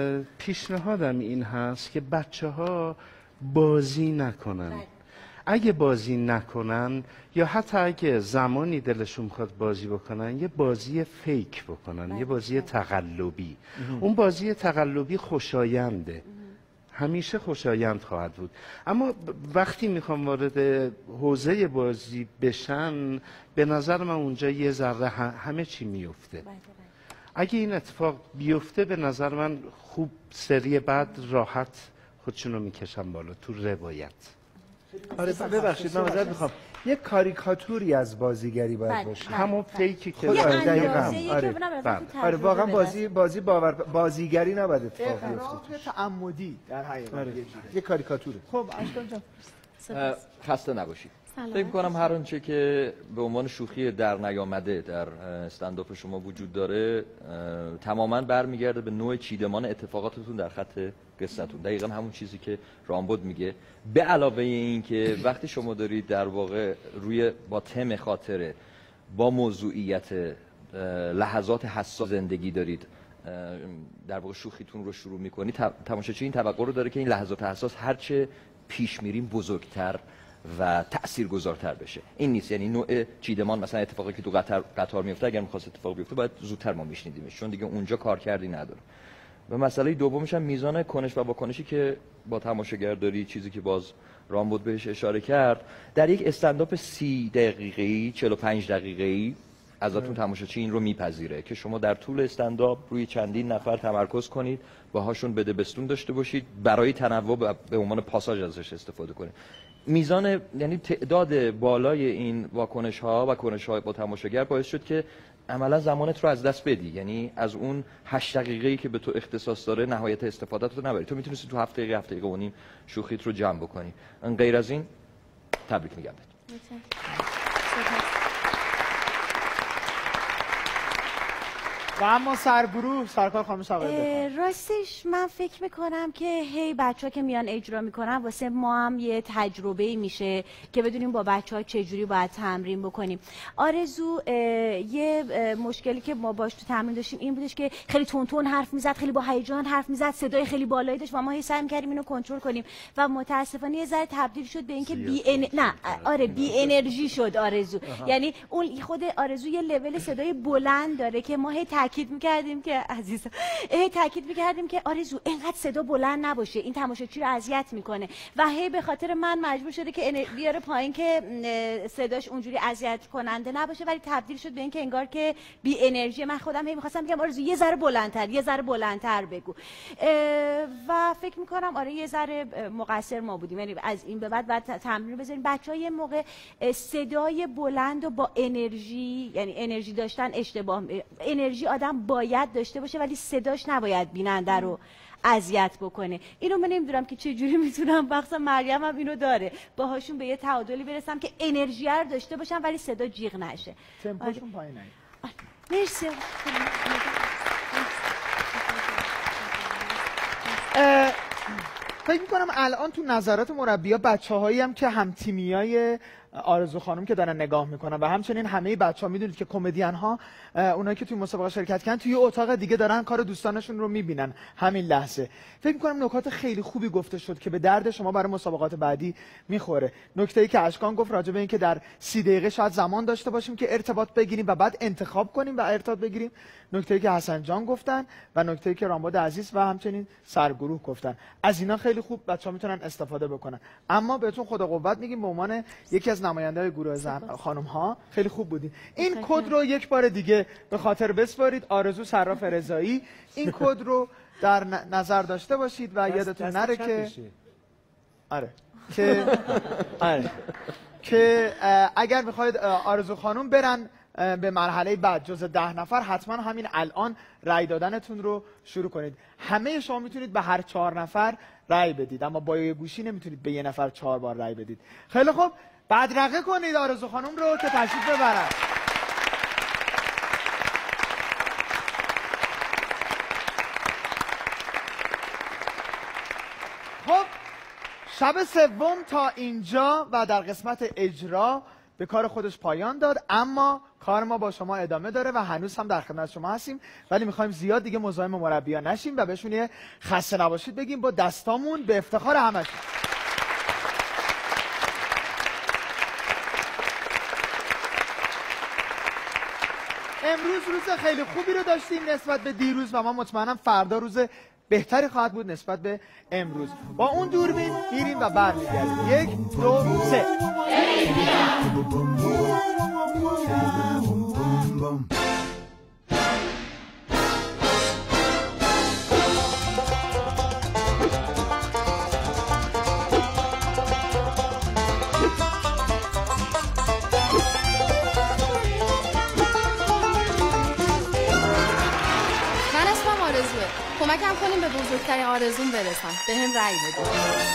پیشنهادم این هست که بچه ها بازی نکنن. اگه بازی نکنن یا حتی اگه زمانی دلشون میخواد بازی بکنن، یه بازی فیک بکنن، یه بازی تقلبی. اون بازی تقلبی خوشاینده، همیشه خوشایند خواهد بود. اما وقتی میخوام وارد حوزه بازی بشن، به نظر من اونجا یه ذره همه چی میفته. اگه این اتفاق بیفته به نظر من خوب سری بعد راحت خودشونو میکشن بالا تو روایت. آره ببخشید من معذرت میخوام، یه کاریکاتوری از بازیگری باید باشه، همون فیکی که دقیقاً. آره آره واقعا بازی بازی باور بازیگری نباید اتفاق بیفته، تعمدی در حقیقت یه کاریکاتوره. خب اشکان جان خسته نباشید. فکر می‌کنم هر آنچه که به عنوان شوخی در نیامده در استندآپ شما وجود داره تماماً برمیگرده به نوع چیدمان اتفاقاتتون در خط قصه‌تون. دقیقاً همون چیزی که رامبد میگه، به علاوه این که وقتی شما دارید در واقع روی با تم خاطره، با موضوعیت لحظات حساس زندگی دارید در واقع شوخیتون رو شروع می‌کنید، تماشاچی این توقع رو داره که این لحظات حساس هرچه پیش میریم بزرگتر و تاثیرگذارتر بشه. این نیست، یعنی نوع چیدمان مثلا اتفاقی که تو قطار قطار میفته اگر می‌خواست اتفاق بیفته باید زودتر ما میشنیدیمش، چون دیگه اونجا کارکردی نداره. و مسئله دومش هم میزان کنش و واکنشی که با تماشاگر داری، چیزی که باز رامبد بهش اشاره کرد. در یک استندآپ سی دقیقه‌ای چهل و پنج دقیقه‌ای ازتون تماشاچی این رو میپذیره که شما در طول استندآپ روی چندین نفر تمرکز کنید، باهاشون بده بستون داشته باشید، برای تنوع به عنوان پاساژ ازش استفاده کنید. میزان یعنی تعداد بالای این واکنش ها و کنش های با تماشاگر باعث شد که عملا زمانت رو از دست بدی. یعنی از اون هشت دقیقه‌ای که به تو اختصاص داره نهایت استفادت رو نبری. تو میتونستی تو هفت دقیقه هفت دقیقه و نیم شوخیت رو جمع بکنی. غیر از این تبریک میگم بهت. و اما سرگروه سرکار خانم شاقری، راستش من فکر میکنم که هی بچه ها که میان اجرا میکنن واسه ما هم یه تجربه میشه که بدونیم با بچه ها چجوری باید تمرین بکنیم. آرزو یه مشکلی که ما باش تو تمرین داشتیم این بودش که خیلی تون تون حرف میزد، خیلی با هیجان حرف میزد، صدای خیلی بالایی داشت و ما هی سعی میکردیم اینو کنترل کنیم و متاسفانه یه ذره تبدیل شد به اینکه بی ان... نه آره بی انرژی شد آرزو. یعنی اون خود آرزو یه لول صدای بلند داره که ما هی تاکید می‌کردیم که عزیزم هی تاکید می‌کردیم که آرزو اینقدر صدا بلند نباشه، این تماشاچی رو اذیت میکنه و هی به خاطر من مجبور شده که بیاره پایین که صداش اونجوری اذیت کننده نباشه، ولی تبدیل شد به این که انگار که بی انرژی. من خودم هی می‌خواستم بگم آرزو یه ذره بلندتر یه ذره بلندتر بگو و فکر می‌کنم آره یه ذره مقصر ما بودیم. یعنی از این به بعد بعد تمرین بذاریم بچه‌ها یه موقع صدای بلند و با انرژی، یعنی انرژی داشتن اشتباه، انرژی آدم باید داشته باشه ولی صداش نباید بیننده رو اذیت بکنه. اینو من نمیدونم که چه جوری میتونم، بخصا مریم هم اینو داره، باهاشون به یه تعادلی برسم که انرژی رو داشته باشم ولی صدا جیغ نشه. تمپوشون پایین نیاد. مرسی. فکر میکنم الان تو نظرات مربی‌ها بچه‌هایی هم که هم تیمیای آرزو خانم که دارن نگاه میکنن و همچنین همه بچه‌ها میدونید که کمدین ها اونایی که توی مسابقه شرکت کردن توی اتاق دیگه دارن کار دوستانشون رو میبینن همین لحظه. فکر میکنم نکات خیلی خوبی گفته شد که به درد شما برای مسابقات بعدی میخوره. نکته‌ای که اشکان گفت راجع به اینکه در سی دقیقه شاید زمان داشته باشیم که ارتباط بگیریم و بعد انتخاب کنیم و ارتباط بگیریم، نکته‌ای که حسن جان گفتن و نکته‌ای که رامبد عزیز و همچنین سرگروه گفتن. از اینا خیلی خوب بچه‌ها میتونن استفاده بکنن. اما بهتون خدا قوت میگیم به عنوان یکی از نماینده‌های گروه زن خانم‌ها خیلی خوب بودین. این کد رو یک بار دیگه به خاطر بسپارید. آرزو صراف رضایی، این کد رو در نظر داشته باشید و یادتون نره که آره که آره که اگر میخواید آرزو خانم برن به مرحله بعد جز ده نفر، حتما همین الان رأی دادنتون رو شروع کنید. همه شما میتونید به هر چهار نفر رأی بدید، اما با یه گوشی نمیتونید به یه نفر چهار بار رأی بدید. خیلی خوب، بدرقه کنید آرزو خانم رو که تشریف ببرن. خب شب سوم تا اینجا و در قسمت اجرا به کار خودش پایان داد، اما کار ما با شما ادامه داره و هنوز هم در خدمت شما هستیم، ولی میخوایم زیاد دیگه مزاحم مربیان نشیم و بهشون یه خسته نباشید بگیم با دستامون به افتخار همشون. امروز روز خیلی خوبی رو داشتیم نسبت به دیروز و ما مطمئنم فردا روز بهتری خواهد بود نسبت به امروز. با اون دوربین میریم و برمیگردیم. یک دو سه. کمکم کنیم به بزرگترین آرزوم برسم. به هم رأی بدید.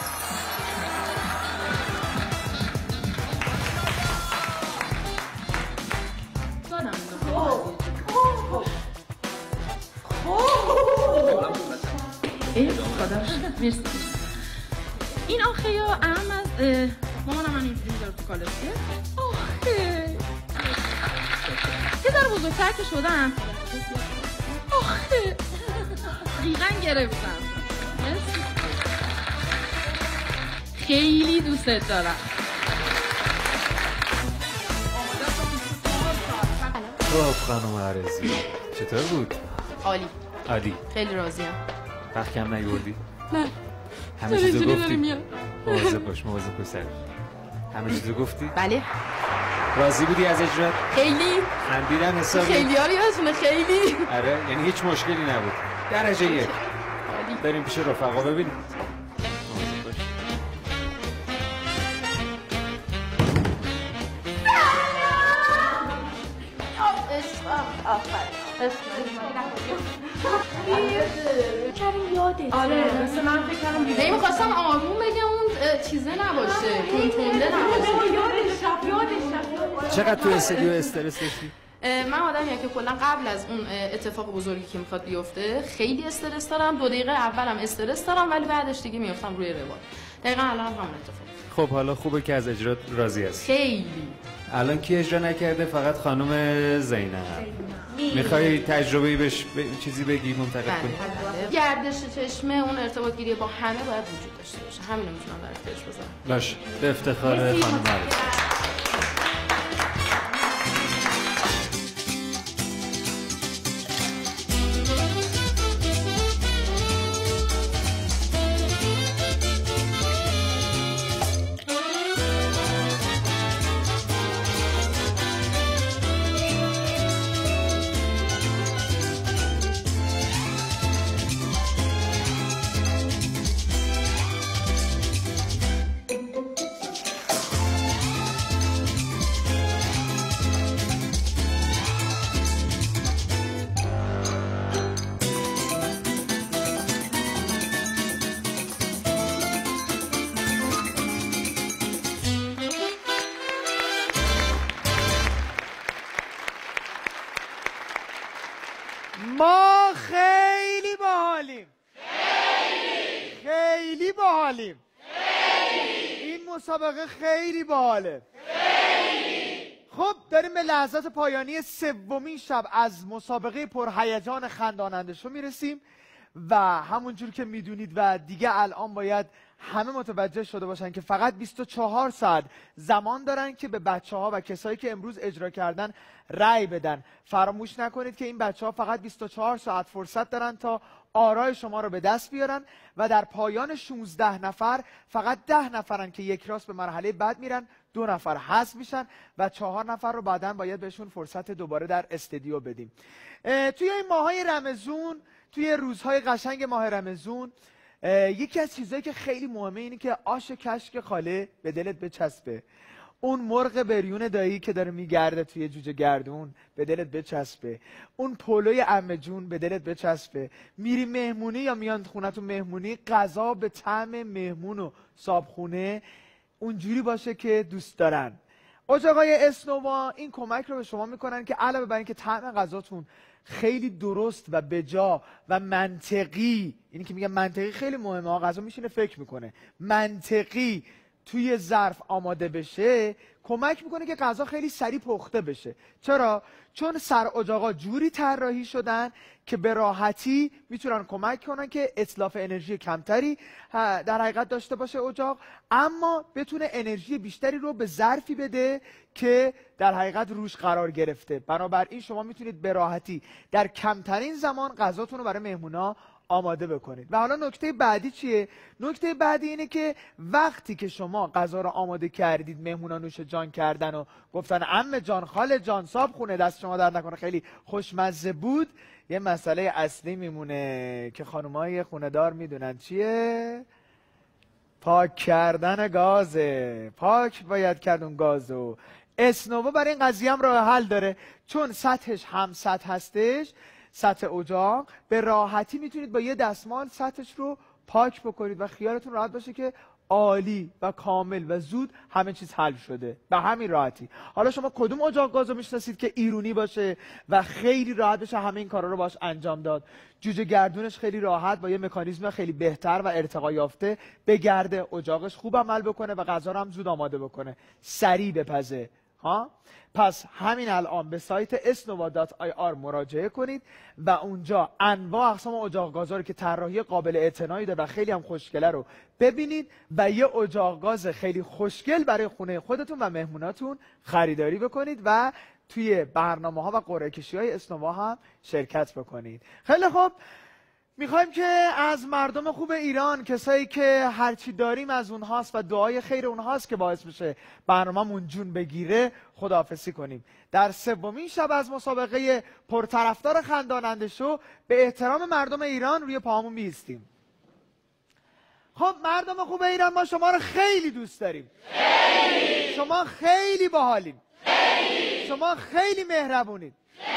این آخه یا ام از مامانم من اینجوری میذاره تو کالسکه. آخه یه ذره بزرگتر که شدم. آخه دقیقا گرفتم. خیلی دوستت دارم. خب خانم عرضی چطور بود؟ عالی. عالی. خیلی راضیم. وقت کم نیوردی؟ نه. همه چیزو گفتی؟ مواظب باش مواظب باش سر. همه چیزو گفتی؟ بله. راضی بودی از اجرات؟ خیلی. خندیدن حسابی؟ خیلی ها یادتونه خیلی. آره یعنی هیچ مشکلی نبود. درجه یک. بریم پیش رفقا ببینیم. کریم یادت. آره مثل من فکر کردم دیگه. نمی‌خواستم آروم بگم اون چیزه نباشه. تونده نباشه. یادش رفت یادش رفت. چقدر تو استودیو استرس داشتی؟ من آدمیم که کلا قبل از اون اتفاق بزرگی که میخواد بیفته خیلی استرس دارم. دو دقیقه اولم استرس دارم ولی بعدش دیگه میافتم روی روال. دقیقاً الان هم همون اتفاق. خب حالا خوبه که از اجرات راضی هستی. خیلی. الان کی اجرا نکرده؟ فقط خانم زینب. میخوای تجربه‌ای بهش ب... چیزی بگی منتقل کنی؟ گردش چشمه اون ارتباط گیری با همه باید وجود داشته باشه. همین رو میتونم در اختیارش بذارم. باشه. به افتخار خانم عرضی. مسابقه خیلی باحاله. خب داریم به لحظات پایانی سومین شب از مسابقه پرهیجان خنداننده شو میرسیم و همونجور که میدونید و دیگه الان باید همه متوجه شده باشن که فقط بیست و چهار ساعت زمان دارن که به بچه ها و کسایی که امروز اجرا کردن رأی بدن. فراموش نکنید که این بچه ها فقط بیست و چهار ساعت فرصت دارن تا آرای شما رو به دست بیارن و در پایان شانزده نفر فقط ده نفرن که یک راست به مرحله بعد میرن، دو نفر حذف میشن و چهار نفر رو بعداً باید بهشون فرصت دوباره در استودیو بدیم. توی این ماهای رمضون، توی روزهای قشنگ ماه رمضون، یکی از چیزهایی که خیلی مهمه اینه که آش کشک خاله به دلت بچسبه. اون مرغ بریون دایی که داره میگرده توی جوجه گردون به دلت بچسبه. اون پلوی عمه جون به دلت بچسبه. میری مهمونی یا میان خونتون مهمونی، غذا به طعم مهمون و صابخونه اونجوری باشه که دوست دارن. اجاقای اسنووا این کمک رو به شما میکنن که علاوه بر اینکه طعم غذاتون خیلی درست و بجا و منطقی، اینی که میگم منطقی خیلی مهمه، غذا میشینه فکر میکنه، منطقی توی ظرف آماده بشه، کمک میکنه که غذا خیلی سریع پخته بشه. چرا؟ چون سر اجاقا جوری طراحی شدن که به راحتی میتونن کمک کنن که اتلاف انرژی کمتری در حقیقت داشته باشه اجاق، اما بتونه انرژی بیشتری رو به ظرفی بده که در حقیقت روش قرار گرفته. بنابراین شما میتونید به راحتی در کمترین زمان غذاتون رو برای مهمونا آماده بکنید. و حالا نکته بعدی چیه؟ نکته بعدی اینه که وقتی که شما غذا رو آماده کردید، مهمونا نوش جان کردن و گفتن عمه جان، خاله جان، صاحب خونه، دست شما در نکنه، خیلی خوشمزه بود، یه مسئله اصلی میمونه که خانمای خونه دار میدونن چیه؟ پاک کردن گازه. پاک باید کرد اون گازو. اسنووا برای این قضیه هم راه حل داره، چون سطحش هم سطح هستش، سطح اجاق، به راحتی میتونید با یه دستمال سطحش رو پاک بکنید و خیالتون راحت باشه که عالی و کامل و زود همه چیز حل شده به همین راحتی. حالا شما کدوم اجاق گاز رو میشناسید که ایرونی باشه و خیلی راحت بشه همه این کارا رو باش انجام داد؟ جوجه گردونش خیلی راحت با یه مکانیزم خیلی بهتر و ارتقا یافته بگرده، اجاقش خوب عمل بکنه و غذا رو هم زود آماده بکنه، سریع بپزه. ها؟ پس همین الان به سایت اسنووا دات آی آر مراجعه کنید و اونجا انواع اقسام اجاق گازا رو که طراحی قابل اعتنایی داره و خیلی هم خوشگله رو ببینید و یه اجاق گاز خیلی خوشگل برای خونه خودتون و مهموناتون خریداری بکنید و توی برنامه ها و قرعه کشی های اسنووا هم شرکت بکنید. خیلی خوب، میخوایم که از مردم خوب ایران، کسایی که هرچی داریم از اونهاست و دعای خیر اونهاست که باعث بشه برنامه‌مون جون بگیره، خداحافظی کنیم. در سومین شب از مسابقه پرطرفدار خنداننده شو به احترام مردم ایران روی پاهامون میایستیم. خب مردم خوب ایران، ما شما رو خیلی دوست داریم. خیلی. شما خیلی باحالین. خیلی. شما خیلی مهربونید.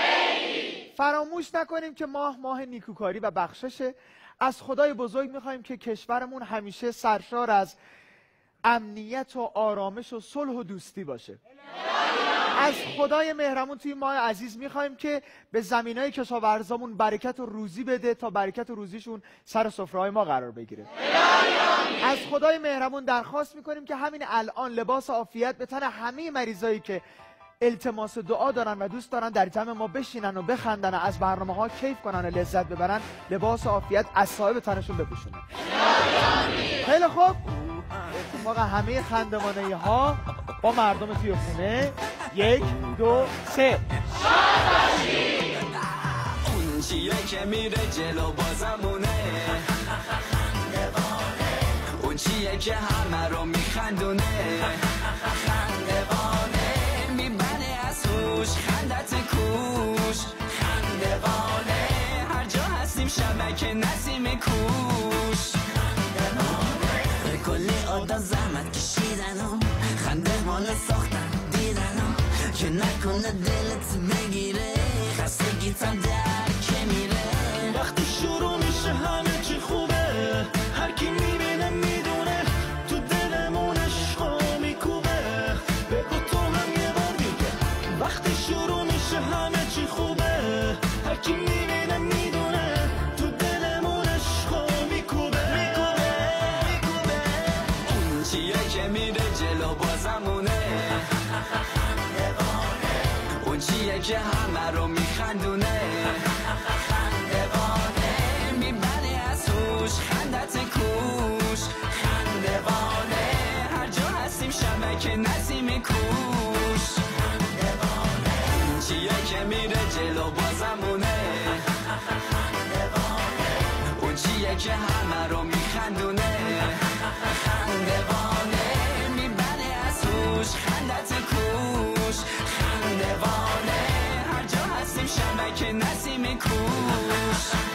فراموش نکنیم که ماه ماه نیکوکاری و بخششه. از خدای بزرگ میخوایم که کشورمون همیشه سرشار از امنیت و آرامش و صلح و دوستی باشه. از خدای مهربون توی ماه عزیز میخوایم که به زمینای کشاورزامون برکت و روزی بده تا برکت و روزیشون سر سفره‌های ما قرار بگیره. از خدای مهربون درخواست میکنیم که همین الان لباس عافیت به تن همه مریضایی که التماس دعا دارن و دوست دارن در جمع ما بشینن و بخندن و از برنامه ها کیف کنن و لذت ببرن، لباس عافیت از صاحب تنشون بپوشونن. خیلی خوب، اتفاق همه خندوانه‌ای ها با مردم توی خونه. یک دو سه. اون چیه که میره جلو بازمونه، اون چیه که همه رو میخندونه، خندت کوش خندوانه، هر جا هستیم شبک نسیم کوش خندوانه، کلی آدم زحمت کشیدن و خنده مال ساختن دیدن و که نکنه دلت بگیره، خستگیتم در که میره، وقتی شروع میشه همه چی خوبه، هر کی میبینه میدونه تو دلمون عشقا میکوبه، بگو تو هم یه بار دیگه، وقتی شروع میشه همه چی خوبه، هر کی میبینه میدونه تو دلمون عشقا میکوبه میکوبه میکوبه، اون چیه که میره که همه رو میخندونه خندوانه میبره از هوش خندت کوش خندوانه هر جا هستیم شبک نسیم کوش خندوانه چیه که میره جلو بازمونه خندوانه اون چیه که همه رو میخندونه خندوانه میبره از هوش خندت کوش خندوانه هر جا هستیم شبک نسیم کوش